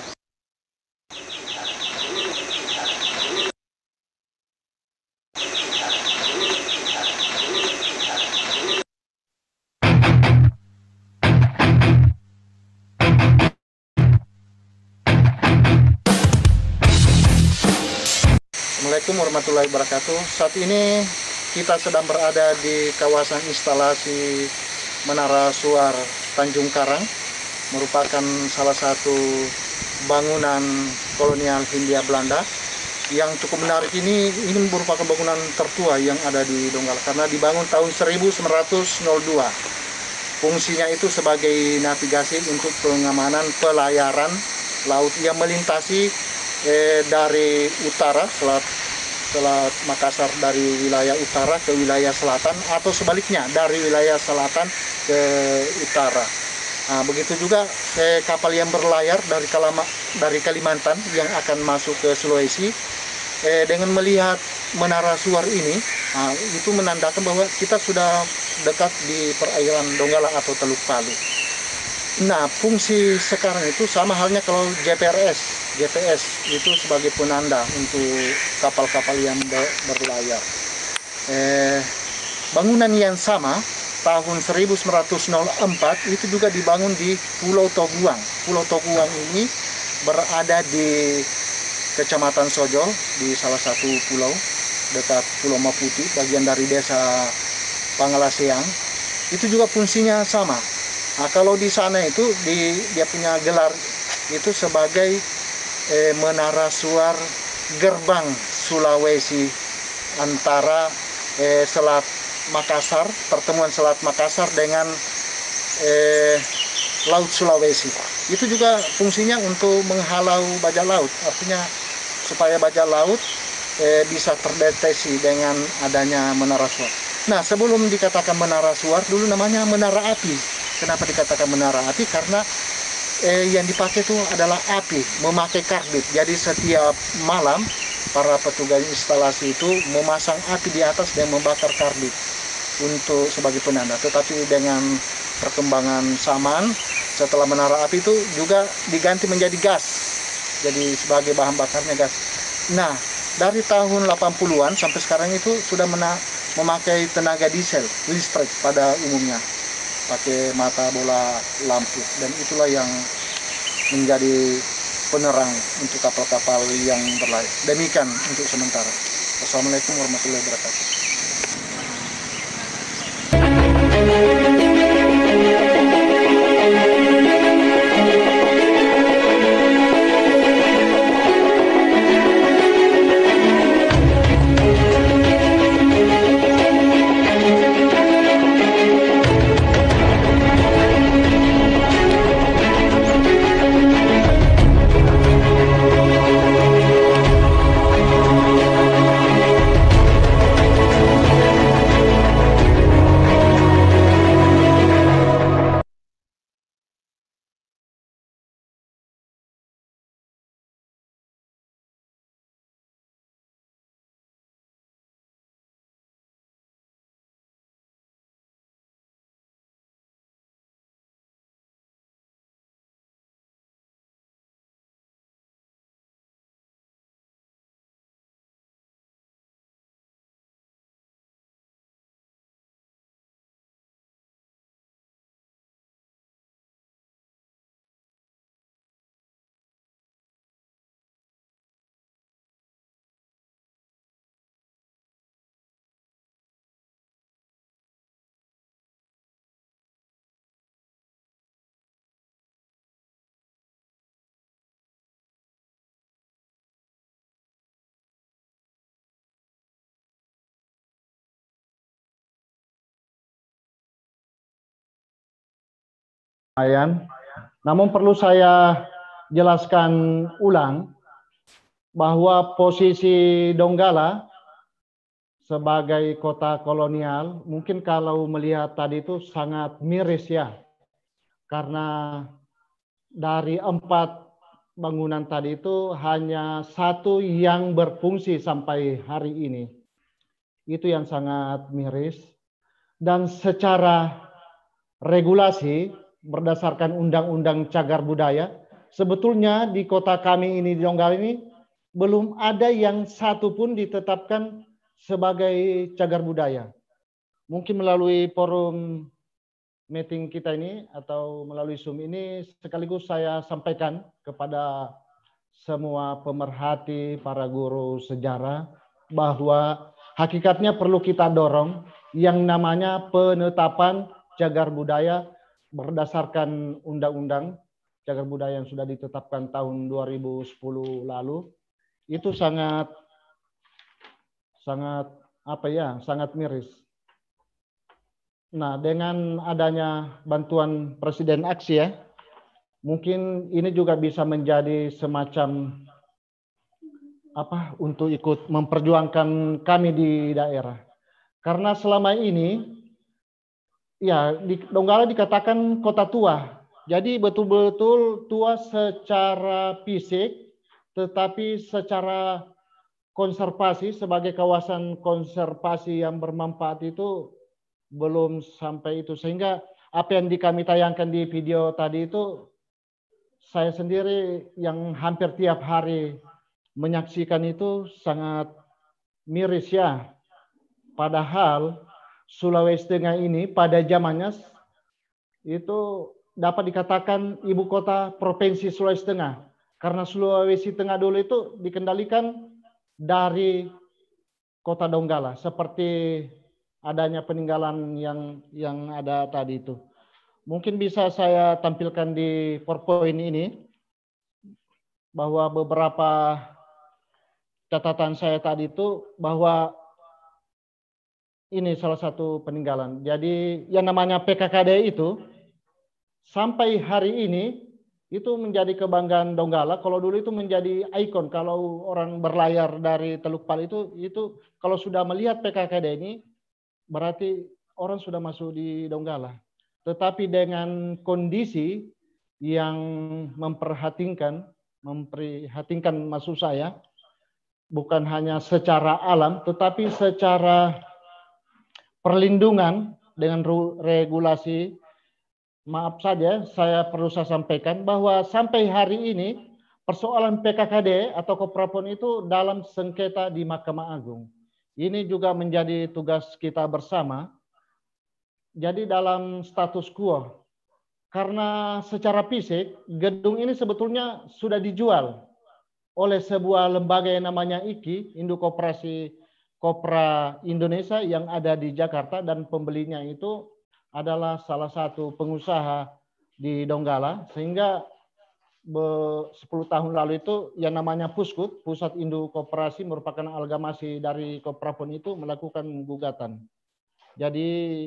Assalamualaikum warahmatullahi wabarakatuh. Saat ini kita sedang berada di kawasan instalasi Menara Suar Tanjung Karang, merupakan salah satu bangunan kolonial Hindia Belanda yang cukup menarik. Ini ini merupakan bangunan tertua yang ada di Donggala karena dibangun tahun seribu sembilan ratus dua. Fungsinya itu sebagai navigasi untuk pengamanan pelayaran laut yang melintasi eh, dari utara, selat, selat Makassar dari wilayah utara ke wilayah selatan, atau sebaliknya dari wilayah selatan ke utara. Nah, begitu juga eh, kapal yang berlayar dari Kalama, dari Kalimantan yang akan masuk ke Sulawesi, eh, dengan melihat Menara Suar ini, nah, itu menandakan bahwa kita sudah dekat di perairan Donggala atau Teluk Palu. Nah, fungsi sekarang itu sama halnya kalau J P R S, G P S itu sebagai penanda untuk kapal-kapal yang berlayar. Eh, bangunan yang sama tahun seribu sembilan ratus empat itu juga dibangun di Pulau Toguang. Pulau Toguang ini berada di Kecamatan Sojol, di salah satu pulau dekat Pulau Maputi, bagian dari desa Pangalaseang. Itu juga fungsinya sama. Nah, kalau di sana itu di, dia punya gelar itu sebagai eh, Menara Suar Gerbang Sulawesi antara eh, Selat Makassar, pertemuan Selat Makassar dengan eh, Laut Sulawesi. Itu juga fungsinya untuk menghalau bajak laut, artinya supaya bajak laut eh, bisa terdeteksi dengan adanya Menara Suar. Nah, sebelum dikatakan Menara Suar, dulu namanya Menara Api. Kenapa dikatakan Menara Api? Karena eh, yang dipakai itu adalah api, memakai karbit. Jadi setiap malam para petugas instalasi itu memasang api di atas dan membakar karbit untuk sebagai penanda. Tetapi dengan perkembangan zaman, setelah menara api itu juga diganti menjadi gas. Jadi sebagai bahan bakarnya gas. Nah, dari tahun delapan puluhan sampai sekarang itu sudah mena memakai tenaga diesel, listrik pada umumnya. Pakai mata bola lampu. Dan itulah yang menjadi penerang untuk kapal-kapal yang berlayar. Demikian untuk sementara. Wassalamualaikum warahmatullahi wabarakatuh. lumayan. Namun perlu saya jelaskan ulang bahwa posisi Donggala sebagai kota kolonial, mungkin kalau melihat tadi itu sangat miris ya. Karena dari empat bangunan tadi itu hanya satu yang berfungsi sampai hari ini. Itu yang sangat miris. Dan secara regulasi berdasarkan Undang-Undang Cagar Budaya, sebetulnya di kota kami ini di Donggala ini belum ada yang satu pun ditetapkan sebagai cagar budaya. Mungkin melalui forum meeting kita ini atau melalui Zoom ini sekaligus saya sampaikan kepada semua pemerhati, para guru sejarah bahwa hakikatnya perlu kita dorong yang namanya penetapan cagar budaya berdasarkan undang-undang cagar budaya yang sudah ditetapkan tahun dua ribu sepuluh lalu. Itu sangat sangat apa ya, sangat miris. Nah, dengan adanya bantuan Presiden Aksi ya, mungkin ini juga bisa menjadi semacam apa untuk ikut memperjuangkan kami di daerah. Karena selama ini ya di Donggala dikatakan kota tua. Jadi betul-betul tua secara fisik, tetapi secara konservasi sebagai kawasan konservasi yang bermanfaat itu belum sampai itu. Sehingga apa yang di kami tayangkan di video tadi itu saya sendiri yang hampir tiap hari menyaksikan itu sangat miris ya. Padahal Sulawesi Tengah ini pada zamannya itu dapat dikatakan ibu kota Provinsi Sulawesi Tengah. Karena Sulawesi Tengah dulu itu dikendalikan dari kota Donggala. Seperti adanya peninggalan yang yang ada tadi itu. Mungkin bisa saya tampilkan di PowerPoint ini bahwa beberapa catatan saya tadi itu bahwa ini salah satu peninggalan. Jadi yang namanya P K K D itu sampai hari ini itu menjadi kebanggaan Donggala. Kalau dulu itu menjadi ikon. Kalau orang berlayar dari Teluk Pal itu, itu kalau sudah melihat P K K D ini berarti orang sudah masuk di Donggala. Tetapi dengan kondisi yang memperhatinkan, memprihatinkan maksud saya, bukan hanya secara alam, tetapi secara perlindungan dengan regulasi. Maaf saja, saya perlu saya sampaikan bahwa sampai hari ini persoalan P K K D atau Koprapon itu dalam sengketa di Mahkamah Agung. Ini juga menjadi tugas kita bersama. Jadi dalam status quo, karena secara fisik gedung ini sebetulnya sudah dijual oleh sebuah lembaga yang namanya I K I, Induk Koperasi Kopra Indonesia yang ada di Jakarta, dan pembelinya itu adalah salah satu pengusaha di Donggala, sehingga sepuluh tahun lalu itu yang namanya Puskut, Pusat Induk Koperasi merupakan amalgamasi dari Koprapon itu melakukan gugatan. Jadi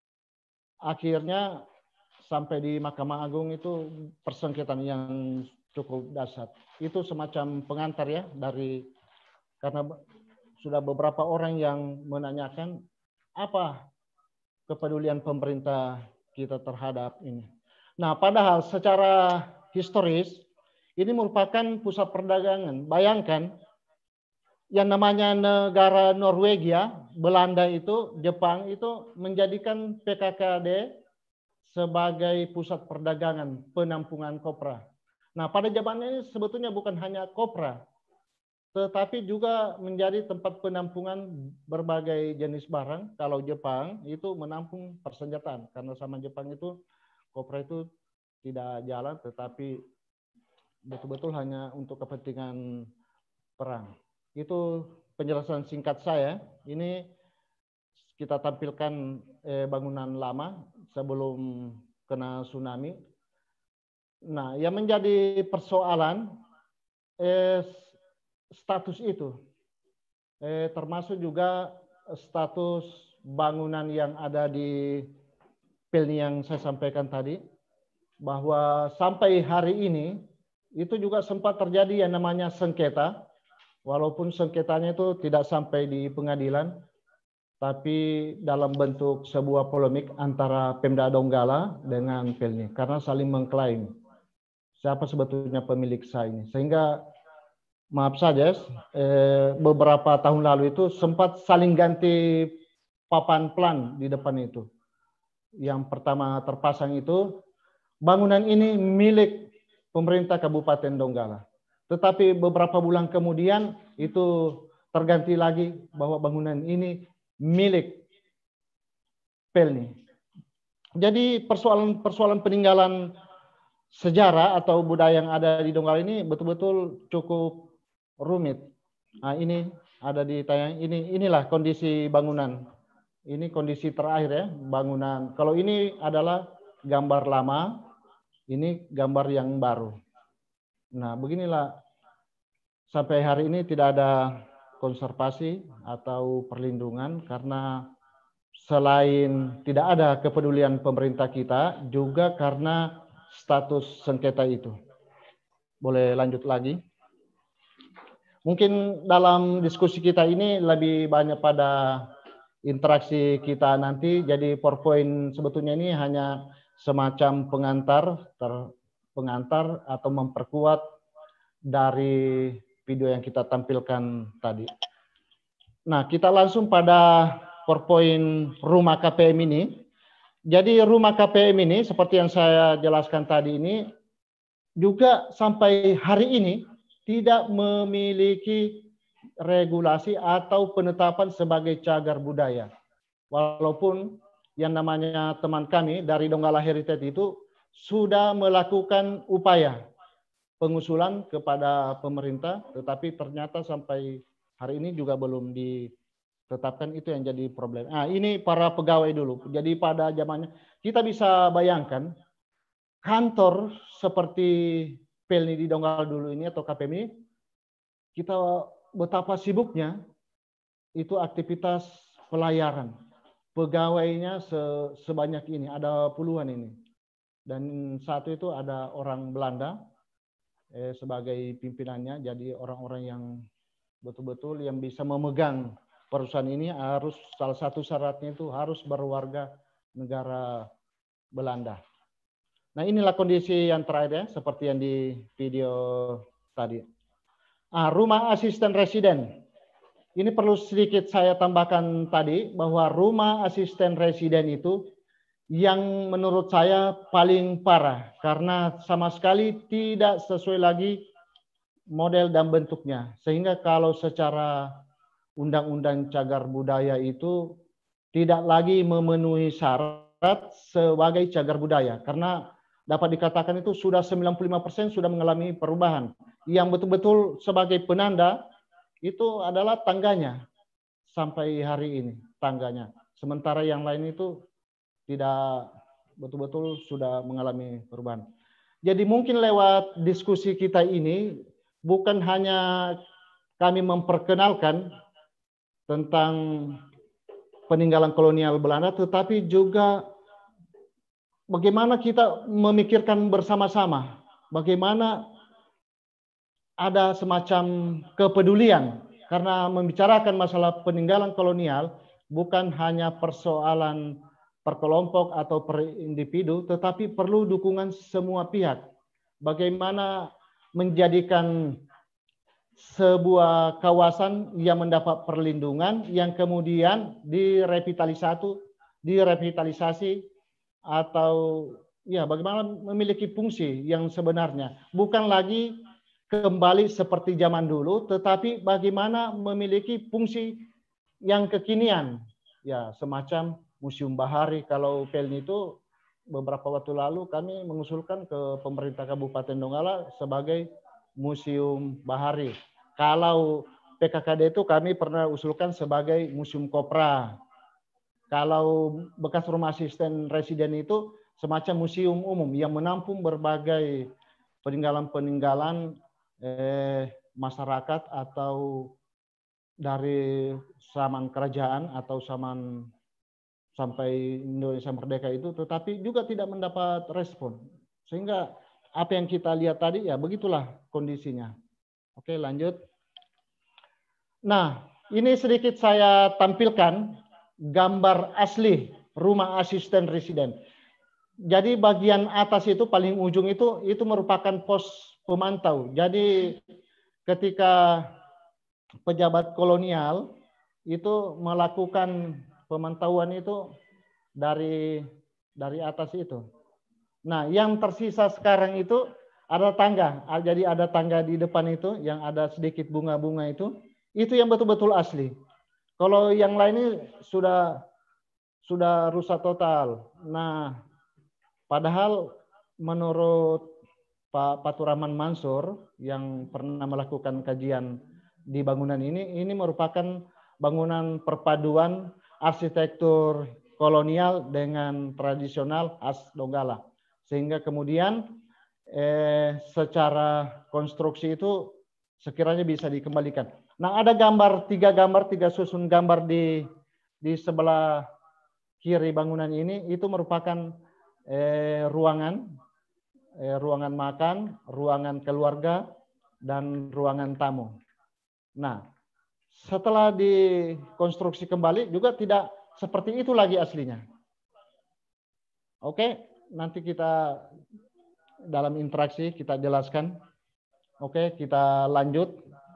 akhirnya sampai di Mahkamah Agung itu persengketaan yang cukup dahsyat. Itu semacam pengantar ya dari, karena sudah beberapa orang yang menanyakan apa kepedulian pemerintah kita terhadap ini. Nah, padahal secara historis ini merupakan pusat perdagangan. Bayangkan yang namanya negara Norwegia, Belanda itu, Jepang itu menjadikan P K K D sebagai pusat perdagangan penampungan kopra. Nah, pada zamannya ini sebetulnya bukan hanya kopra, tetapi juga menjadi tempat penampungan berbagai jenis barang. Kalau Jepang itu menampung persenjataan, karena sama Jepang itu kopra itu tidak jalan, tetapi betul-betul hanya untuk kepentingan perang. Itu penjelasan singkat saya. Ini kita tampilkan eh, bangunan lama sebelum kena tsunami. Nah, yang menjadi persoalan eh, status itu, eh, termasuk juga status bangunan yang ada di P I L yang saya sampaikan tadi. bahwa sampai hari ini itu juga sempat terjadi yang namanya sengketa, walaupun sengketanya itu tidak sampai di pengadilan, tapi dalam bentuk sebuah polemik antara Pemda Donggala dengan Pelni karena saling mengklaim siapa sebetulnya pemilik sah ini. Sehingga maaf saja, eh, beberapa tahun lalu itu sempat saling ganti papan plan di depan itu. Yang pertama terpasang itu bangunan ini milik pemerintah Kabupaten Donggala. Tetapi beberapa bulan kemudian itu terganti lagi bahwa bangunan ini milik Pelni. Jadi persoalan-persoalan peninggalan sejarah atau budaya yang ada di Donggala ini betul-betul cukup rumit. Nah, ini ada di tayang ini, inilah kondisi bangunan. Ini kondisi terakhir ya, bangunan. Kalau ini adalah gambar lama, ini gambar yang baru. Nah, beginilah sampai hari ini tidak ada konservasi atau perlindungan karena selain tidak ada kepedulian pemerintah kita, juga karena status sengketa itu. Boleh lanjut lagi? Mungkin dalam diskusi kita ini lebih banyak pada interaksi kita nanti, jadi PowerPoint sebetulnya ini hanya semacam pengantar, ter, pengantar atau memperkuat dari video yang kita tampilkan tadi. Nah, kita langsung pada PowerPoint rumah K P M ini. Jadi rumah K P M ini seperti yang saya jelaskan tadi ini juga sampai hari ini tidak memiliki regulasi atau penetapan sebagai cagar budaya. Walaupun yang namanya teman kami dari Donggala Heritage itu sudah melakukan upaya pengusulan kepada pemerintah, tetapi ternyata sampai hari ini juga belum ditetapkan, itu yang jadi problem. Nah, ini para pegawai dulu. Jadi pada zamannya kita bisa bayangkan kantor seperti Pelni di Donggala dulu ini atau K P M ini, kita betapa sibuknya itu aktivitas pelayaran. Pegawainya se sebanyak ini, ada puluhan ini. Dan satu itu ada orang Belanda eh, sebagai pimpinannya, jadi orang-orang yang betul-betul yang bisa memegang perusahaan ini harus, salah satu syaratnya itu harus berwarga negara Belanda. Nah, inilah kondisi yang terakhir ya, seperti yang di video tadi. Ah, rumah asisten residen. Ini perlu sedikit saya tambahkan tadi, bahwa rumah asisten residen itu yang menurut saya paling parah, karena sama sekali tidak sesuai lagi model dan bentuknya. Sehingga kalau secara undang-undang cagar budaya itu tidak lagi memenuhi syarat sebagai cagar budaya, karena dapat dikatakan itu sudah sembilan puluh lima persen sudah mengalami perubahan. Yang betul-betul sebagai penanda itu adalah tangganya sampai hari ini, tangganya. Sementara yang lain itu tidak betul-betul sudah mengalami perubahan. Jadi mungkin lewat diskusi kita ini bukan hanya kami memperkenalkan tentang peninggalan kolonial Belanda, tetapi juga bagaimana kita memikirkan bersama-sama, bagaimana ada semacam kepedulian, karena membicarakan masalah peninggalan kolonial bukan hanya persoalan per kelompok atau per individu, tetapi perlu dukungan semua pihak. Bagaimana menjadikan sebuah kawasan yang mendapat perlindungan, yang kemudian direvitalisasi, direvitalisasi atau ya bagaimana memiliki fungsi yang sebenarnya, bukan lagi kembali seperti zaman dulu, tetapi bagaimana memiliki fungsi yang kekinian, ya semacam museum bahari. Kalau Pelni itu beberapa waktu lalu kami mengusulkan ke pemerintah Kabupaten Donggala sebagai museum bahari. Kalau P K K D itu kami pernah usulkan sebagai museum kopra. Kalau bekas rumah asisten residen itu semacam museum umum yang menampung berbagai peninggalan-peninggalan eh, masyarakat atau dari zaman kerajaan atau zaman sampai Indonesia merdeka itu, tetapi juga tidak mendapat respon Sehingga apa yang kita lihat tadi ya begitulah kondisinya. Oke, lanjut. Nah, ini sedikit saya tampilkan gambar asli rumah asisten residen. Jadi bagian atas itu paling ujung itu itu merupakan pos pemantau. Jadi ketika pejabat kolonial itu melakukan pemantauan itu dari dari atas itu. Nah, yang tersisa sekarang itu ada tangga. Jadi ada tangga di depan itu yang ada sedikit bunga-bunga itu. Itu yang betul-betul asli. Kalau yang lain ini sudah sudah rusak total. Nah, padahal menurut Pak Faturrahman Mansur yang pernah melakukan kajian di bangunan ini, ini merupakan bangunan perpaduan arsitektur kolonial dengan tradisional khas Donggala. Sehingga kemudian eh, secara konstruksi itu sekiranya bisa dikembalikan. Nah, ada gambar, tiga gambar, tiga susun gambar di di sebelah kiri bangunan ini, itu merupakan eh, ruangan, eh, ruangan makan, ruangan keluarga, dan ruangan tamu. Nah, setelah dikonstruksi kembali juga tidak seperti itu lagi aslinya. Oke, nanti kita dalam interaksi kita jelaskan. Oke, kita lanjut.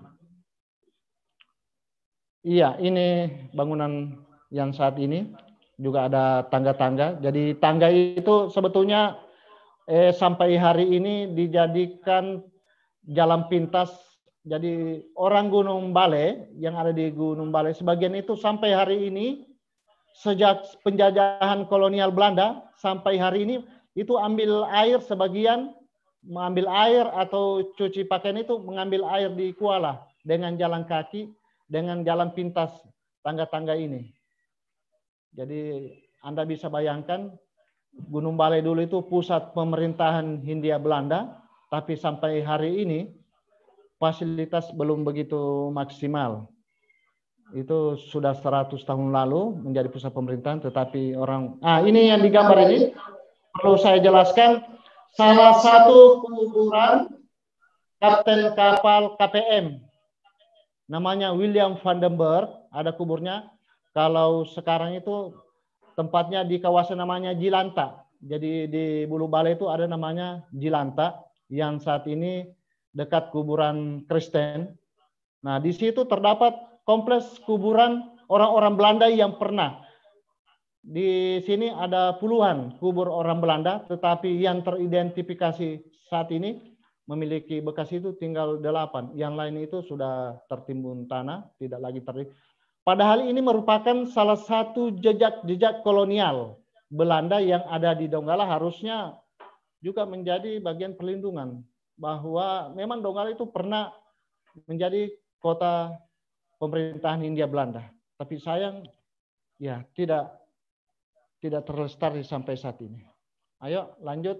Iya, ini bangunan yang saat ini juga ada tangga-tangga. Jadi tangga itu sebetulnya eh, sampai hari ini dijadikan jalan pintas. Jadi orang Gunung Bale yang ada di Gunung Bale sebagian itu sampai hari ini sejak penjajahan kolonial Belanda sampai hari ini itu ambil air sebagian, mengambil air atau cuci pakaian itu mengambil air di Kuala dengan jalan kaki, dengan jalan pintas tangga-tangga ini. Jadi Anda bisa bayangkan Gunung Bale dulu itu pusat pemerintahan Hindia Belanda, tapi sampai hari ini fasilitas belum begitu maksimal. Itu sudah seratus tahun lalu menjadi pusat pemerintahan, tetapi orang... Ah, ini yang digambar ini, perlu saya jelaskan, salah satu kuburan kapten kapal K P M. Namanya William van den Berg, ada kuburnya. Kalau sekarang itu tempatnya di kawasan namanya Jilanta. Jadi di Bulu Bale itu ada namanya Jilanta, yang saat ini dekat kuburan Kristen. Nah, di situ terdapat kompleks kuburan orang-orang Belanda yang pernah. Di sini ada puluhan kubur orang Belanda, tetapi yang teridentifikasi saat ini memiliki bekas itu tinggal delapan. Yang lain itu sudah tertimbun tanah, tidak lagi terlihat. Padahal ini merupakan salah satu jejak-jejak kolonial Belanda yang ada di Donggala, harusnya juga menjadi bagian perlindungan. Bahwa memang Donggala itu pernah menjadi kota pemerintahan Hindia Belanda. Tapi sayang, ya tidak tidak terlestari sampai saat ini. Ayo lanjut.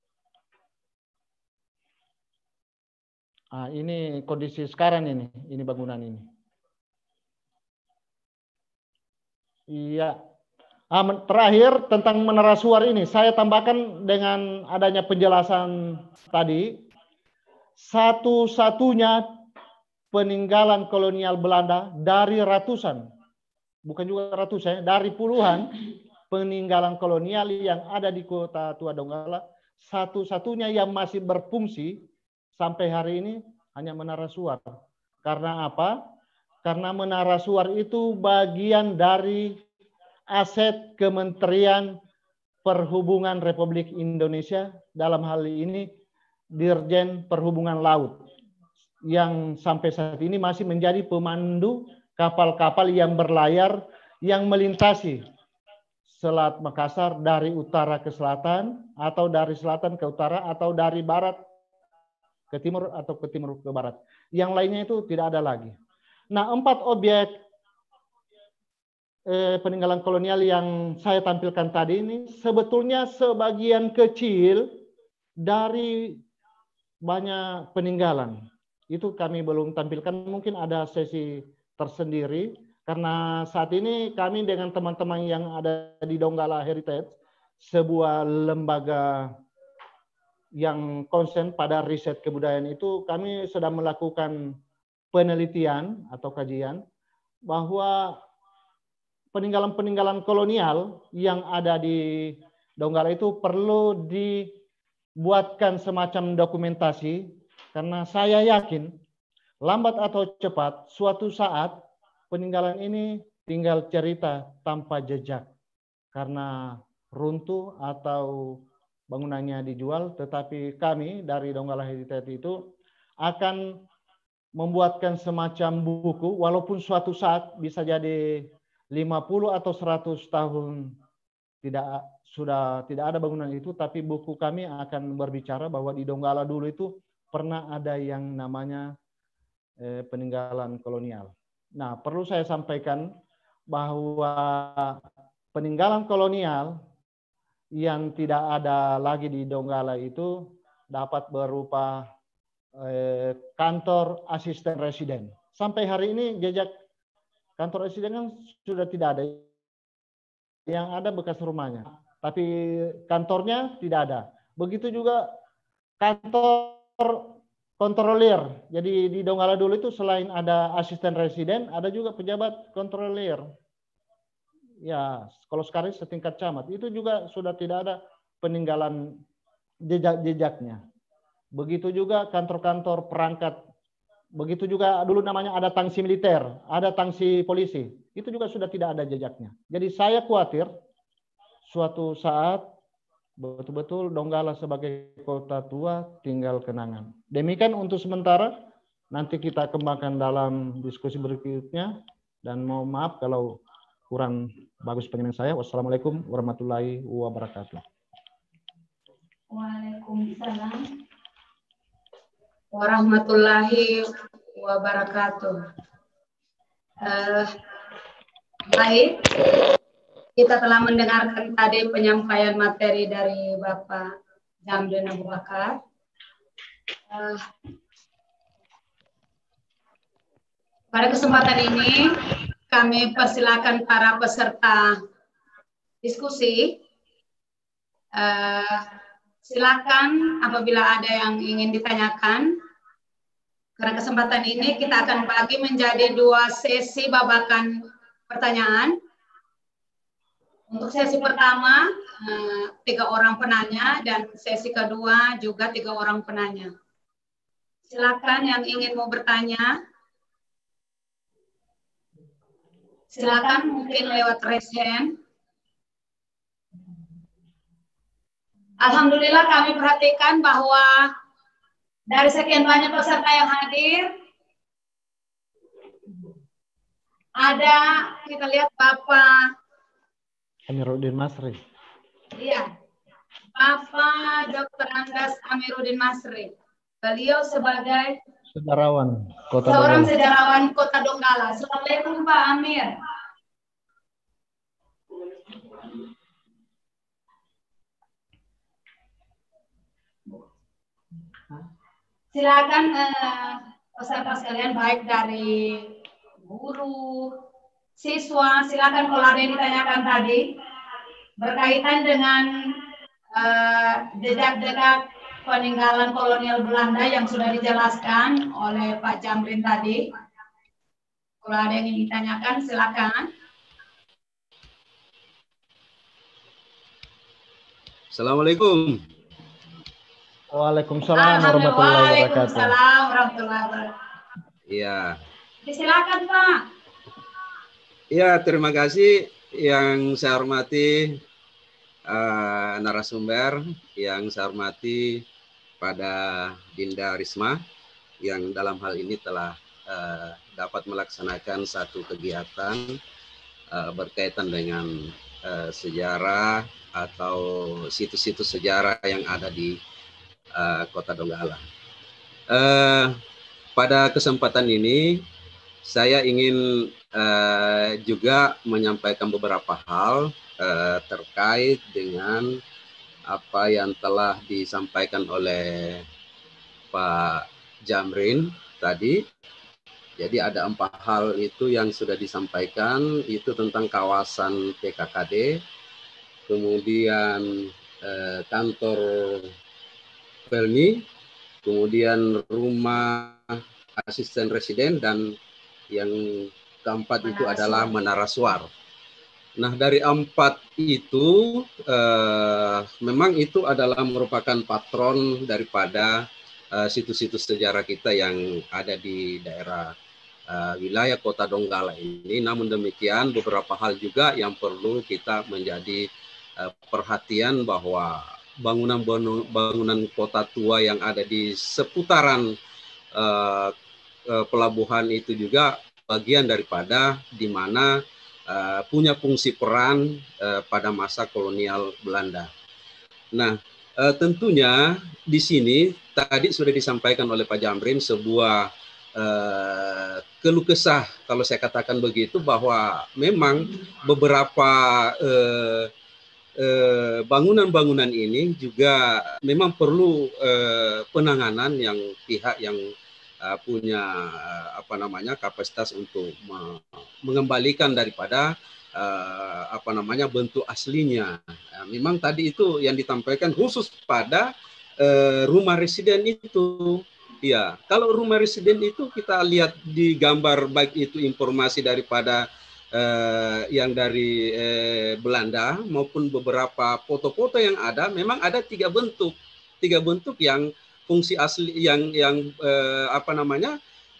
Ah, ini kondisi sekarang ini, ini bangunan ini. Iya. Ah, terakhir tentang menara suar ini, saya tambahkan dengan adanya penjelasan tadi, satu-satunya peninggalan kolonial Belanda dari ratusan, bukan juga ratusan, dari puluhan peninggalan kolonial yang ada di Kota Tua Donggala, satu-satunya yang masih berfungsi sampai hari ini hanya menara suar. Karena apa? Karena menara suar itu bagian dari aset Kementerian Perhubungan Republik Indonesia, dalam hal ini Dirjen Perhubungan Laut, yang sampai saat ini masih menjadi pemandu kapal-kapal yang berlayar yang melintasi Selat Makassar dari utara ke selatan, atau dari selatan ke utara, atau dari barat ke timur, atau ke timur ke barat. Yang lainnya itu tidak ada lagi. Nah, empat objek eh, peninggalan kolonial yang saya tampilkan tadi ini sebetulnya sebagian kecil dari banyak peninggalan. Itu kami belum tampilkan, mungkin ada sesi tersendiri, karena saat ini kami dengan teman-teman yang ada di Donggala Heritage, sebuah lembaga yang konsen pada riset kebudayaan itu kami sedang melakukan penelitian atau kajian bahwa peninggalan-peninggalan kolonial yang ada di Donggala itu perlu dibuatkan semacam dokumentasi, karena saya yakin lambat atau cepat suatu saat peninggalan ini tinggal cerita tanpa jejak karena runtuh atau bangunannya dijual, tetapi kami dari Donggala Heritage itu akan membuatkan semacam buku, walaupun suatu saat bisa jadi lima puluh atau seratus tahun tidak sudah tidak ada bangunan itu, tapi buku kami akan berbicara bahwa di Donggala dulu itu pernah ada yang namanya eh, peninggalan kolonial. Nah, perlu saya sampaikan bahwa peninggalan kolonial yang tidak ada lagi di Donggala itu dapat berupa eh, kantor asisten residen. Sampai hari ini jejak kantor residen kan sudah tidak ada. Yang ada bekas rumahnya, tapi kantornya tidak ada. Begitu juga kantor kontrolir. Jadi di Donggala dulu itu selain ada asisten residen, ada juga pejabat kontrolir. Ya, kalau sekarang setingkat camat, itu juga sudah tidak ada peninggalan jejak-jejaknya. Begitu juga kantor-kantor perangkat, begitu juga dulu namanya ada tangsi militer, ada tangsi polisi, itu juga sudah tidak ada jejaknya. Jadi saya khawatir suatu saat betul-betul Donggala sebagai kota tua tinggal kenangan. Demikian untuk sementara, nanti kita kembangkan dalam diskusi berikutnya, dan mohon maaf kalau kurang bagus penjelasan saya. Wassalamualaikum warahmatullahi wabarakatuh. Waalaikumsalam warahmatullahi wabarakatuh. Uh, baik, kita telah mendengarkan tadi penyampaian materi dari Bapak Jamrin Abu Bakar. Uh, pada kesempatan ini kami persilakan para peserta diskusi. Uh, silakan apabila ada yang ingin ditanyakan. Karena kesempatan ini kita akan bagi menjadi dua sesi babakan pertanyaan. Untuk sesi pertama, uh, tiga orang penanya, dan sesi kedua juga tiga orang penanya. Silakan yang ingin mau bertanya. Silakan mungkin lewat raise hand. Alhamdulillah kami perhatikan bahwa dari sekian banyak peserta yang hadir, ada, kita lihat Bapak Amiruddin Masri. Iya, Bapak Doktor Andas Amiruddin Masri. Beliau sebagai sejarawan Kota seorang Donggala. sejarawan Kota Donggala. Assalamualaikum Pak Amir. Silakan eh, peserta sekalian, baik dari guru, siswa, silakan kalau ada yang ditanyakan tadi berkaitan dengan eh, jejak-jejak peninggalan kolonial Belanda yang sudah dijelaskan oleh Pak Jamrin tadi. Kalau ada yang ingin ditanyakan, silakan. Assalamualaikum. Waalaikumsalam warahmatullahi wabarakatuh. Waalaikumsalam warahmatullahi wabarakatuh. Iya. Silakan Pak. Iya, terima kasih yang saya hormati uh, narasumber, yang saya hormati pada Dinda Risma yang dalam hal ini telah uh, dapat melaksanakan satu kegiatan uh, berkaitan dengan uh, sejarah atau situs-situs sejarah yang ada di Uh, Kota Donggala. Uh, pada kesempatan ini saya ingin uh, juga menyampaikan beberapa hal uh, terkait dengan apa yang telah disampaikan oleh Pak Jamrin tadi. Jadi ada empat hal itu yang sudah disampaikan, itu tentang kawasan P K K D, kemudian uh, kantor P Pelmi, kemudian rumah asisten residen, dan yang keempat itu adalah Menara Suar. Nah, dari empat itu eh, memang itu adalah merupakan patron daripada eh, situs-situs sejarah kita yang ada di daerah eh, wilayah Kota Donggala ini. Namun demikian beberapa hal juga yang perlu kita menjadi eh, perhatian, bahwa bangunan-bangunan kota tua yang ada di seputaran eh, eh, pelabuhan itu juga bagian daripada di mana Uh, punya fungsi peran uh, pada masa kolonial Belanda. Nah, uh, tentunya di sini tadi sudah disampaikan oleh Pak Jamrin sebuah uh, keluh kesah, kalau saya katakan begitu, bahwa memang beberapa uh, uh, bangunan-bangunan ini juga memang perlu uh, penanganan yang pihak yang Uh, punya uh, apa namanya kapasitas untuk me mengembalikan daripada uh, apa namanya bentuk aslinya. Uh, memang tadi itu yang ditampilkan khusus pada uh, rumah residen itu. Ya, kalau rumah residen itu kita lihat di gambar, baik itu informasi daripada uh, yang dari uh, Belanda maupun beberapa foto-foto yang ada, memang ada tiga bentuk, tiga bentuk yang fungsi asli yang yang eh, apa namanya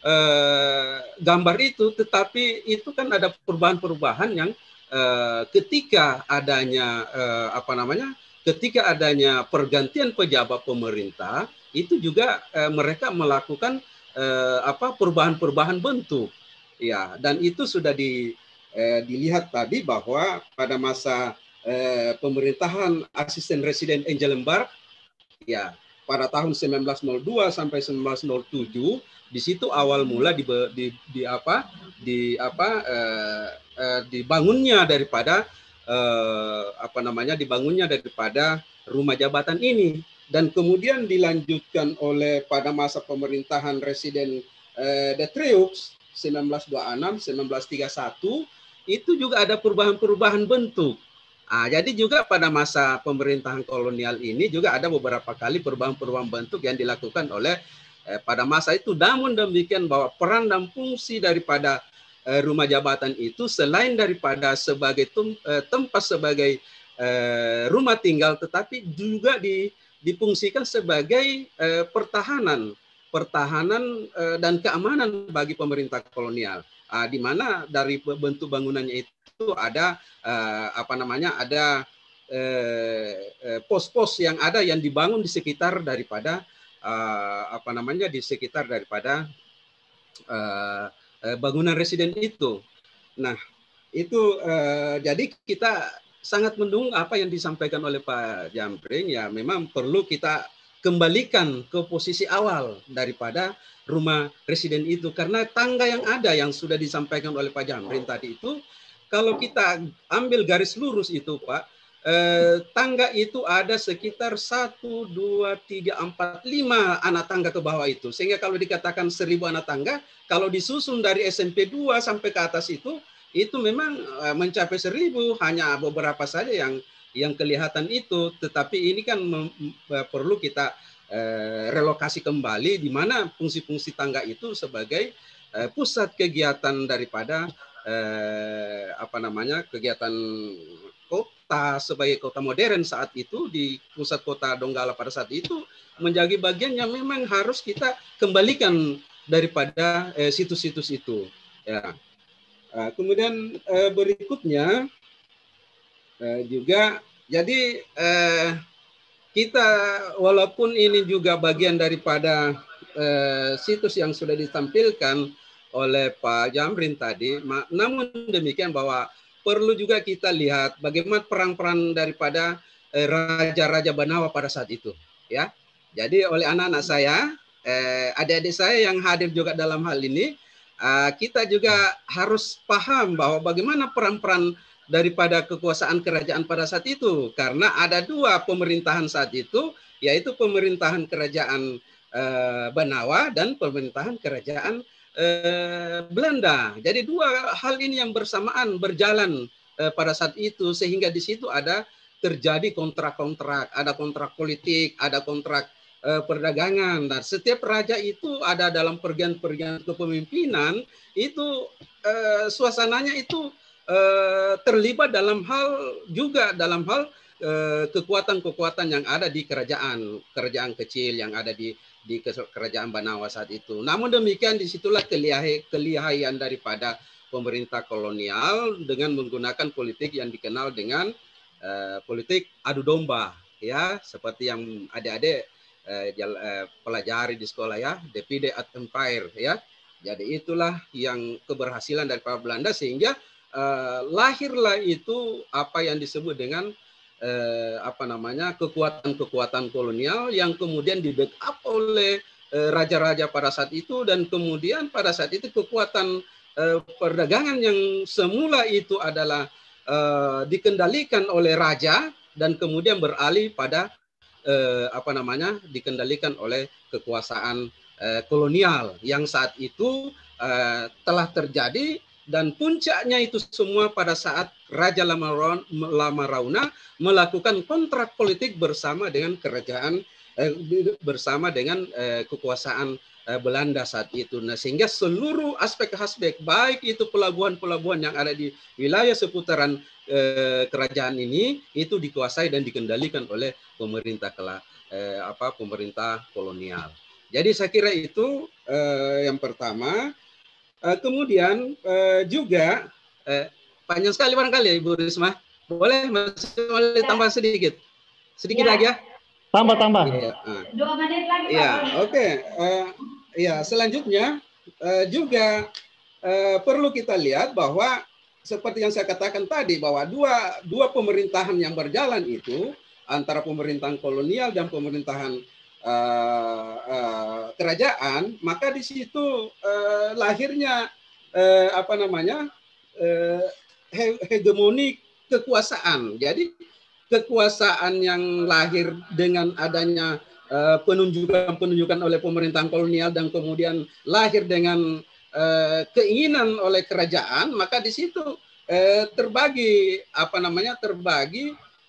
eh, gambar itu, tetapi itu kan ada perubahan-perubahan yang eh, ketika adanya eh, apa namanya ketika adanya pergantian pejabat pemerintah itu juga eh, mereka melakukan eh, apa perubahan-perubahan bentuk, ya, dan itu sudah di, eh, dilihat tadi bahwa pada masa eh, pemerintahan asisten residen Angel Embark, ya, pada tahun seribu sembilan ratus dua sampai seribu sembilan ratus tujuh, di situ awal mula di, di, di apa di apa eh, eh, dibangunnya daripada eh, apa namanya dibangunnya daripada rumah jabatan ini, dan kemudian dilanjutkan oleh pada masa pemerintahan residen eh, De Treux seribu sembilan ratus dua puluh enam sampai seribu sembilan ratus tiga puluh satu, itu juga ada perubahan-perubahan bentuk. Ah, jadi juga pada masa pemerintahan kolonial ini juga ada beberapa kali perubahan-perubahan bentuk yang dilakukan oleh eh, pada masa itu. Namun demikian bahwa peran dan fungsi daripada eh, rumah jabatan itu selain daripada sebagai tem, eh, tempat sebagai eh, rumah tinggal, tetapi juga di, difungsikan sebagai eh, pertahanan, pertahanan eh, dan keamanan bagi pemerintah kolonial. Ah, di mana dari bentuk bangunannya itu itu ada uh, apa namanya ada pos-pos uh, uh, yang ada yang dibangun di sekitar daripada uh, apa namanya di sekitar daripada uh, uh, bangunan residen itu. Nah, itu uh, jadi kita sangat mendukung apa yang disampaikan oleh Pak Jamring, ya memang perlu kita kembalikan ke posisi awal daripada rumah residen itu, karena tangga yang ada yang sudah disampaikan oleh Pak Jamring tadi itu, kalau kita ambil garis lurus itu, Pak, eh, tangga itu ada sekitar satu, dua, tiga, empat, lima anak tangga ke bawah itu. Sehingga kalau dikatakan seribu anak tangga, kalau disusun dari S M P dua sampai ke atas itu, itu memang eh, mencapai seribu, hanya beberapa saja yang yang kelihatan itu. Tetapi ini kan perlu kita eh, relokasi kembali, di mana fungsi-fungsi tangga itu sebagai eh, pusat kegiatan daripada Eh, apa namanya kegiatan kota sebagai kota modern saat itu di pusat kota Donggala pada saat itu, menjadi bagian yang memang harus kita kembalikan daripada eh, situs-situs itu. Ya. Nah, kemudian eh, berikutnya eh, juga jadi eh, kita walaupun ini juga bagian daripada eh, situs yang sudah ditampilkan oleh Pak Jamrin tadi, namun demikian bahwa perlu juga kita lihat bagaimana peran-peran daripada eh, raja-raja Banawa pada saat itu, ya. Jadi oleh anak-anak saya, eh, adik-adik saya yang hadir juga dalam hal ini, eh, kita juga harus paham bahwa bagaimana peran-peran daripada kekuasaan kerajaan pada saat itu, karena ada dua pemerintahan saat itu, yaitu pemerintahan kerajaan eh, Banawa dan pemerintahan kerajaan Eh, Belanda. Jadi dua hal ini yang bersamaan berjalan eh, pada saat itu, sehingga di situ ada terjadi kontrak-kontrak, ada kontrak politik, ada kontrak uh, perdagangan. Dan setiap raja itu ada dalam pergian-pergian kepemimpinan itu uh, suasananya itu uh, terlibat dalam hal juga dalam hal kekuatan-kekuatan yang ada di kerajaan, kerajaan kecil yang ada di di kerajaan Banawa saat itu. Namun demikian disitulah kelihai, kelihayan daripada pemerintah kolonial dengan menggunakan politik yang dikenal dengan uh, politik adu domba, ya, seperti yang adik-adik uh, uh, pelajari di sekolah, ya, divide et impera, ya. Jadi itulah yang keberhasilan daripada Belanda sehingga uh, lahirlah itu apa yang disebut dengan Eh, apa namanya kekuatan-kekuatan kolonial yang kemudian di backup oleh eh, raja-raja pada saat itu, dan kemudian pada saat itu kekuatan eh, perdagangan yang semula itu adalah eh, dikendalikan oleh raja dan kemudian beralih pada eh, apa namanya dikendalikan oleh kekuasaan eh, kolonial yang saat itu eh, telah terjadi. Dan puncaknya itu semua pada saat Raja Lama Rauna melakukan kontrak politik bersama dengan kerajaan eh, bersama dengan eh, kekuasaan eh, Belanda saat itu. Nah, sehingga seluruh aspek-aspek baik itu pelabuhan-pelabuhan yang ada di wilayah seputaran eh, kerajaan ini itu dikuasai dan dikendalikan oleh pemerintah kela, eh, apa pemerintah kolonial. Jadi saya kira itu eh, yang pertama. Uh, kemudian uh, juga uh, panjang sekali barangkali ya Ibu Risma. Boleh masih boleh tambah sedikit, sedikit ya. Lagi ya. Tambah tambah. Ya, uh. Dua menit lagi. Ya, oke. Okay. Uh, ya, selanjutnya uh, juga uh, perlu kita lihat bahwa seperti yang saya katakan tadi bahwa dua dua pemerintahan yang berjalan itu antara pemerintahan kolonial dan pemerintahan Uh, uh, kerajaan, maka di situ uh, lahirnya uh, apa namanya uh, he hegemoni kekuasaan. Jadi kekuasaan yang lahir dengan adanya penunjukan-penunjukan uh, oleh pemerintahan kolonial dan kemudian lahir dengan uh, keinginan oleh kerajaan, maka di situ uh, terbagi apa namanya terbagi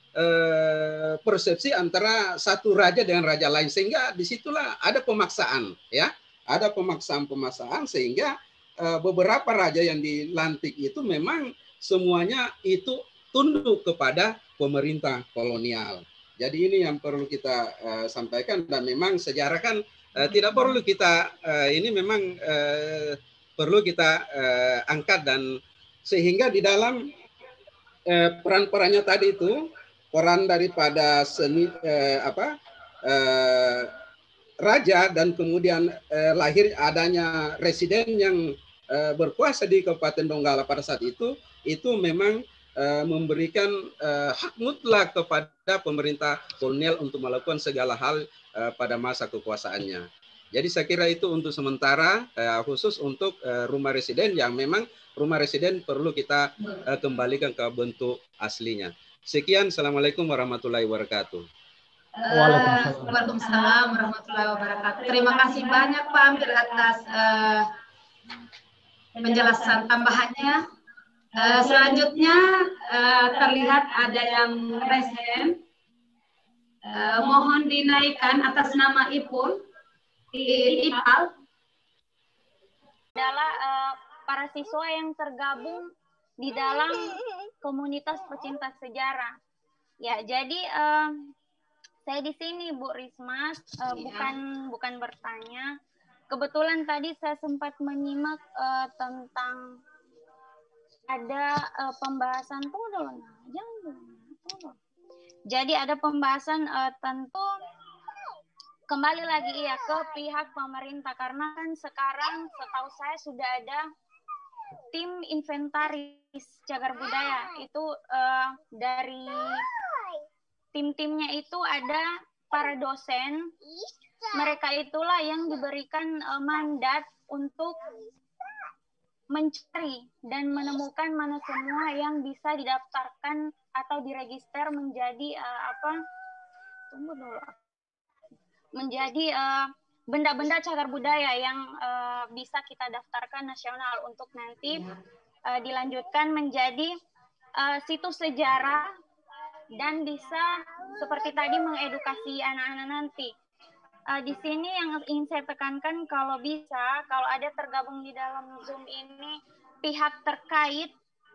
Eh, persepsi antara satu raja dengan raja lain, sehingga disitulah ada pemaksaan, ya, ada pemaksaan-pemaksaan sehingga eh, beberapa raja yang dilantik itu memang semuanya itu tunduk kepada pemerintah kolonial. Jadi ini yang perlu kita eh, sampaikan, dan memang sejarah kan eh, tidak perlu kita eh, ini memang eh, perlu kita eh, angkat, dan sehingga di dalam eh, peran-perannya tadi itu peran daripada seni eh, apa eh, raja dan kemudian eh, lahir adanya residen yang eh, berkuasa di Kabupaten Donggala pada saat itu itu memang eh, memberikan eh, hak mutlak kepada pemerintah kolonial untuk melakukan segala hal eh, pada masa kekuasaannya. Jadi saya kira itu untuk sementara eh, khusus untuk eh, rumah residen yang memang rumah residen perlu kita eh, kembalikan ke bentuk aslinya. Sekian, Assalamualaikum warahmatullahi wabarakatuh. Waalaikumsalam. Waalaikumsalam warahmatullahi wabarakatuh. Terima kasih banyak Pak Amir atas uh, penjelasan tambahannya. Uh, selanjutnya uh, terlihat ada yang resen. Uh, mohon dinaikkan atas nama Ipul. Ipal. Adalah uh, para siswa yang tergabung di dalam komunitas pecinta sejarah. Ya, jadi uh, saya di sini Bu Risma uh, bukan bukan bertanya. Kebetulan tadi saya sempat menyimak uh, tentang ada uh, pembahasan tunggu dulu. Jangan dulu. Jadi ada pembahasan uh, tentu kembali lagi ya ke pihak pemerintah, karena kan sekarang setahu saya sudah ada tim inventaris cagar budaya itu uh, dari tim-timnya itu ada para dosen, mereka itulah yang diberikan uh, mandat untuk mencari dan menemukan mana semua yang bisa didaftarkan atau diregister menjadi uh, apa tunggu dulu menjadi uh, benda-benda cagar budaya yang uh, bisa kita daftarkan nasional untuk nanti uh, dilanjutkan menjadi uh, situs sejarah dan bisa seperti tadi mengedukasi anak-anak nanti. uh, di sini yang ingin saya tekankan, kalau bisa, kalau ada tergabung di dalam Zoom ini pihak terkait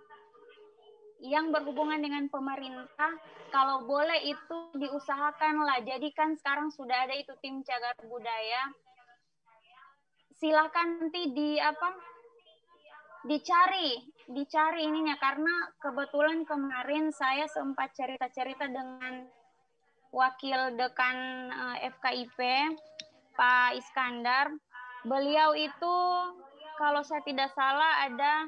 yang berhubungan dengan pemerintah, kalau boleh itu diusahakanlah. Jadi kan sekarang sudah ada itu tim cagar budaya. Silakan nanti di apa? Dicari, dicari ininya, karena kebetulan kemarin saya sempat cerita-cerita dengan wakil dekan uh, F K I P, Pak Iskandar. Beliau itu kalau saya tidak salah ada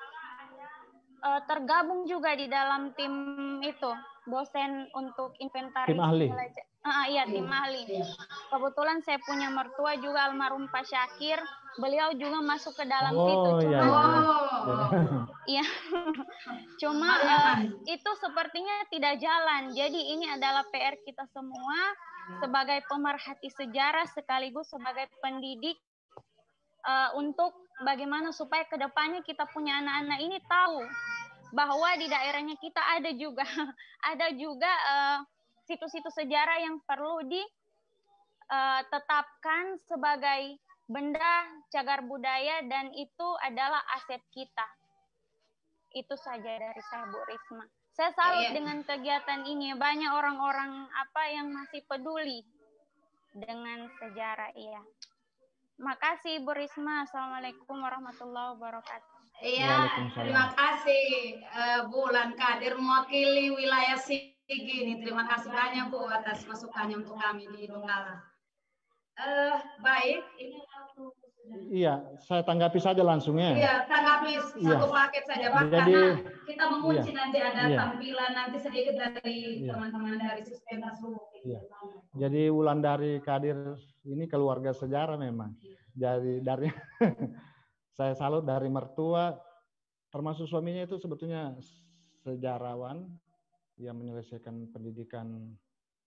Uh, tergabung juga di dalam tim itu, dosen untuk inventaris. Tim ahli. Uh, iya, tim ahli. Kebetulan saya punya mertua juga almarhum Pak Syakir, beliau juga masuk ke dalam oh, situ. Cuma, iya, iya. iya. Cuma uh, itu sepertinya tidak jalan. Jadi ini adalah P R kita semua sebagai pemerhati sejarah sekaligus sebagai pendidik uh, untuk bagaimana supaya kedepannya kita punya anak-anak ini tahu bahwa di daerahnya kita ada juga ada juga situs-situs uh, sejarah yang perlu ditetapkan uh, sebagai benda cagar budaya, dan itu adalah aset kita. Itu saja dari saya, Bu Risma. Saya salut yeah. dengan kegiatan ini. Banyak orang-orang apa yang masih peduli dengan sejarah. Iya. Makasih Bu Risma. Assalamualaikum warahmatullahi wabarakatuh. Iya, terima kasih uh, Bu Lan Kadir mewakili wilayah Sigi ini. Terima kasih banyak Bu atas masukannya untuk kami di Donggala. Uh, baik, ini Iya, saya tanggapi saja langsung ya. Iya, tanggapi satu iya. paket saja Pak. Jadi, karena kita mengunci iya. nanti ada iya. tampilan nanti sedikit dari Iya. teman-teman dari sistem Tasruf. Iya. Jadi Wulandari Kadir ini keluarga sejarah memang. Jadi dari saya salut dari mertua, termasuk suaminya itu sebetulnya sejarawan yang menyelesaikan pendidikan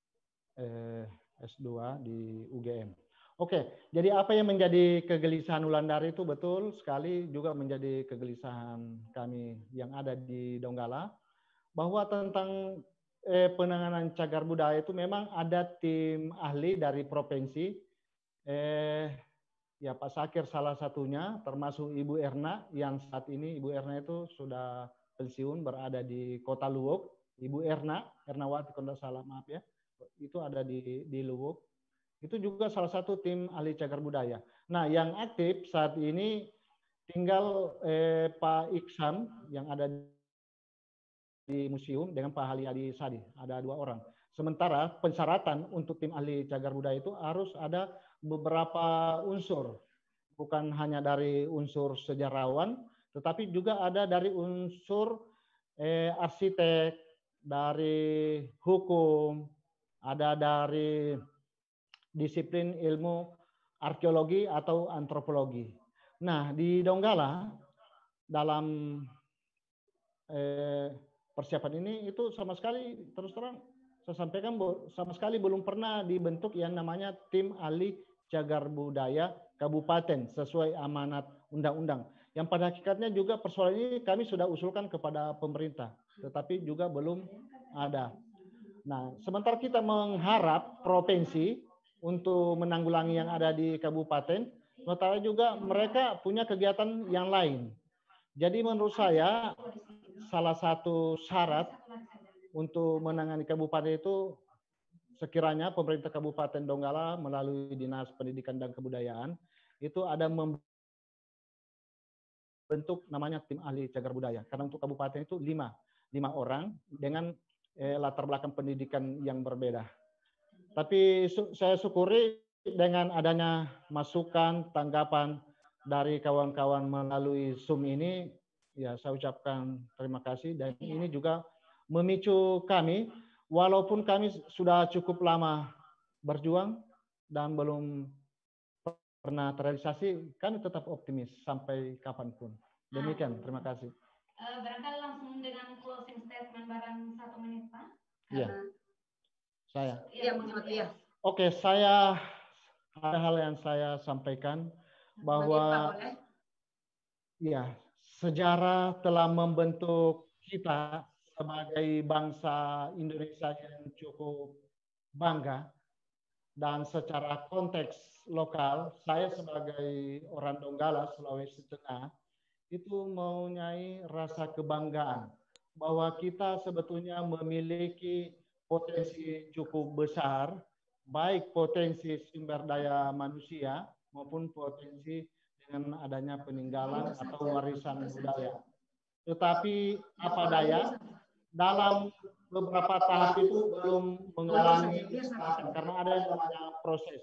eh, S dua di U G M. Oke, jadi apa yang menjadi kegelisahan Wulandari itu betul sekali juga menjadi kegelisahan kami yang ada di Donggala, bahwa tentang eh, penanganan cagar budaya itu memang ada tim ahli dari provinsi, eh, ya Pak Syakir salah satunya, termasuk Ibu Erna yang saat ini Ibu Erna itu sudah pensiun berada di Kota Luwuk. Ibu Erna, Ernawati kalau tidak salah, maaf ya, itu ada di di Luwuk. Itu juga salah satu tim ahli cagar budaya. Nah, yang aktif saat ini tinggal eh, Pak Iksan yang ada di museum dengan Pak Hali Adi Sadi. Ada dua orang. Sementara persyaratan untuk tim ahli cagar budaya itu harus ada beberapa unsur. Bukan hanya dari unsur sejarawan, tetapi juga ada dari unsur eh, arsitek, dari hukum, ada dari disiplin ilmu arkeologi atau antropologi. Nah, di Donggala dalam eh, persiapan ini itu sama sekali terus terang saya sampaikan sama sekali belum pernah dibentuk yang namanya tim ahli cagar budaya kabupaten sesuai amanat undang-undang. Yang pada hakikatnya juga persoalan ini kami sudah usulkan kepada pemerintah, tetapi juga belum ada. Nah, sementara kita mengharap provinsi untuk menanggulangi yang ada di kabupaten, sementara juga mereka punya kegiatan yang lain. Jadi menurut saya salah satu syarat untuk menangani kabupaten itu sekiranya pemerintah Kabupaten Donggala melalui Dinas Pendidikan dan Kebudayaan itu ada membentuk namanya tim ahli cagar budaya. Karena untuk kabupaten itu lima, lima orang dengan eh, latar belakang pendidikan yang berbeda. Tapi su saya syukuri dengan adanya masukan, tanggapan dari kawan-kawan melalui Zoom ini, ya saya ucapkan terima kasih. Dan ini juga memicu kami, walaupun kami sudah cukup lama berjuang dan belum pernah terrealisasi, kami tetap optimis sampai kapanpun. Demikian, terima kasih. Uh, barangkali langsung dengan closing statement barang satu menit, Pak. Iya. Saya. Iya, Muhammad, iya. Oke, saya ada hal yang saya sampaikan bahwa ya sejarah telah membentuk kita sebagai bangsa Indonesia yang cukup bangga dan secara konteks lokal, saya sebagai orang Donggala, Sulawesi Tengah, itu mempunyai rasa kebanggaan bahwa kita sebetulnya memiliki potensi cukup besar, baik potensi sumber daya manusia maupun potensi dengan adanya peninggalan atau warisan budaya. Tetapi apa daya, dalam beberapa tahap itu belum mengalami karena ada yang namanya proses.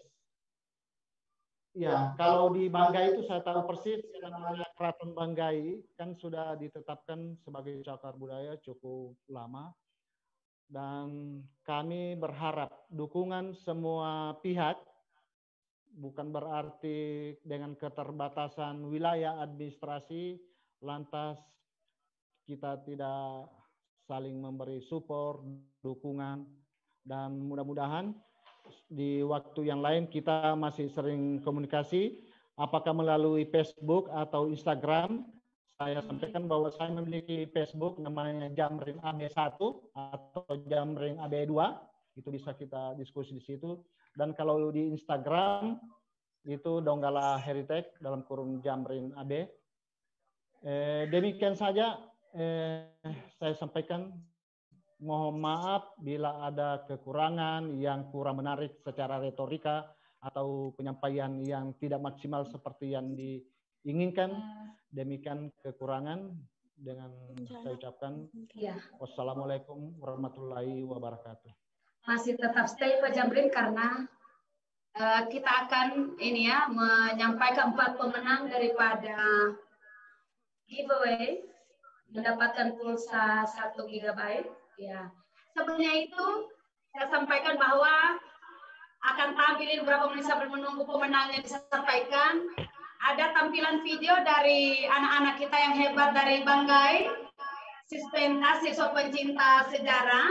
Ya, kalau di Banggai itu saya tahu persis yang namanya Keraton Banggai kan sudah ditetapkan sebagai cagar budaya cukup lama. Dan kami berharap dukungan semua pihak, bukan berarti dengan keterbatasan wilayah administrasi, lantas kita tidak saling memberi support, dukungan, dan mudah-mudahan di waktu yang lain kita masih sering komunikasi, apakah melalui Facebook atau Instagram. Saya sampaikan bahwa saya memiliki Facebook namanya Jamring A B satu atau Jamring A B dua, itu bisa kita diskusi di situ. Dan kalau di Instagram itu Donggala Heritage dalam kurung Jamring A B. Eh, demikian saja. Eh, saya sampaikan, mohon maaf bila ada kekurangan yang kurang menarik secara retorika atau penyampaian yang tidak maksimal seperti yang diinginkan. Demikian kekurangan, dengan saya ucapkan ya. Wassalamualaikum warahmatullahi wabarakatuh. Masih tetap stay Pak Jamrin karena uh, kita akan ini ya menyampaikan empat pemenang daripada giveaway mendapatkan pulsa satu gigabyte. Ya, sebelumnya itu saya sampaikan bahwa akan tampilin beberapa menit sambil menunggu pemenangnya disampaikan. Ada tampilan video dari anak-anak kita yang hebat dari Banggai, Sispenta, siswa pencinta sejarah.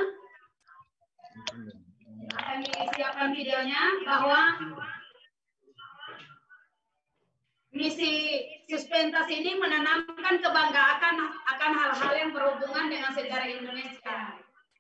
Akan disiapkan videonya bahwa misi Suspentas ini menanamkan kebanggaan akan hal-hal yang berhubungan dengan sejarah Indonesia.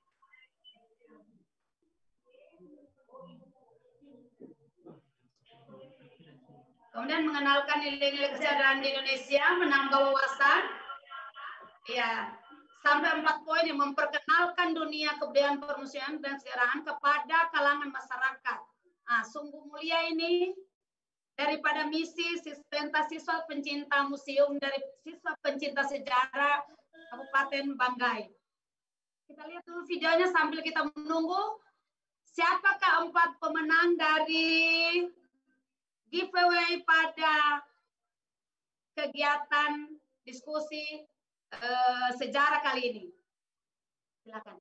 Kemudian mengenalkan nilai-nilai kesejahteraan di Indonesia, menambah wawasan. Ya, sampai empat poin yang memperkenalkan dunia kebudayaan, permusikan dan sejarahan kepada kalangan masyarakat. Nah, sungguh mulia ini. Daripada misi Sispenta siswa pencinta museum dari siswa pencinta sejarah Kabupaten Banggai. Kita lihat dulu videonya sambil kita menunggu siapakah empat pemenang dari giveaway pada kegiatan diskusi uh, sejarah kali ini. Silakan.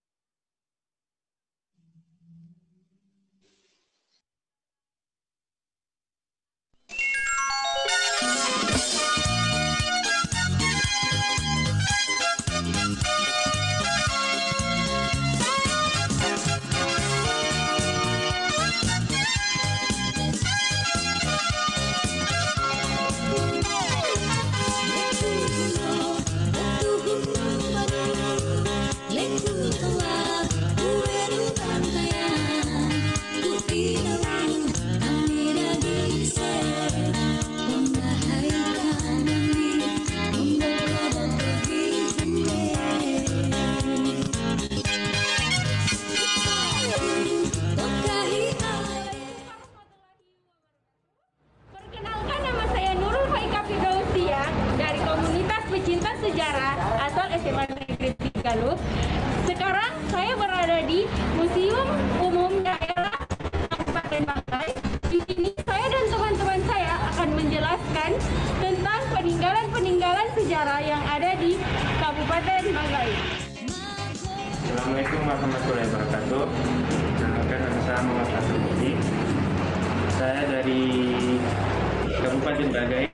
Sekarang saya berada di Museum Umum Daerah Kabupaten Banggai. Di sini saya dan teman-teman saya akan menjelaskan tentang peninggalan-peninggalan sejarah yang ada di Kabupaten Banggai. Assalamualaikum warahmatullahi wabarakatuh. Perkenalkan, nama saya Muhammad Fatul Budi. Saya dari Kabupaten Banggai.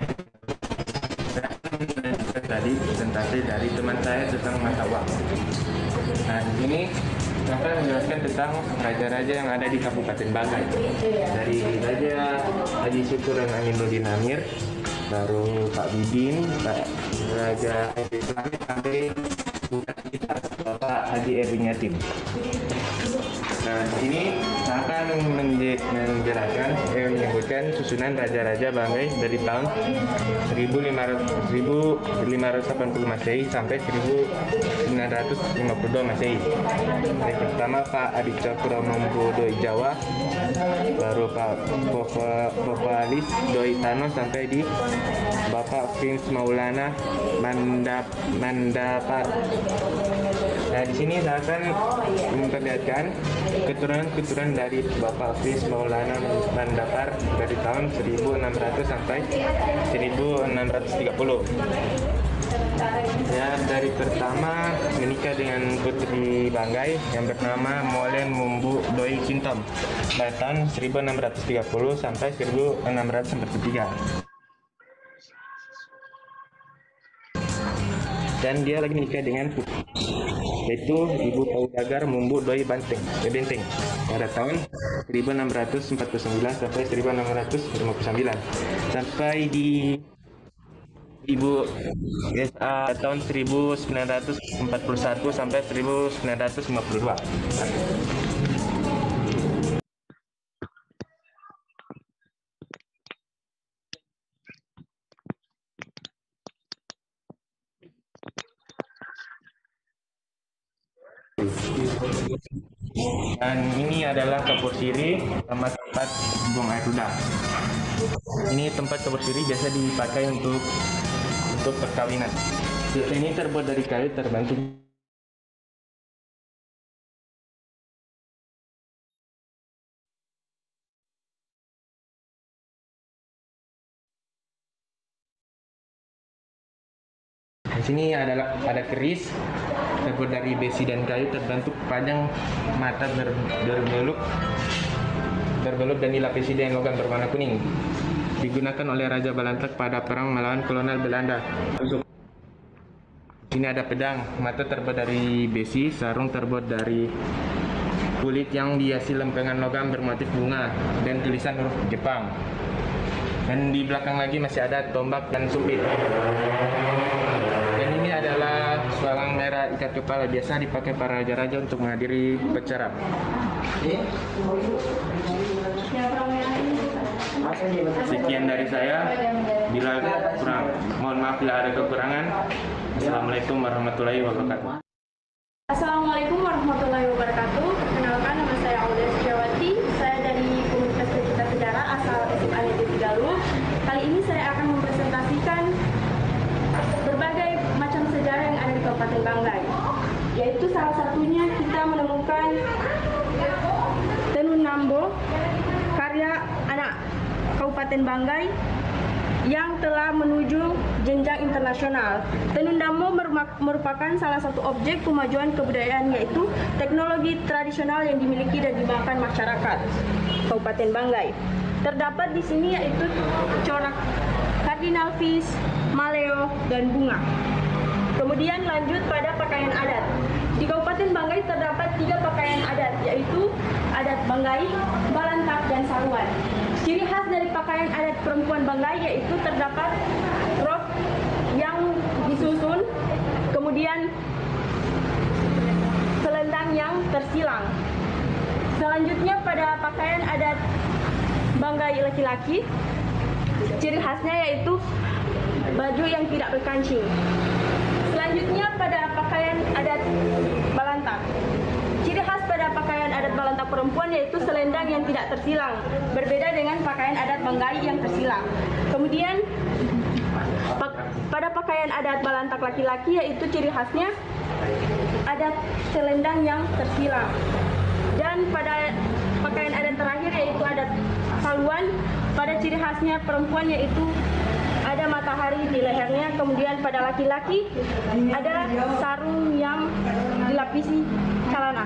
Tadi presentasi dari teman saya tentang mata uang. Nah, di sini saya akan menjelaskan tentang raja-raja yang ada di Kabupaten Banggai. Dari Raja Haji Syukur dan Aminuddin Amir, baru Pak Bidin, Pak Raja Islam sampai kita Bapak Haji Erwin Yatim. Nah, di sini saya akan menjelaskan, eh, menyebutkan susunan Raja-Raja Banggai dari tahun seribu lima ratus delapan puluh Masehi sampai seribu sembilan ratus lima puluh dua Masehi. Yang pertama Pak Adi Cokro Mambu Doi Jawa, baru Pak Popalis Doi Tano sampai di Bapak Fins Maulana Mandap Mandapat. Nah, di sini saya akan memperlihatkan keturunan-keturunan dari Bapak Fins Maulana Mandapar dari tahun seribu enam ratus sampai seribu enam ratus tiga puluh. Ya, dari pertama menikah dengan putri Banggai yang bernama Molen Mumbu Doi Cintom pada tahun seribu enam ratus tiga puluh sampai seribu enam ratus empat puluh tiga. Dan dia lagi menikah dengan putri, yaitu Ibu Paudagar Mumbu Doi Banteng, Benteng pada tahun seribu enam ratus empat puluh sembilan sampai seribu enam ratus lima puluh sembilan, sampai di Ibu S A tahun seribu sembilan ratus empat puluh satu sampai seribu sembilan ratus lima puluh dua. Dan ini adalah kapur siri sama tempat buang air ludah. Ini tempat kapur siri biasa dipakai untuk untuk perkawinan. Ini terbuat dari kayu terbantu di sini adalah ada keris terbuat dari besi dan kayu terbentuk panjang, mata ber, berbeluk berbeluk dan dilapisi dengan logam berwarna kuning. Digunakan oleh Raja Balantak pada perang melawan kolonial Belanda. Sini ada pedang, mata terbuat dari besi, sarung terbuat dari kulit yang dihiasi lempengan logam bermotif bunga dan tulisan huruf Jepang. Dan di belakang lagi masih ada tombak dan sumpit. Dan ini adalah sualang merah ikat kepala, biasa dipakai para raja-raja untuk menghadiri upacara. Sekian dari saya. Bila kurang, mohon maaf bila ada kekurangan. Assalamualaikum warahmatullahi wabarakatuh. Assalamualaikum warahmatullahi wabarakatuh. Perkenalkan, nama saya Aulia Sejawati. Saya dari Komunitas Pecinta Sejarah asal S M A Negeri Tegaluh. Kali ini saya akan mempresentasikan berbagai macam sejarah yang ada di Kabupaten Banggai. Yaitu salah satunya kita menemukan Tenun Nambo, karya anak Kabupaten Banggai yang telah menuju jenjang internasional. Tenun Nambo merupakan salah satu objek kemajuan kebudayaan, yaitu teknologi tradisional yang dimiliki dan dimakan masyarakat Kabupaten Banggai. Terdapat di sini yaitu corak kardinal fish, maleo, dan bunga. Kemudian lanjut pada pakaian adat. Di Kabupaten Banggai terdapat tiga pakaian adat, yaitu adat Banggai, Balantak, dan Saruan. Ciri khas dari pakaian adat perempuan Banggai yaitu terdapat rok yang disusun, kemudian selendang yang tersilang. Selanjutnya pada pakaian adat Banggai laki-laki, ciri khasnya yaitu baju yang tidak berkancing. Selanjutnya pada pakaian adat Balantak. Ciri khas pada pakaian adat Balantak perempuan yaitu selendang yang tidak tersilang, berbeda dengan pakaian adat Banggai yang tersilang. Kemudian pada pakaian adat Balantak laki-laki yaitu ciri khasnya adat selendang yang tersilang. Dan pada pakaian adat terakhir yaitu adat Saluan, pada ciri khasnya perempuan yaitu ada matahari di lehernya, kemudian pada laki-laki ada sarung yang dilapisi celana.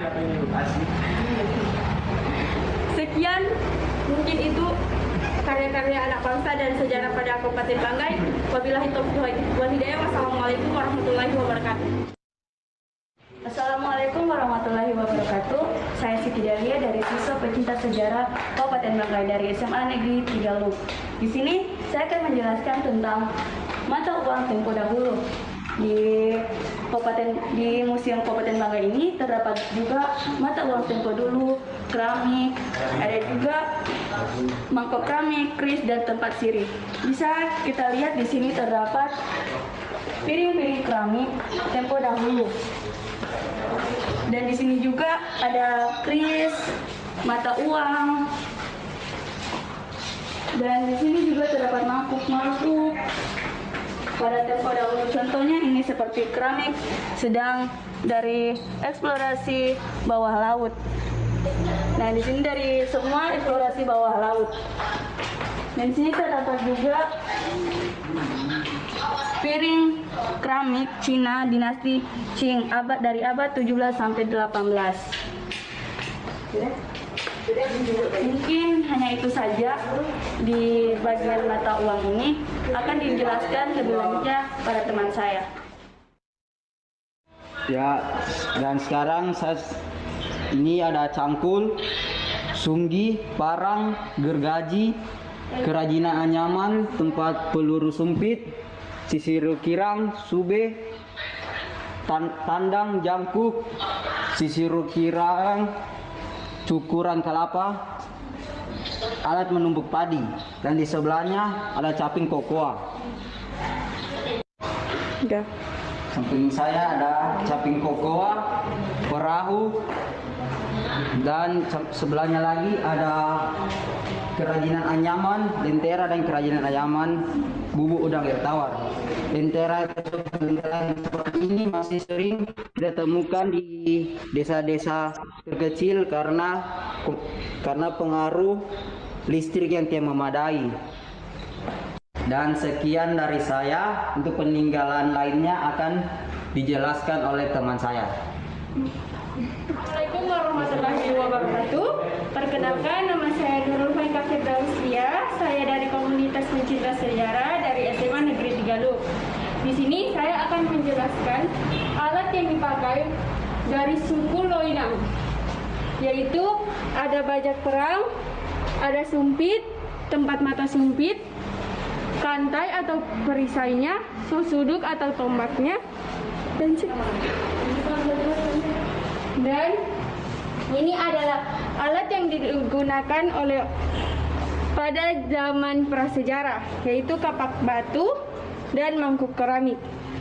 Sekian mungkin itu karya-karya anak bangsa dan sejarah pada Kabupaten Banggai. Wabillahi taufiq wal hidayah. Wassalamualaikum warahmatullahi wabarakatuh. Assalamualaikum warahmatullahi wabarakatuh. Saya Siti Dahlia dari siswa pecinta sejarah Kabupaten Banggai dari S M A Negeri Tegaluh. Di sini saya akan menjelaskan tentang mata uang tempo dahulu. Di Kabupaten di Museum Kabupaten Banggai ini terdapat juga mata uang tempo dulu, keramik, ada juga mangkok keramik, kris dan tempat sirih. Bisa kita lihat di sini terdapat piring-piring keramik tempo dahulu. Dan di sini juga ada kris, mata uang. Dan di sini juga terdapat mangkuk-mangkuk pada tempo dahulu. Contohnya ini seperti keramik sedang dari eksplorasi bawah laut. Nah, di sini dari semua eksplorasi bawah laut. Dan di sini terdapat juga piring keramik Cina dinasti Qing abad dari abad tujuh belas sampai delapan belas. Mungkin hanya itu saja di bagian mata uang ini, akan dijelaskan lebih lanjut pada teman saya. Ya, dan sekarang saya ini ada cangkul, sunggi, parang, gergaji, kerajinan anyaman, tempat peluru sumpit, sisir kirang, sube, tan tandang, jangkuk, sisir kirang, cukuran kelapa, alat menumbuk padi, dan di sebelahnya ada caping kokoa. Udah. Samping saya ada caping kokoa, perahu, dan sebelahnya lagi ada kerajinan anyaman, lentera dan kerajinan anyaman bubuk udang air tawar. Lentera seperti ini masih sering kita temukan di desa-desa terkecil karena karena pengaruh listrik yang tidak memadai. Dan sekian dari saya, untuk peninggalan lainnya akan dijelaskan oleh teman saya. Assalamualaikum warahmatullahi wabarakatuh. Perkenalkan, nama saya Nurul Faika Firdausia. Saya dari komunitas pencinta sejarah dari S M A Negeri Tigaluk. Di sini saya akan menjelaskan alat yang dipakai dari suku Loinang, yaitu ada bajak perang, ada sumpit, tempat mata sumpit, kantai atau perisainya, susuduk atau tombaknya, dan dan ini adalah alat yang digunakan oleh pada zaman prasejarah, yaitu kapak batu dan mangkuk keramik.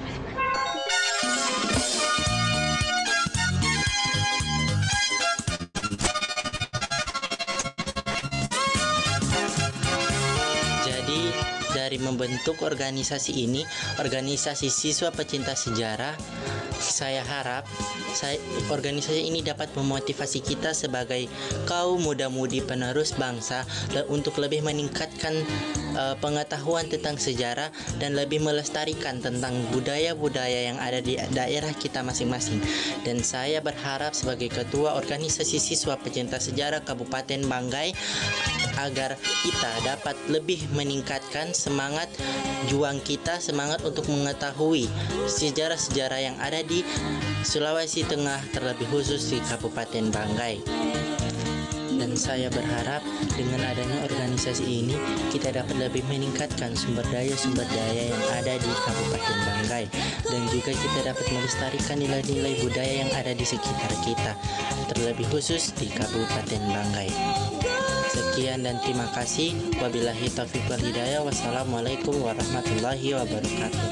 Dari membentuk organisasi ini, organisasi siswa pecinta sejarah, saya harap saya, organisasi ini dapat memotivasi kita sebagai kaum muda-mudi penerus bangsa untuk lebih meningkatkan uh, pengetahuan tentang sejarah dan lebih melestarikan tentang budaya-budaya yang ada di daerah kita masing-masing. Dan saya berharap sebagai ketua organisasi siswa pecinta sejarah Kabupaten Banggai agar kita dapat lebih meningkatkan semangat juang kita, semangat untuk mengetahui sejarah-sejarah yang ada di Sulawesi Tengah, terlebih khusus di Kabupaten Banggai. Dan saya berharap dengan adanya organisasi ini kita dapat lebih meningkatkan sumber daya-sumber daya yang ada di Kabupaten Banggai, dan juga kita dapat melestarikan nilai-nilai budaya yang ada di sekitar kita, terlebih khusus di Kabupaten Banggai. Sekian dan terima kasih. Wabillahi taufiq wal hidayah. Wassalamualaikum warahmatullahi wabarakatuh.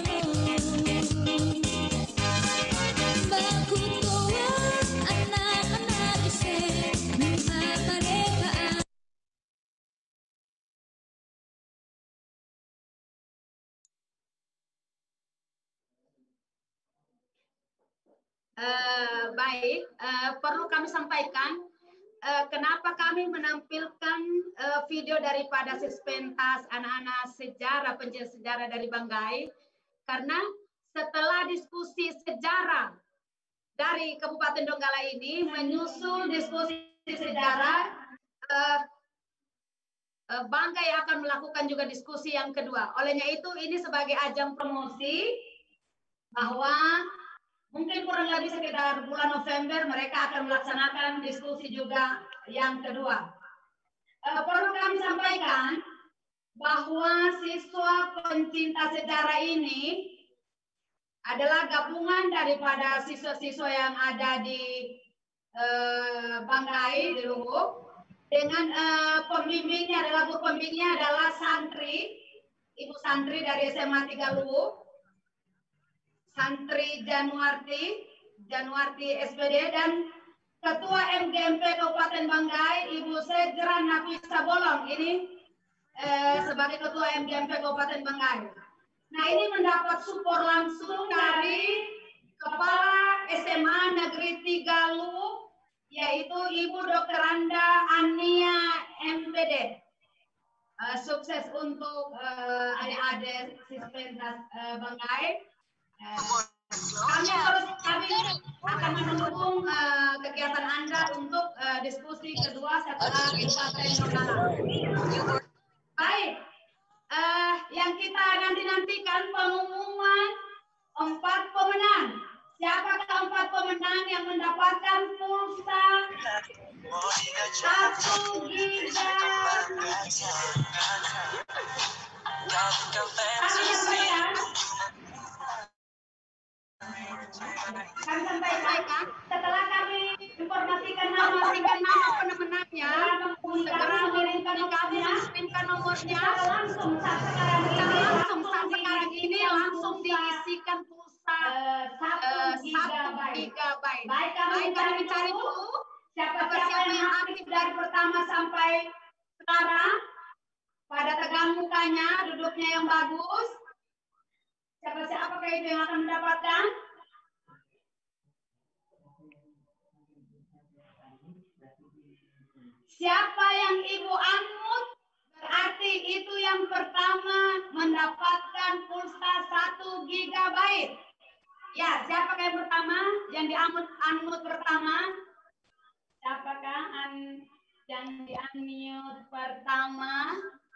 Uh, baik, uh, perlu kami sampaikan uh, kenapa kami menampilkan uh, video daripada Sispentas anak-anak sejarah, pencinta sejarah dari Banggai, karena setelah diskusi sejarah dari Kabupaten Donggala ini menyusul diskusi sejarah, uh, uh, Banggai akan melakukan juga diskusi yang kedua. Olehnya itu ini sebagai ajang promosi bahwa mungkin kurang lebih sekitar bulan November mereka akan melaksanakan diskusi juga yang kedua. Uh, perlu kami sampaikan bahwa siswa pencinta sejarah ini adalah gabungan daripada siswa-siswa yang ada di eh, Banggai di Luwu dengan eh, pembimbingnya adalah guru pembimbingnya adalah santri, ibu santri dari S M A tiga Luwu, santri Januarti, Januarti S P D, dan Ketua M G M P Kabupaten Banggai, Ibu Sejra Nafisa Bolong, ini eh, sebagai Ketua M G M P Kabupaten Banggai. Nah, ini mendapat support langsung dari Kepala S M A Negeri tiga Luwu, yaitu Ibu Dokter Anda Ania M P D. Uh, sukses untuk uh, adik-adik Sispentas uh, Banggai. Uh, kami terus kami akan mendukung uh, kegiatan Anda untuk uh, diskusi kedua setelah Kabupaten Donggala. Baik. Uh, yang kita nanti-nantikan pengumuman empat pemenang. Siapakah empat pemenang yang mendapatkan pulsa satu giga? Kami sampaikan setelah kami informasikan nama nama pemenangnya, segera mengirimkan nomornya, kirimkan nomornya langsung saat sekarang ini langsung saat sekarang ini langsung diisikan pulsa satu gigabyte. Baik, kami kami cari dulu siapa siapa yang aktif dari pertama sampai sekarang pada tegang mukanya, duduknya yang bagus. Siapa siapa itu yang akan mendapatkan? Siapa yang Ibu Anmut, berarti itu yang pertama mendapatkan pulsa satu gigabyte. Ya, siapakah yang pertama? Yang dianmut Anmut pertama? Siapakah an yang di-unmute pertama?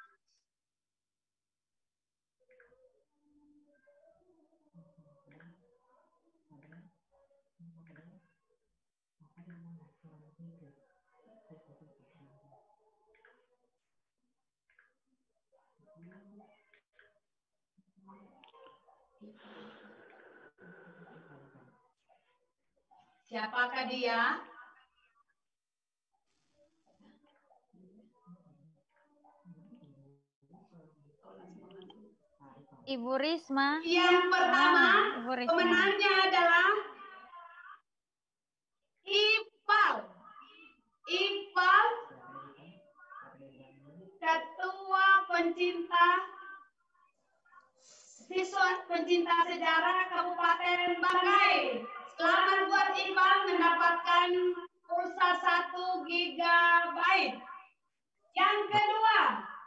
Siapakah dia? Ibu Risma. Yang pertama, ah, Ibu Risma. Pemenangnya adalah Ipal. Ipal, Ketua Pencinta Siswa Pencinta Sejarah Kabupaten Banggai. Selamat buat Ipal mendapatkan pulsa satu gigabyte. Yang kedua,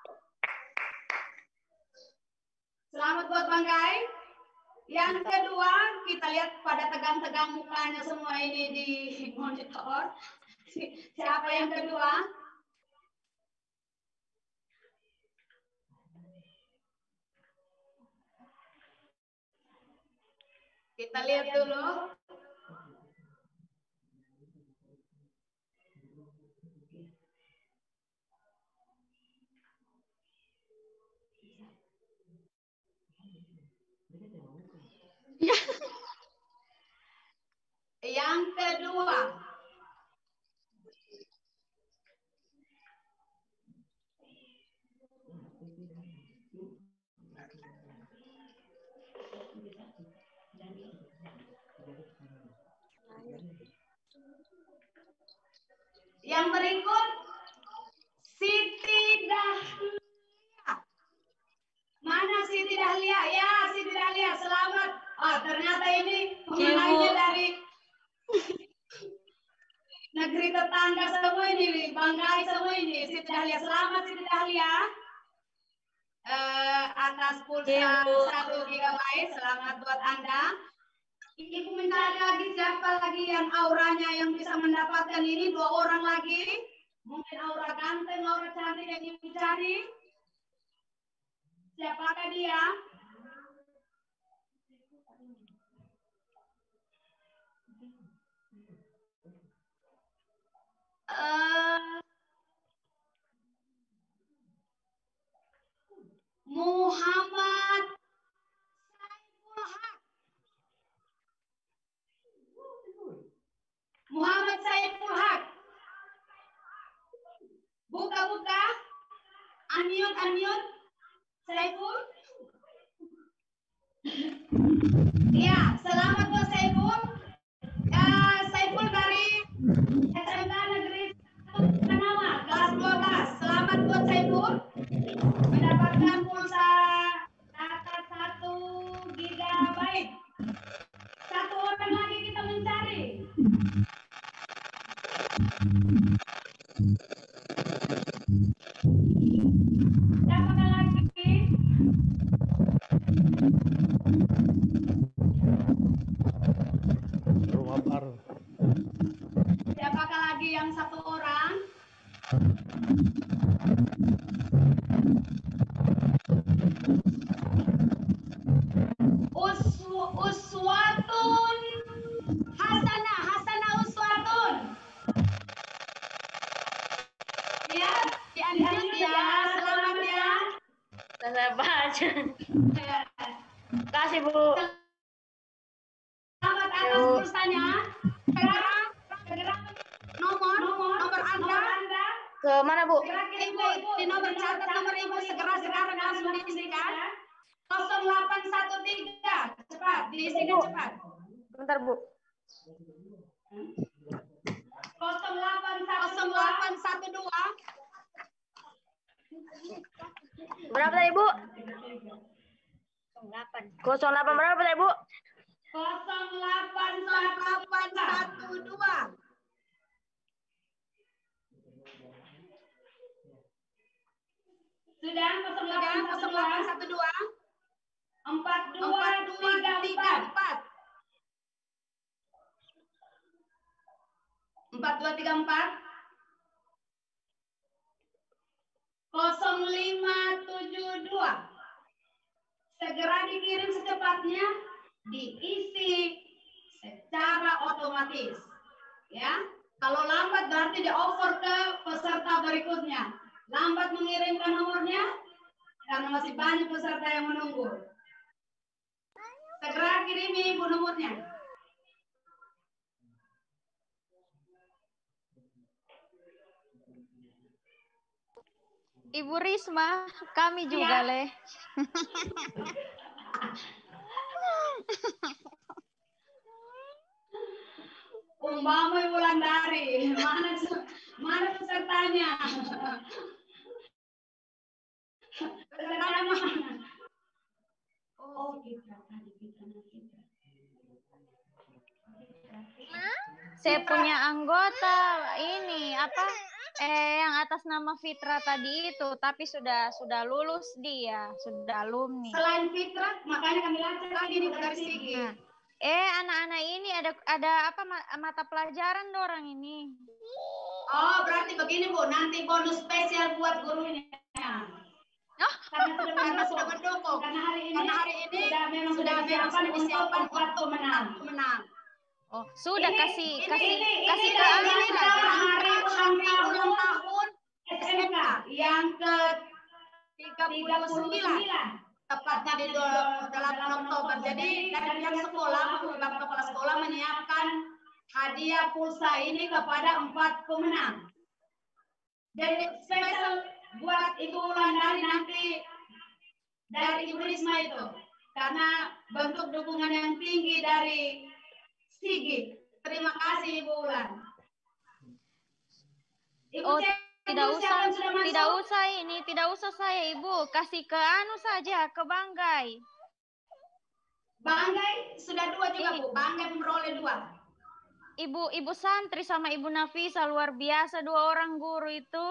selamat buat Banggai. Yang kedua, kita lihat pada tegang-tegang mukanya semua ini di monitor. Siapa yang kedua? Kita lihat dulu. Yang kedua, yang berikut Siti Dahlia. Mana Siti Dahlia? Ya, Siti Dahlia, selamat. Oh, ternyata ini pemenangnya dari negeri tetangga semua ini, Banggai semua ini. Siti Dahlia, selamat Siti Dahlia. Uh, atas pulsa satu gigabyte, selamat buat Anda. Ibu mencari lagi siapa lagi yang auranya yang bisa mendapatkan ini, dua orang lagi. Mungkin aura ganteng, aura cantik yang ibu cari. Siapakah dia? Uh, Muhammad Saiful Haq. unmute. Saiful. Iya, selamat buat Saiful. Ya, Saiful dari S M K Negeri Tanawa, kelas dua belas. Selamat buat Saiful. Mendapatkan pulsa data satu gigabyte. Satu orang lagi kita mencari. Siapa lagi? Rumah baru. Siapakah lagi yang satu orang? Usw Uswatun Hasana Hasana Uswatun. Ya, dianjur ya. Selamat ya. Saya baca. Kasih Bu. Selamat atas pulsanya. Segera, segera nomor, nomor, nomor Anda. Ke mana Bu? Ibu, di nomor catat nomor Ibu segera sekarang langsung diisikan. nol delapan satu tiga. Cepat, diisikan cepat. Bentar Bu. nol delapan satu dua. Berapa tadi Bu? nol delapan berapa tadi Bu? nol delapan satu dua. Sudah nol delapan satu dua. empat dua tiga empat. empat dua tiga empat. nol lima tujuh dua. Segera dikirim secepatnya, diisi secara otomatis. Ya, kalau lambat berarti di-over ke peserta berikutnya. Lambat mengirimkan nomornya karena masih banyak peserta yang menunggu. Segera kirimi Ibu nomornya. Ibu Risma, kami juga, Ya. Leh. Umpama Wulandari, mana mana pesertanya? Pesertanya mana? Oh, kita tadi kita kita. Saya punya anggota ini apa? Eh, yang atas nama Fitra tadi itu, tapi sudah sudah lulus dia, sudah alumni. Selain Fitra, makanya kami lacak lagi nih dari Sigi. Nah, eh, anak-anak ini ada ada apa mata pelajaran dorang ini? Oh, berarti begini Bu, nanti bonus spesial buat guru ini. Oh. Karena sudah karena sudah mendukung. Karena hari ini, karena hari ini sudah memang sudah disiapkan disiapkan buat pemenang. Pemenang. Oh, sudah Ini- kasih ini- kasih ini- kasih ini ke dari Ami kita lagi. hari hari ulang tahun S M K yang ke tiga puluh sembilan. Tepatnya di delapan Oktober. Jadi dari pihak sekolah, beberapa kepala sekolah menyiapkan hadiah pulsa ini kepada empat pemenang. Jadi spesial buat Ibu Wulandari nanti dari Ibu Risma itu. Karena bentuk dukungan yang tinggi dari Sigi. Terima kasih Ibu Wulan. Ibu Oh, cek tidak dulu usah, siapa yang sudah masuk. tidak usah ini, tidak usah saya Ibu, kasih ke anu saja, ke Banggai. Banggai sudah dua juga Ini. Bu. Banggai memperoleh dua. Ibu Ibu Santri sama Ibu Nafisa luar biasa dua orang guru itu.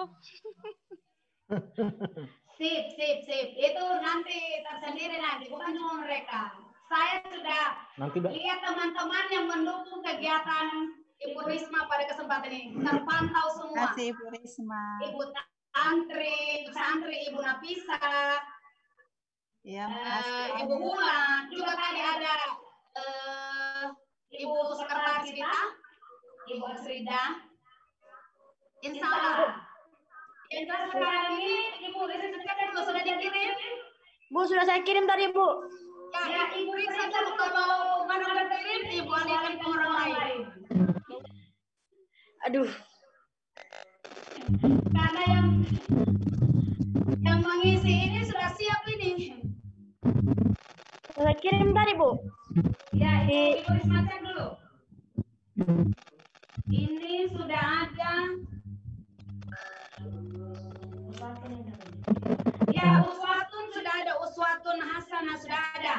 Sip, sip, sip. Itu nanti tersendiri nanti, bukan cuma mereka. Saya sudah Nanti Mbak. lihat teman-teman yang mendukung kegiatan Ibu Risma pada kesempatan ini. Terpantau semua. Kasih Ibu Risma. Ibu Santri, Ibu Santri, Ibu Nafisa, Ya, eh, makasih. Ibu Wulan, juga tadi ada eh, Ibu Sekretaris kita, Ibu Asrida. Insya Allah. Insya Allah sekarang ini Ibu Risma sudah dikirim. Bu, sudah saya kirim tadi Bu. Ya, ya Ibu Risma kalau mana udah kirim, Ibu alihkan ke orang lain. Aduh. Karena yang yang mengisi ini sudah siap ini. Saya kirim tadi, Bu. Ya, Ibu, Ibu Risma cek dulu. Ini sudah ada. Ya, uswatun sudah ada, uswatun hasanah sudah ada.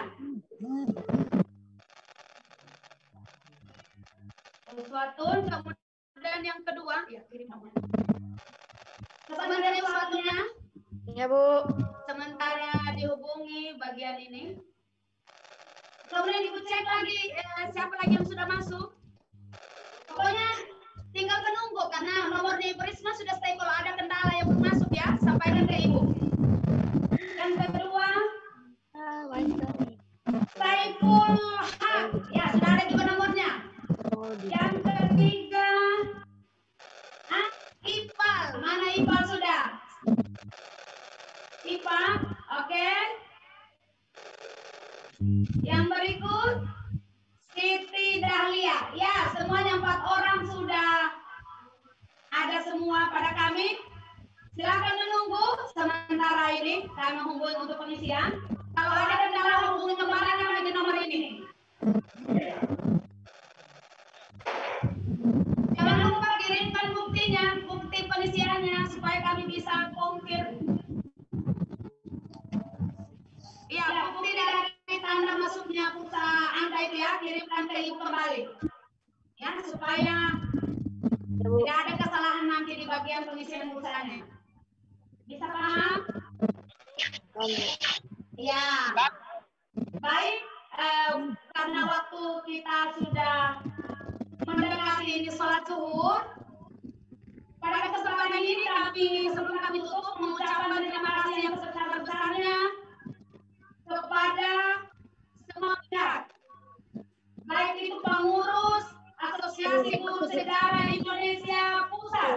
Uswatun, kemudian yang kedua, ya kirim namanya. Sebenarnya uswatunnya? Ya, Bu. Sementara dihubungi bagian ini. Kemudian Ibu cek lagi eh, siapa lagi yang sudah masuk. Pokoknya tinggal menunggu karena nomornya Ibu Risma sudah stay. Kalau ada kendala yang belum masuk ya, sampaikan ke Ibu. Yang kedua, Saiful Haq. Ya, sudah ada juga nomornya. Yang ketiga, ah, Ipal. Mana Ipal sudah? Ipal, oke. Okay. Yang berikut, Siti Dahlia. Ya, semuanya empat orang sudah ada semua pada kami. Silakan menunggu sementara ini kami menghubungi untuk pengisian. Kalau ada kendala hubungi kembali kami di nomor ini. Jangan lupa kirimkan buktinya, bukti pengisiannya supaya kami bisa confirm. Iya, bukti dari tanda masuknya pulsa Anda itu ya, kirimkan ke Ibu kembali. Ya, supaya tidak ada kesalahan nanti di bagian pengisian pulsanya. Bisa paham? Ya. Baik, eh, karena waktu kita sudah mendekati ini sholat zuhur, pada kesempatan ini kami sebelum kami tutup mengucapkan terima kasih yang sebesar-besarnya kepada semua pihak, baik itu pengurus Asosiasi Guru Sejarah Indonesia Pusat,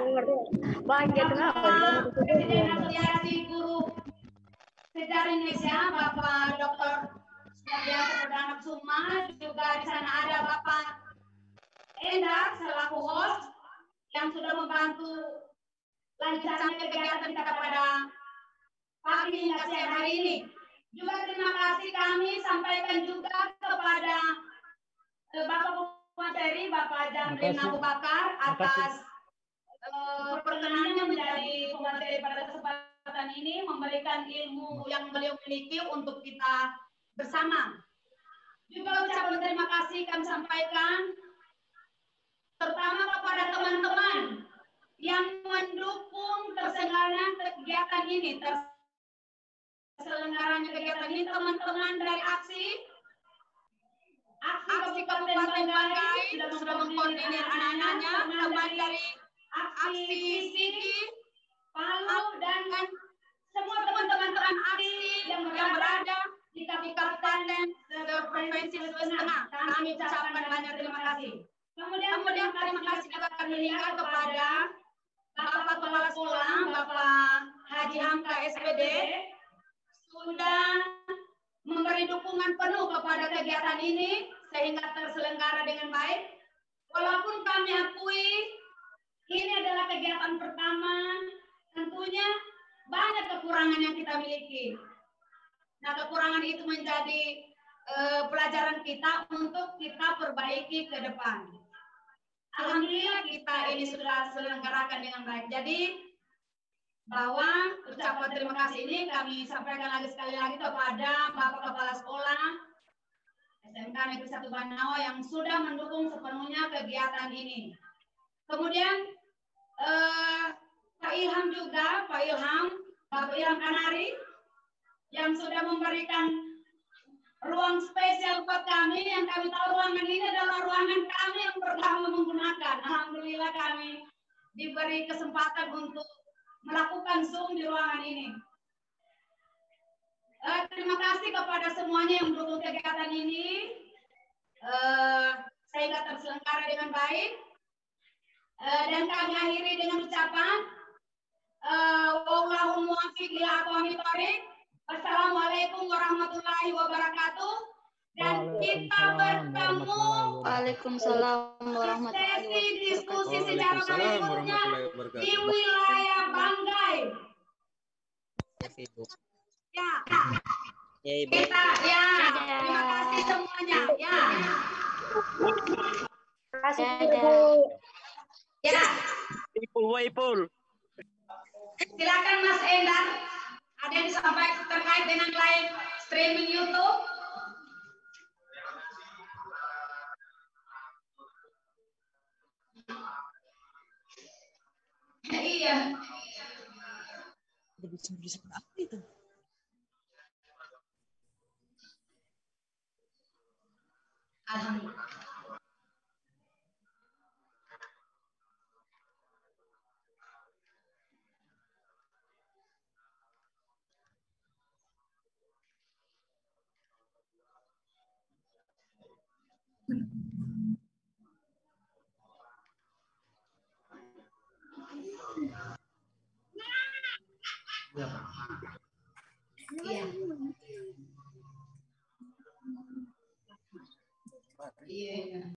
Presiden Asosiasi Guru Sejarah Indonesia Bapak Doktor Sudiarto Perdana Kusuma, juga di sana ada Bapak Endar selaku host yang sudah membantu lancarnya kegiatan kita pada pagi hingga siang hari ini. Juga terima kasih kami sampaikan juga kepada eh, Bapak Materi, Bapak Jamrin Abu Bakar atas eh, perkenannya menjadi pemateri pada kesempatan ini, memberikan ilmu yang beliau miliki untuk kita bersama. Juga ucapan terima kasih kami sampaikan terutama kepada teman-teman yang mendukung terselenggaranya kegiatan ini. Terselenggaranya kegiatan ini teman-teman dari aksi aksi Kabupaten Banggai sudah, sudah mengkoordinir anak-anaknya, teman dari aksi Sigi, Palu dan semua teman-teman aksi yang berada di Kabupaten Provinsi Sulawesi Tengah. Kami ucapkan banyak terima kasih. Kemudian, kemudian terima kasih juga kami lihat kepada Bapak Kepala Sekolah, Bapak Haji Hamka S P D, sudah memberi dukungan penuh kepada kegiatan ini sehingga terselenggara dengan baik. Walaupun kami akui ini adalah kegiatan pertama, tentunya banyak kekurangan yang kita miliki. Nah, kekurangan itu menjadi uh, pelajaran kita untuk kita perbaiki ke depan. Alhamdulillah kita ini sudah selenggarakan dengan baik. Jadi bahwa ucapan terima kasih ini kami sampaikan lagi sekali lagi kepada Bapak Kepala Sekolah S M K Negeri satu Banawa yang sudah mendukung sepenuhnya kegiatan ini. Kemudian eh, Pak Ilham juga, Pak Ilham, Bapak Ilham Kanari yang sudah memberikan ruang spesial buat kami, yang kami tahu ruangan ini adalah ruangan kami yang pertama menggunakan. Alhamdulillah kami diberi kesempatan untuk melakukan Zoom di ruangan ini. Uh, terima kasih kepada semuanya yang mendukung kegiatan ini uh, sehingga terselenggara dengan baik. Uh, dan kami akhiri dengan ucapan uh, wallahul muwaffiq ila aqwamit thoriq. Wassalamualaikum warahmatullahi wabarakatuh. dan kita bertemu Waalaikumsalam warahmatullahi sesi diskusi wabarakatuh. sejarah berikutnya di wilayah Banggai. Ya, Ya, Ibu. kita ya. Terima kasih semuanya. Ya. Terima kasih, Dadah. Bu. Ya. Ipul, wa Ipul. Silakan Mas Endar. Ada yang disampaikan terkait dengan live streaming YouTube? Iya. Apa itu? Alhamdulillah. Ya.